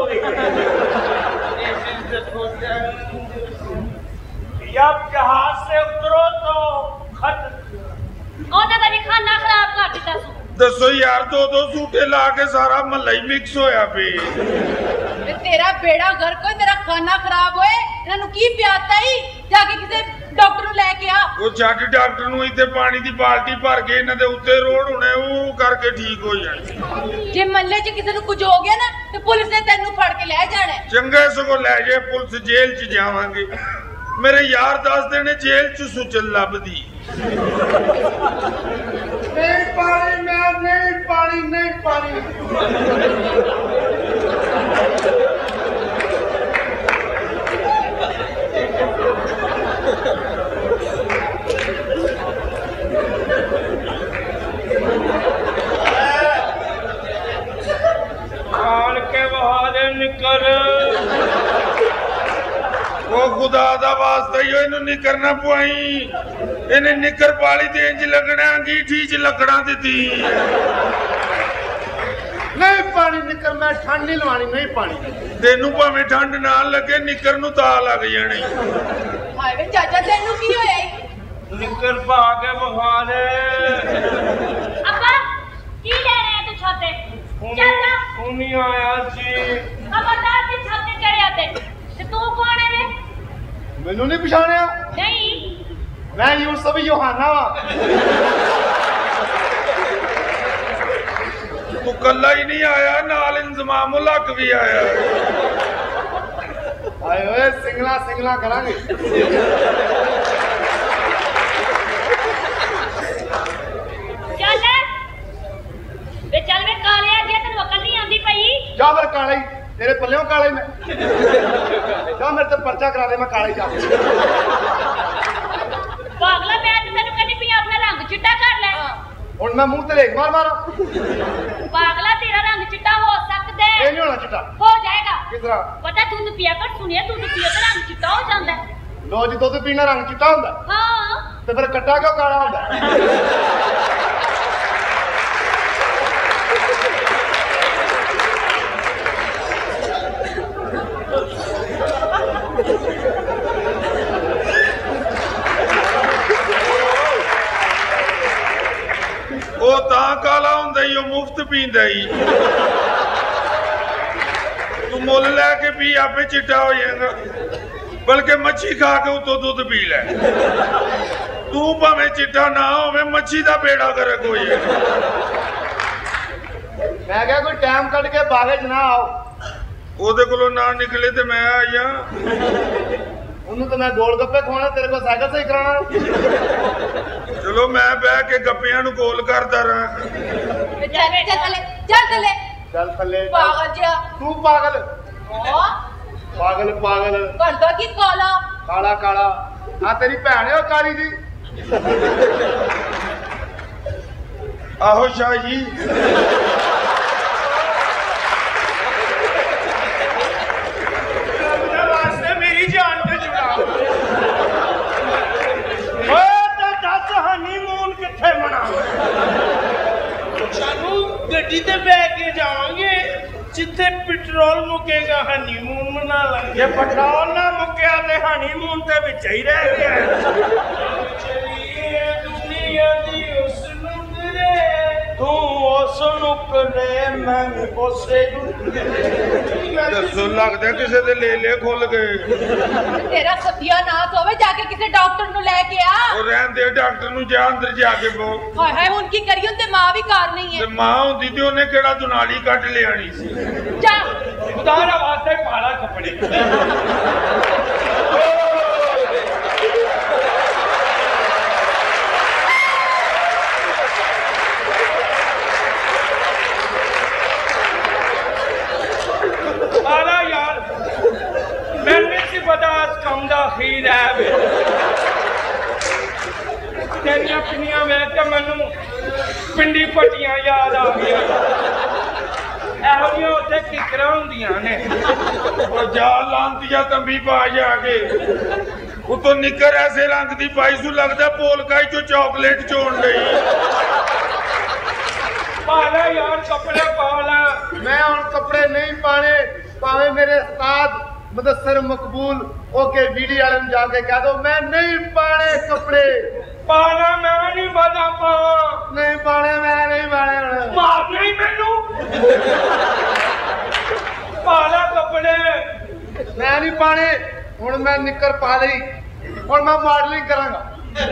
जब जहाज से उतरो तो खत ओने दा भी खाना खराब कर दिता सु। दसो यार, 2-2 सूटे ला के सारा महल्ला ही मिक्स होया पे। तेरा बेड़ा घर कोई तेरा खाना खराब होए इन्हां नु की पियाता ही जाके किसे डॉक्टर नु लेके आ। वो छੱਡ डॉक्टर नु इत्थे पानी दी बाल्टी भर के इन्हां दे उत्ते रोड होने वो करके ठीक हो जाने। जे महल्ले च किसे नु कुछ हो गया ना तो पुलिस ने तेनू फड़ के ले जाना है। चंगा सगो ले जाए पुलिस, जेल च जावांगे। मेरे यार दस देने जेल च सुचल लभदी। नहीं पानी मैं नहीं पानी नहीं पानी। आन के बहादे निकल वो खुदा दा वास्ता ही इन्हू निकर ना पुआई। इन्हें निकर पाली ते इंज लगना अंगीठी च लकड़ा दिती। नहीं पानी निकल मैं ठंड नहीं लवानी नहीं पानी। तेनू भावें ठंड ना लगे निकर नू ता लग जानी। हाय वे चाचा तेनू की होया ई? निकल पा के बहादे अब्बा की ले रहे हैं तू छाते? चल ना उन्हीं आया सी खबरदार ती छाते चढ़िया ते तू कौन है वे? मैनू नहीं पछाणिया? नहीं मैं यूसुफ यूहन्ना वा। तू कल्ला ही नहीं आया, नाल इंतजाम लग भी आया। आए ओए सिंगला सिंगला करांगे। चल वे चल वे काले आ जे तन्नू अकल नहीं आंदी पई। जा फिर काले ही तेरे पल्लियों काले में जा मेरे ते पर्चा करा दे, मैं काले जा। पागला मैं ते तन्नू कहनी पई अपना रंग चिट्टा कर ले। हुण मैं मुंह ते लेक मार मारा? पागला तेरा रंग चिट्टा हो सकदा है। ये नहीं होना चिट्टा। हो जाएगा। किस तरह? पता दूध पिया कर सुनिए दूध पिया तो रंग चिट्टा हो जाता है। लो जी दुध पीना रंग चिट्टा हुंदा? हाँ ते फिर कट्टा क्यों काला हुंदा? वो तां काला हुंदा ही, मुफ्त पींदा ही। तू मुल लैके पी आपे चिट्टा हो जाएगा। बल्कि मच्छी खा के उतो दूध पी ले। तू भावें चिट्टा ना होवे, मच्छी दा बेड़ा गर्क हो जाएगा। मैं क्या कोई टाइम कट के बागे च ना आओ। ਉਹਦੇ ਕੋਲੋਂ ਨਾ ਨਿਕਲੇ ਤੇ ਮੈਂ ਆ ਜਾ। ਉਹਨੂੰ ਤਾਂ ਮੈਂ ਗੋਲ ਗੱਪੇ ਖਵਾਉਣਾ, ਤੇਰੇ ਕੋਲ ਸਾਈਕਲ ਸਹੀ ਕਰਾਉਣਾ। ਚਲੋ ਮੈਂ ਬਹਿ ਕੇ ਗੱਪਿਆਂ ਨੂੰ ਗੋਲ ਕਰਦਾ ਰਹਾਂ। ਚੱਲ ਥੱਲੇ। ਪਾਗਲ ਜਿਹਾ ਤੂੰ ਪਾਗਲ ਪਾਗਲ ਕਰਦਾ ਕੀ ਕਾਲਾ ਕਾਲਾ ਕਾਲਾ ਆ ਤੇਰੀ ਭੈਣ ਹੈ ਉਹ ਕਾਲੀ ਦੀ। ਆਹੋ ਸ਼ਾਹ ਜੀ। ਵਾਸਤੇ ਮੇਰੀ ਜਾਨ ਤੇ ਜੁੜਾ। ਓਏ ਤੇ ਦੱਸ ਹਨੀਮੂਨ ਕਿੱਥੇ ਮਨਾਵਾਂ? ਸਾਨੂੰ ਗੱਡੀ ਤੇ ਬਹਿ ਕੇ ਜਾਵਾਂਗੇ, ਜਿੱਥੇ ਪੈਟਰੋਲ ਮੁੱਕੇਗਾ ਹਨੀਮੂਨ ਮਨਾ ਲਾਂਗੇ। ਜੇ ਪੈਟਰੋਲ ਨਾ ਮੁੱਕਿਆ ਤੇ ਹਨੀਮੂਨ ਤੇ ਵਿੱਚ ਹੀ ਰਹਿ ਗਿਆ। ਚਲੀਏ ਦੁਨੀਆ ਦੀ ਉਸ ਨੂੰ ਕਰੇ, ਤੂੰ ਉਸ ਨੂੰ ਕਰੇ ਮੈਂ ਉਸੇ ਨੂੰ। ਦੱਸੋ ਲੱਗਦਾ ਕਿਸੇ ਦੇ ਲੇਲੇ ਖੁੱਲ ਗਏ। ਤੇਰਾ ਸਤਿਆਨਾਸ਼ ਹੋਵੇ, ਜਾ ਕੇ ਕਿਸੇ ਡਾਕਟਰ ਨੂੰ ਲੈ ਕੇ ਆ। ਉਹ ਰਹਿਣ ਦੇ, ਡਾਕਟਰ ਨੂੰ ਜਾ ਅੰਦਰ ਜਾ ਕੇ ਬੋ। ਹਾਏ ਹਾਏ ਹੁਣ ਕੀ ਕਰੀਏ, ਤੇ ਮਾਂ ਵੀ ਘਰ ਨਹੀਂ ਤੇ ਹੈ। ਮਾਂ ਹੁੰਦੀ ਤੇ ਉਹਨੇ ਕਿਹੜਾ ਦੁਨਾਲੀ ਕੱਢ ਲਿਆਣੀ ਸੀ। ਜਾ ਖੁਦਾਰਾ ਵਾਸਤੇ ਪਾਲਾ ਕੱਪੜੇ। ਆਲਾ ਯਾਰ ਮੈਨੂੰ ਨਹੀਂ ਪਤਾ ਅੱਜ ਕੰਮ ਦਾ ਅਖੀਰ ਹੈ ਵੇ। ਤੇਰੀਆਂ ਪਿੰਨੀਆਂ ਵੇਖ ਕੇ ਮੈਨੂੰ ਪਿੰਡੀ ਪੱਟੀਆਂ ਯਾਦ ਆ ਗਈਆਂ। ਇਹੋ ਜਿਹੀਆਂ ਉੱਥੇ ਕਿਕਰਾਂ ਹੁੰਦੀਆਂ ਨੇ। ਉਹ ਜਾ ਲਾਂਤੀਆ ਤੰਬੀ ਪਾ ਜਾ ਕੇ। ਉਤੋਂ ਨਿੱਕਰ ਐਸੇ ਰੰਗ ਦੀ ਪਾਈ ਸੂ ਲੱਗਦਾ ਪੋਲਕਾਈ ਚੋਂ ਚਾਕਲੇਟ ਚੋਣ ਲਈ। ਪਾਲਾ ਯਾਰ ਕੱਪੜੇ ਪਾਲਾ। ਮੈਂ ਹੁਣ ਕੱਪੜੇ ਨਹੀਂ ਪਾਣੇ, ਭਾਵੇਂ ਮੇਰੇ ਉਸਤਾਦ ਮੁਦੱਸਰ ਮਕਬੂਲ ਓਕੇ ਵੀਡੀਓ ਵਾਲੇ ਨੂੰ ਜਾ ਕੇ ਕਹਿ ਦੋ ਮੈਂ ਨਹੀਂ ਪਾਣੇ ਕੱਪੜੇ। ਪਾਲਾ ਮੈਂ ਨਹੀਂ ਬਦਾ ਪਾਵਾਂ। ਨਹੀਂ ਪਾਣੇ, ਮੈਂ ਨਹੀਂ ਪਾਣੇ ਹੁਣ। ਮਾਰਨਾ ਹੀ ਮੈਨੂੰ। ਪਾਲਾ ਕੱਪੜੇ ਮੈਂ ਨਹੀਂ ਪਾਣੇ ਹੁਣ। ਮੈਂ ਨਿੱਕਰ ਪਾ ਲਈ, ਹੁਣ ਮੈਂ ਮਾਡਲਿੰਗ ਕਰਾਂਗਾ।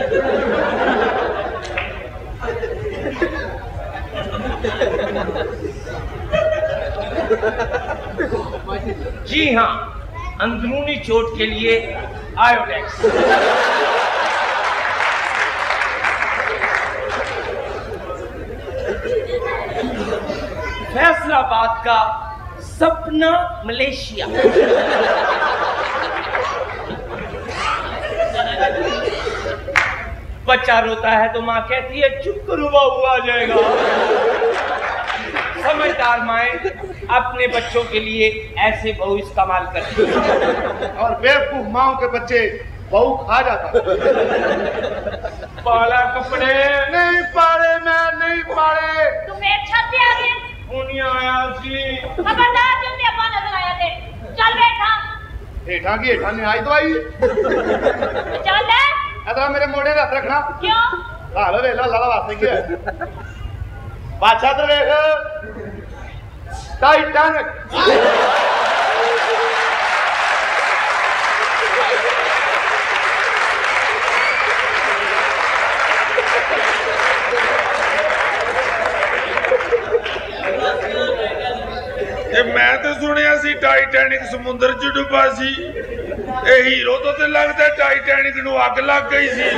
जी हाँ, अंदरूनी चोट के लिए आयोडेक्स। फैसलाबाद का सपना मलेशिया। बच्चा रोता है तो माँ कहती है चुप करो बाबू आ जाएगा। समझदार माएं अपने बच्चों के लिए ऐसे बहू इस्तेमाल करती हैं। और बेवकूफ माओ के बच्चे बहू खा जाता। पाला कपड़े नहीं पाड़े, मैं नहीं पाड़े। तू मेरे छत पे आ गया। उन्हीं आया सी। खबरदार जो ते अपना नजर आया दे। चल बैठा। हेठा की हेठा नहीं आई दवाई। चल ले। अदरा मेरे मोड़े का रखना। क्यों? हालो वेला लाला वास्ते क्या? बादशाह तो देख टाइटैनिक। मैं तो सुनिया सी टाइटैनिक समुद्र च डुबा सी। ਇਹ ਹੀਰੋ ਤੋਂ ਤੇ ਲੱਗਦਾ ਟਾਈਟੈਨਿਕ ਨੂੰ ਅੱਗ ਲੱਗ ਗਈ ਸੀ।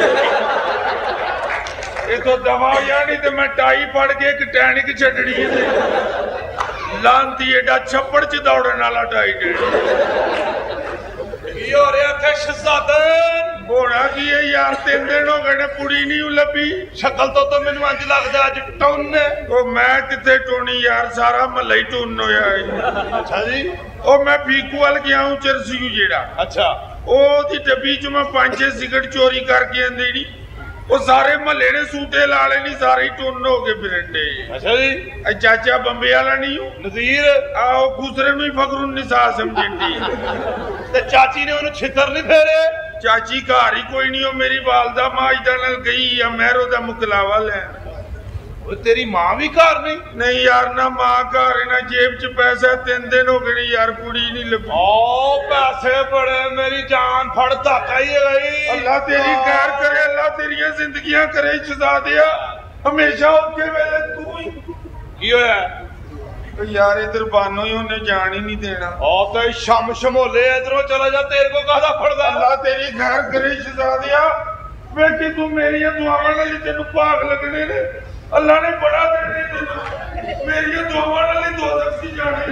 ਇਥੋਂ ਦਵਾ ਜਾਣੀ ਤੇ ਮੈਂ ਟਾਈ ਫੜ ਕੇ ਇੱਕ ਟੈਨਿਕ ਛੱਡਣੀ ਤੇ ਲਾਂਤੀ ਏਡਾ ਛੱਪੜ ਚ ਦੌੜਨ ਵਾਲਾ ਟਾਈਟੈਨਿਕ। ਕੀ ਹੋ ਰਿਹਾ ਇੱਥੇ ਸ਼ਹਜ਼ਾਦਨ? ਹੋਣਾ ਕੀ ਹੈ ਯਾਰ, 3 ਦਿਨ ਹੋ ਗਏ ਨੇ ਕੁੜੀ ਨਹੀਂ ਲੱਭੀ। ਸ਼ਕਲ ਤੋਂ ਤਾਂ ਮੈਨੂੰ ਇੰਜ ਲੱਗਦਾ ਅੱਜ ਟੁੰਨ ਹੈ। ਉਹ ਮੈਂ ਕਿੱਥੇ ਟੋਣੀ ਯਾਰ, ਸਾਰਾ ਮਹੱਲਾ ਹੀ ਟੁੰਨ ਹੋਇਆ ਹੈ। ਅੱਛਾ ਜੀ। ਉਹ ਮੈਂ ਫੀਕੂ ਵੱਲ ਗਿਆ ਹੂੰ ਚਰਸੀੂ ਜਿਹੜਾ। ਅੱਛਾ। ਉਹਦੀ ਡੱਬੀ ਚ ਮੈਂ 5-6 ਸਿਗਰਟ ਚੋਰੀ ਕਰਕੇ ਆਂਦੇ ਨੀ। ਉਹ ਸਾਰੇ ਮਹੱਲੇ ਨੇ ਸੂਟੇ ਲਾ ਲੈਣੀ, ਸਾਰੇ ਹੀ ਟੁੰਨ ਹੋ ਕੇ ਫਿਰੰਡੇ। ਅੱਛਾ ਜੀ। ਇਹ ਚਾਚਾ ਬੰਬੇ ਵਾਲਾ ਨਹੀਂ ਹੂੰ ਨਜ਼ੀਰ। ਆਓ ਖੁਸਰੇ ਨੂੰ ਹੀ ਫਖਰੁਨ ਨਿਸਾ ਸਮਝਦੀ। ਤੇ ਚਾਚੀ ਨੇ ਉਹਨੂੰ ਛਿੱਤਰ ਨਹੀਂ ਫੇਰੇ? ਚਾਚੀ ਘਰ ਹੀ ਕੋਈ ਨਹੀਂ, ਉਹ ਮੇਰੀ ਵਾਲਦਾ ਮਾਜਦਾ ਨਾਲ ਗਈ ਆ ਮਹਿਰੋ ਦਾ ਮੁਕਲਾਵਾ ਲੈਣ। ਉਹ ਤੇਰੀ ਮਾਂ ਵੀ ਘਰ ਨਹੀਂ? ਨਹੀਂ ਯਾਰ, ਨਾ ਮਾਂ ਘਰ ਨਾ ਜੇਬ ਚ ਪੈਸਾ। 3 ਦਿਨ ਹੋ ਗਏ ਯਾਰ, ਕੁੜੀ ਨਹੀਂ ਲੱਭੀ। ਓ ਪੈਸੇ ਬੜੇ, ਮੇਰੀ ਜਾਨ ਫੜ ਧਾਕਾ ਹੀ ਗਈ। ਅੱਲਾ ਤੇਰੀ ਖੈਰ ਕਰੇ, ਅੱਲਾ ਤੇਰੀਆਂ ਜ਼ਿੰਦਗੀਆਂ ਕਰੇ ਸ਼ਹਜ਼ਾਦਿਆ। ਹਮੇਸ਼ਾ ਔਖੇ ਵੇਲੇ ਤੂੰ ਹੀ। ਕੀ ਹੋਇਆ? यार इधर बानो ही उन्हें जान ही नहीं देना। और तो शम शमोले इधरों चला जा, तेरे को कहदा फड़दा। अल्लाह तेरी खैर करे शहजादिया, वेखी तू मेरी दुआवां नाल तेनू भाग लगने ने। अल्लाह ने बड़ा देने तेनू, मेरी दुआवां नाल ही दोज़ख दी जाने।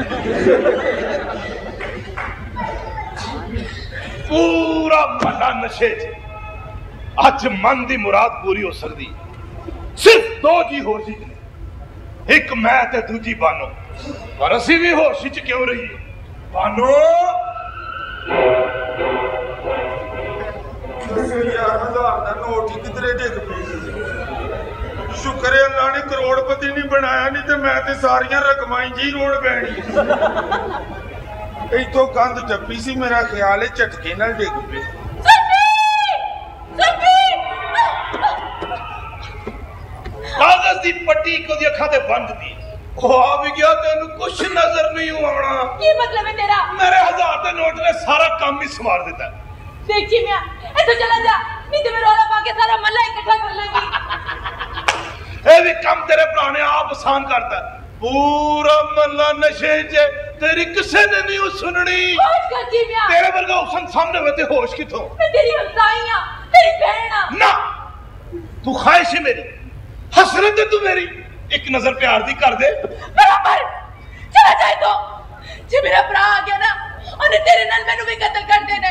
पूरा महला नशे च, अज मन दी मुराद पूरी हो सकदी। सिर्फ दो जी होश च, एक मैं ते दूजी बानो। पर असी भी होश च क्यों रहिए? बानो यार 1000 दा नोट ही किधरे डिग पई। शुक्र है अल्लाह ने करोड़पति नहीं बनाया, नहीं तो मैं ते सारियां रकमां जी रोड पैनी। इथों कंध टप्पी सी, मेरा ख्याल है झटके नाल डिग पई। कागज दी पट्टी को दी अखां ते बंद दी। ओ आ भी गया, तेनू कुछ नजर नहीं आना। की मतलब है तेरा? मेरे 1000 दे नोट ने सारा काम ही संवार दिता। देखी मियां, इधर चला जा, नहीं तो मैं रौला पाके सारा मल्ला इकट्ठा कर लूंगी। ए भी काम तेरे भरा ने आप आसान करता। पूरा मल्ला नशे च, तेरी किसे ने नहीं सुननी। होश कर जी मियां। तेरे वर्गा हुसन सामने होते होश किथों? मैं तेरी हमसाई हां, तेरी बहन हां। ना, तू ख्वाहिश है मेरी, हसरत है तू मेरी। एक नजर प्यार दी कर दे। बराबर चला जाए तो जे मेरा भरा आ गया ना, उन्हें तेरे नाल मैनू भी कत्ल कर देना।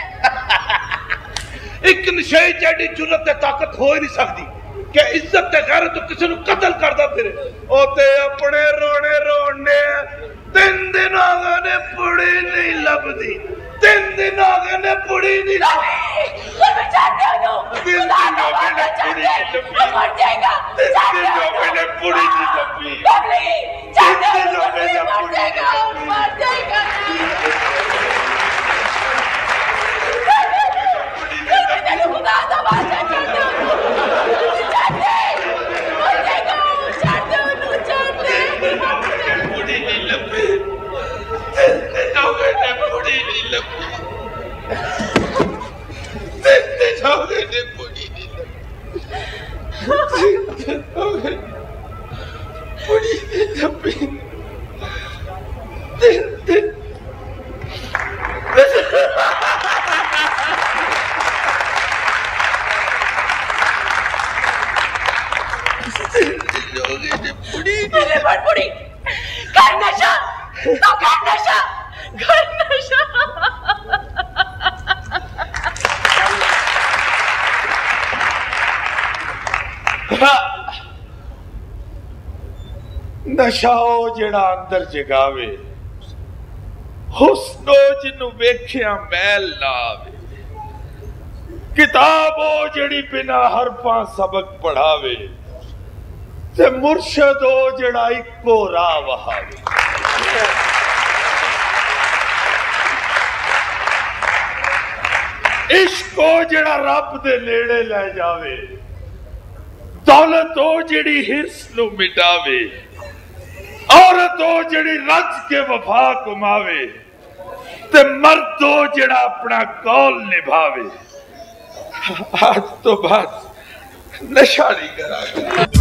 एक नशे च एडी जुर्रत ते ताकत हो ही नहीं सकती कि इज्जत ते गैरत तो किसी को कत्ल करदा फिरे। ओ ते अपने रोने रोने 3 दिन आ गए ने पुड़ी नहीं लभदी। 3 दिन आ गए ने पुड़ी नहीं लभदी। और मैं चाहती हूं दिल दी लोगे ने पुड़ी नहीं लभदी। मर जाएगा। दिल दी लोगे ने पुड़ी नहीं लभदी। बबली चाहती हूं लोगे ने मर पुड़ी नहीं जाएगा, मर जाएगा। तेरे खुदा दा वास्ता चाहती हूं, चाहती मर जाएगा, चाहती हूं चाहती। पुड़ी नहीं लभदी। दिल दी लोगे ने पुड़ी नहीं लभदी। दिल दी लोगे ने पुड़ी नहीं लभदी। पुड़ी नहीं लभदी। दिल मेरे पर पुड़ी कर नशा, तो कर नशा, कर नशा। नशा ओ जेड़ा अंदर जगावे, हुस्नो जिन्नू वेखिया मैल ना आवे। किताब ओ जेड़ी बिना हरफां सबक पढ़ावे, ते मुर्शद ओ जेड़ा इक्को राह वहावे। इश्क ओ जेड़ा रब दे नेड़े ले जावे। दौलत ओ जेड़ी हिर्स नू मिटावे। औरत ओ जेड़ी रज के वफा कमावे, ते मर्द ओ जेड़ा अपना कौल निभावे। आज तो बाद नशा नहीं करा।